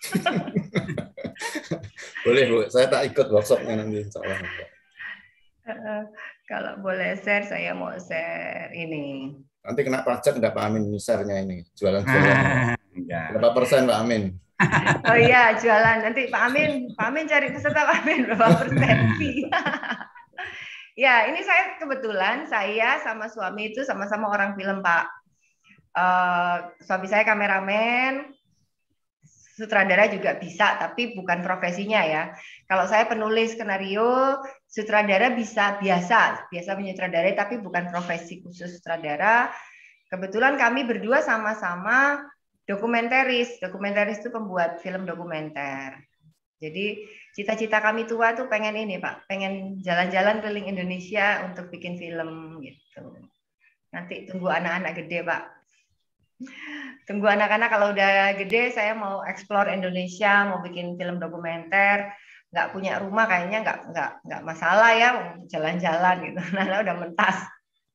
Boleh Bu, saya tak ikut workshopnya nanti insya Allah. Uh, kalau boleh share, saya mau share ini. Nanti kena pajak enggak Pak Amin share-nya ini, jualan-jualan. Berapa persen Pak Amin? Oh iya, jualan. Nanti Pak Amin, Pak Amin cari peserta Pak Amin berapa persen fee. Ya, ini saya kebetulan saya sama suami itu sama-sama orang film Pak. Uh, suami saya kameramen, sutradara juga bisa, tapi bukan profesinya ya. Kalau saya penulis skenario, sutradara bisa biasa, biasa menyutradarai, tapi bukan profesi khusus sutradara. Kebetulan kami berdua sama-sama dokumentaris. Dokumentaris itu pembuat film dokumenter. Jadi cita-cita kami tua tuh pengen ini Pak, pengen jalan-jalan keliling Indonesia untuk bikin film gitu. Nanti tunggu anak-anak gede Pak. Tunggu anak-anak kalau udah gede, saya mau explore Indonesia, mau bikin film dokumenter. Nggak punya rumah kayaknya nggak nggak nggak masalah ya, mau jalan-jalan gitu. Nah udah mentas.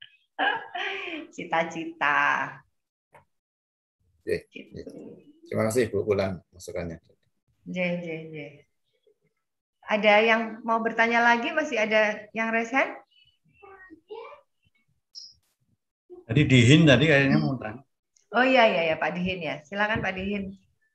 Cita-cita. Oke, terima kasih Bu Wulan masukannya. J, J, J. Ada yang mau bertanya lagi? Masih ada yang raise hand? Tadi Dihin tadi kayaknya mau tanya. Oh iya iya ya Pak Dihin ya. Silakan Pak Dihin.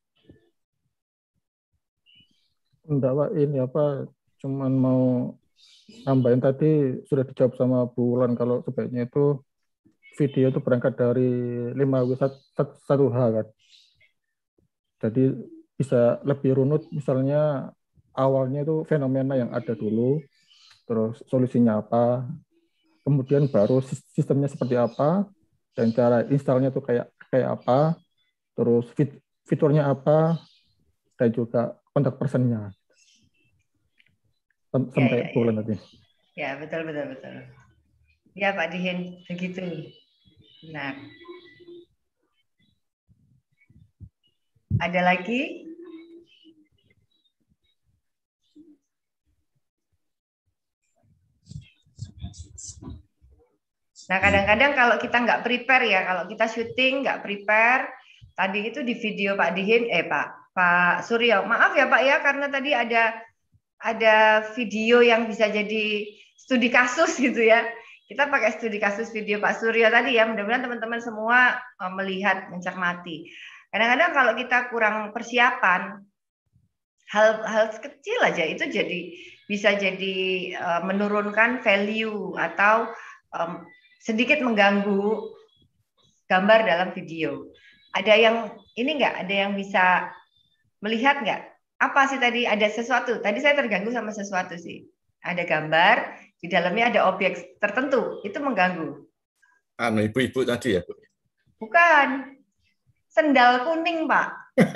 Enggak Pak, ini apa? Cuman mau nambahin tadi sudah dijawab sama Bu Wulan kalau sebaiknya itu video itu berangkat dari lima W satu H kan. Jadi bisa lebih runut, misalnya awalnya itu fenomena yang ada dulu, terus solusinya apa, kemudian baru sistemnya seperti apa, dan cara installnya itu kayak kayak apa, terus fit, fiturnya apa, dan juga kontak personnya. Sampai ya, ya, bulan ya. nanti. Ya betul betul betul. Ya Pak Dihin begitu. Benar. Ada lagi? Nah kadang-kadang kalau kita nggak prepare ya, kalau kita syuting nggak prepare, tadi itu di video Pak Dihin, eh Pak Pak Suryo, maaf ya Pak ya karena tadi ada ada video yang bisa jadi studi kasus gitu ya. Kita pakai studi kasus video Pak Suryo tadi ya, mudah-mudahan teman-teman semua melihat, mencermati. Kadang-kadang kalau kita kurang persiapan, hal-hal kecil aja itu jadi bisa jadi uh, menurunkan value atau um, sedikit mengganggu gambar dalam video. Ada yang ini enggak? Ada yang bisa melihat enggak? Apa sih tadi ada sesuatu? Tadi saya terganggu sama sesuatu sih. Ada gambar, di dalamnya ada objek tertentu, itu mengganggu. Anu ibu-ibu tadi ya, Bu? Bukan. Sendal kuning, Pak.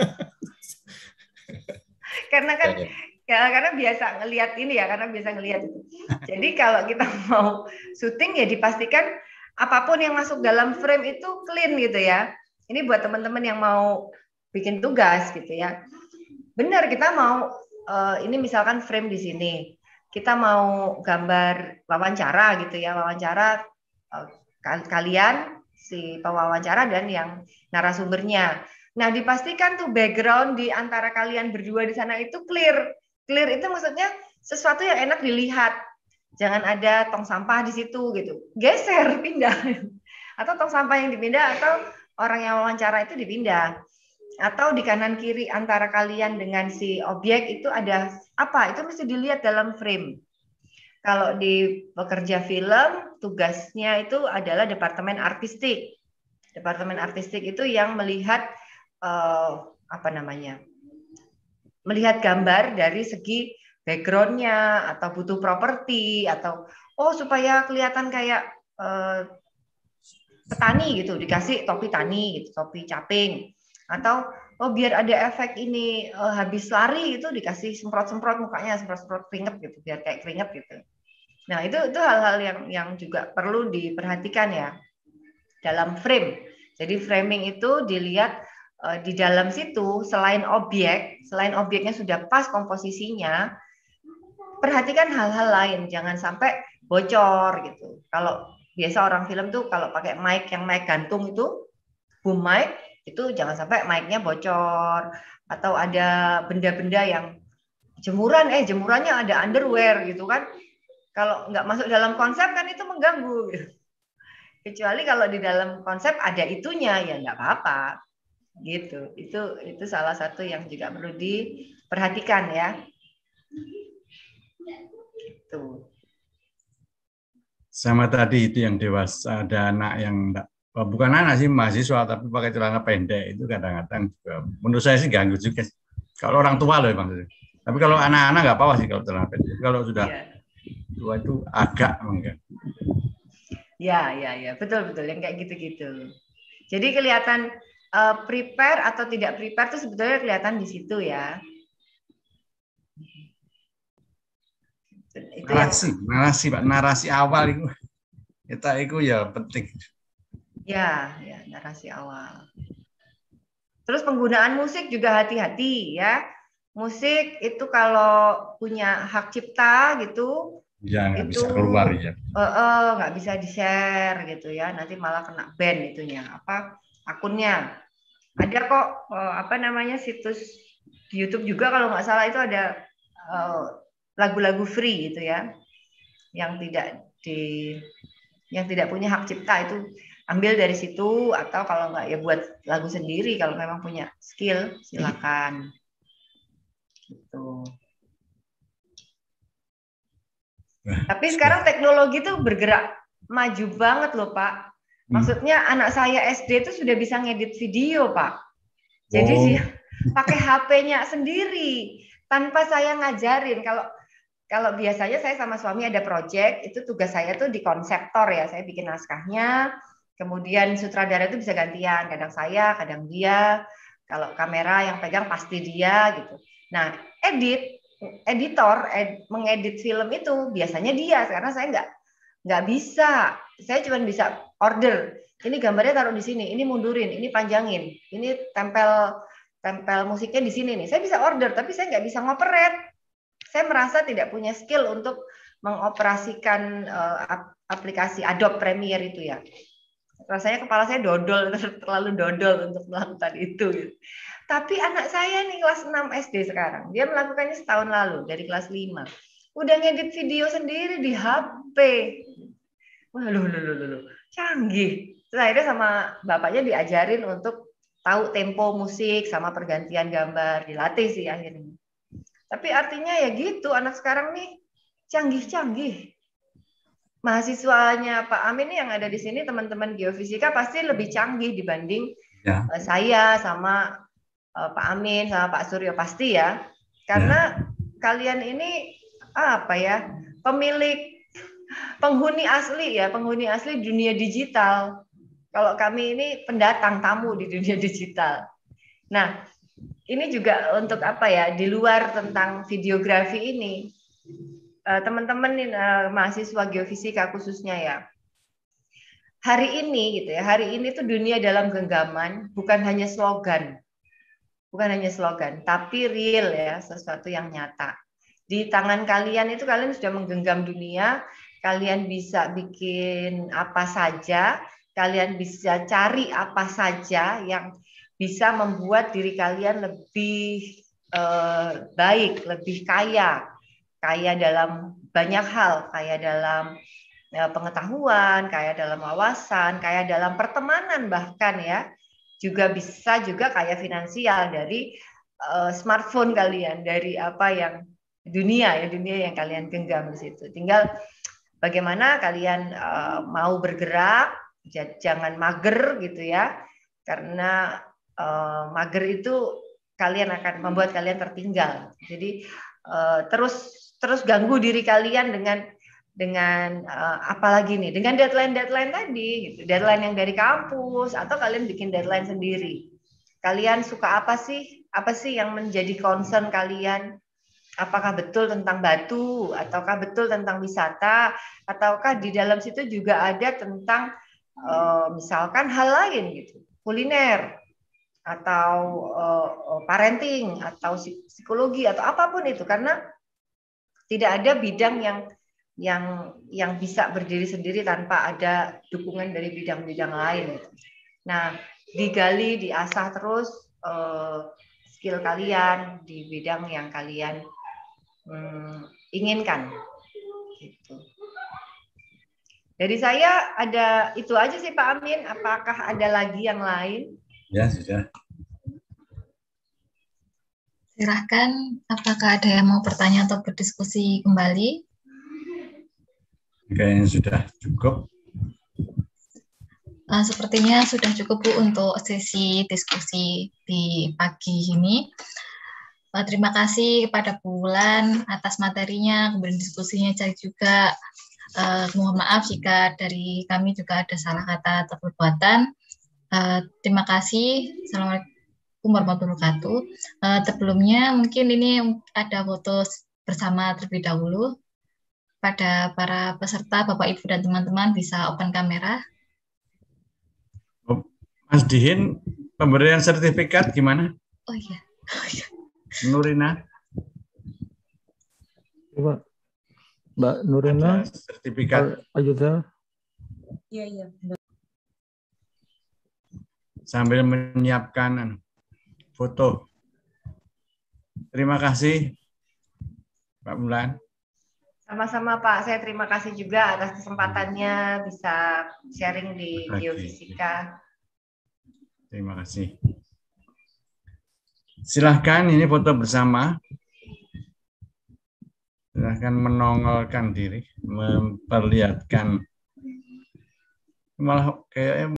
Karena kan ya, karena biasa ngelihat ini ya, karena biasa ngelihat itu. Jadi kalau kita mau syuting ya dipastikan apapun yang masuk dalam frame itu clean gitu ya. Ini buat teman-teman yang mau bikin tugas gitu ya. Benar, kita mau uh, ini misalkan frame di sini. Kita mau gambar wawancara gitu ya, wawancara uh, kalian si pewawancara dan yang narasumbernya. Nah, dipastikan tuh background di antara kalian berdua di sana itu clear. Clear itu maksudnya sesuatu yang enak dilihat. Jangan ada tong sampah di situ gitu. Geser, pindah. Atau tong sampah yang dipindah atau orang yang wawancara itu dipindah. Atau di kanan kiri antara kalian dengan si objek itu ada apa? Itu mesti dilihat dalam frame. Kalau di pekerja film, tugasnya itu adalah departemen artistik. Departemen artistik itu yang melihat uh, apa namanya? Melihat gambar dari segi background-nya atau butuh properti atau oh supaya kelihatan kayak uh, petani gitu, dikasih topi tani gitu, topi caping. Atau oh biar ada efek ini uh, habis lari itu dikasih semprot-semprot mukanya, semprot-semprot keringet gitu, biar kayak keringet gitu. Nah itu itu hal-hal yang yang juga perlu diperhatikan ya dalam frame. Jadi framing itu dilihat uh, di dalam situ selain objek, selain objeknya sudah pas komposisinya, perhatikan hal-hal lain, jangan sampai bocor gitu. Kalau biasa orang film tuh kalau pakai mic yang mic gantung itu, boom mic, itu jangan sampai mic-nya bocor atau ada benda-benda yang jemuran, eh jemurannya ada underwear gitu kan. Kalau nggak masuk dalam konsep kan itu mengganggu. Gitu. Kecuali kalau di dalam konsep ada itunya ya nggak apa-apa. Gitu. Itu itu salah satu yang juga perlu diperhatikan ya. Gitu. Sama tadi itu yang dewasa, ada anak yang enggak, bukan anak sih, mahasiswa tapi pakai celana pendek itu kadang-kadang juga menurut saya sih ganggu juga. Kalau orang tua loh maksudnya. Tapi kalau anak-anak nggak apa-apa sih kalau celana pendek. Kalau sudah yeah. tua itu agak mengganggu. Ya, ya, ya, betul betul yang kayak gitu-gitu. Jadi kelihatan uh, prepare atau tidak prepare itu sebetulnya kelihatan di situ ya. Itu narasi, yang... narasi Pak, narasi awal itu kita itu ya penting. Ya, ya, narasi awal. Terus penggunaan musik juga hati-hati ya. Musik itu kalau punya hak cipta gitu, ya nggak itu bisa keluar ya. Uh, uh, nggak bisa di-share gitu ya. Nanti malah kena ban itunya, apa akunnya. Ada kok uh, apa namanya situs di YouTube juga kalau nggak salah itu ada uh, lagu-lagu free gitu ya, yang tidak di yang tidak punya hak cipta itu ambil dari situ, atau kalau nggak ya buat lagu sendiri kalau memang punya skill silakan gitu. Tapi sekarang teknologi itu bergerak maju banget loh Pak. Maksudnya hmm. anak saya S D itu sudah bisa ngedit video Pak. Jadi oh. sih pakai H P-nya sendiri tanpa saya ngajarin. Kalau Kalau biasanya saya sama suami ada project, itu tugas saya tuh di konseptor ya, saya bikin naskahnya, kemudian sutradara itu bisa gantian, kadang saya, kadang dia, kalau kamera yang pegang pasti dia gitu. Nah, edit, editor, ed, mengedit film itu biasanya dia, karena saya nggak nggak bisa, saya cuma bisa order, ini gambarnya taruh di sini, ini mundurin, ini panjangin, ini tempel tempel musiknya di sini nih, saya bisa order, tapi saya nggak bisa ngoperate. Saya merasa tidak punya skill untuk mengoperasikan uh, aplikasi Adobe Premiere itu ya. Rasanya kepala saya dodol, terlalu dodol untuk melakukan itu. Gitu. Tapi anak saya nih kelas enam S D sekarang, dia melakukannya setahun lalu dari kelas lima. Udah ngedit video sendiri di H P. Wah, loh, loh, loh, loh. Canggih. Terus akhirnya sama bapaknya diajarin untuk tahu tempo musik sama pergantian gambar, dilatih sih akhirnya. Tapi artinya ya gitu, anak sekarang nih canggih-canggih. Mahasiswanya Pak Amin yang ada di sini, teman-teman geofisika pasti lebih canggih dibanding ya. uh, saya sama uh, Pak Amin, sama Pak Suryo pasti ya. Karena ya. Kalian ini apa ya, pemilik, penghuni asli ya, penghuni asli dunia digital. Kalau kami ini pendatang tamu di dunia digital. Nah, ini juga untuk apa ya, di luar tentang videografi ini, teman-teman uh, mahasiswa geofisika khususnya ya, hari ini gitu ya, hari ini tuh dunia dalam genggaman, bukan hanya slogan, bukan hanya slogan, tapi real ya, sesuatu yang nyata. Di tangan kalian itu kalian sudah menggenggam dunia, kalian bisa bikin apa saja, kalian bisa cari apa saja yang bisa membuat diri kalian lebih eh, baik, lebih kaya, kaya dalam banyak hal, kaya dalam eh, pengetahuan, kaya dalam wawasan, kaya dalam pertemanan bahkan ya, juga bisa juga kaya finansial dari eh, smartphone kalian, dari apa yang dunia ya, dunia yang kalian genggam di situ. Tinggal bagaimana kalian eh, mau bergerak, jangan mager gitu ya, karena Uh, mager itu kalian akan membuat kalian tertinggal. Jadi uh, terus terus ganggu diri kalian dengan dengan uh, apalagi nih, dengan deadline-deadline tadi, gitu. Deadline yang dari kampus atau kalian bikin deadline sendiri. kalian suka apa sih? Apa sih yang menjadi concern kalian? Apakah betul tentang batu, ataukah betul tentang wisata, ataukah di dalam situ juga ada tentang uh, misalkan hal lain gitu, kuliner, atau uh, parenting, atau psikologi, atau apapun itu, karena tidak ada bidang yang yang yang bisa berdiri sendiri tanpa ada dukungan dari bidang-bidang lain. Gitu. Nah, digali, diasah terus uh, skill kalian di bidang yang kalian Hmm, inginkan gitu. Dari saya ada itu aja sih Pak Amin. Apakah ada lagi yang lain? Ya sudah. Silahkan, apakah ada yang mau bertanya atau berdiskusi kembali? Kayaknya sudah cukup. Uh, sepertinya sudah cukup Bu untuk sesi diskusi di pagi ini. Terima kasih kepada Bu Wulan atas materinya, kemudian diskusinya saya juga. Uh, mohon maaf jika dari kami juga ada salah kata atau perbuatan. Uh, terima kasih. Assalamualaikum warahmatullahi wabarakatuh. Uh, sebelumnya mungkin ini ada foto bersama terlebih dahulu. Pada para peserta, Bapak Ibu dan teman-teman bisa open kamera. Mas Dihin, pemberian sertifikat gimana? Oh iya. Oh, iya. Nurina. Coba. Mbak Nurina. Ada sertifikat. Ayuda. Iya, iya. Sambil menyiapkan foto. Terima kasih, Pak Wulan. Sama-sama Pak, saya terima kasih juga atas kesempatannya bisa sharing di geofisika. Terima kasih. Silahkan, ini foto bersama. Silahkan menongolkan diri, memperlihatkan. Malah kayak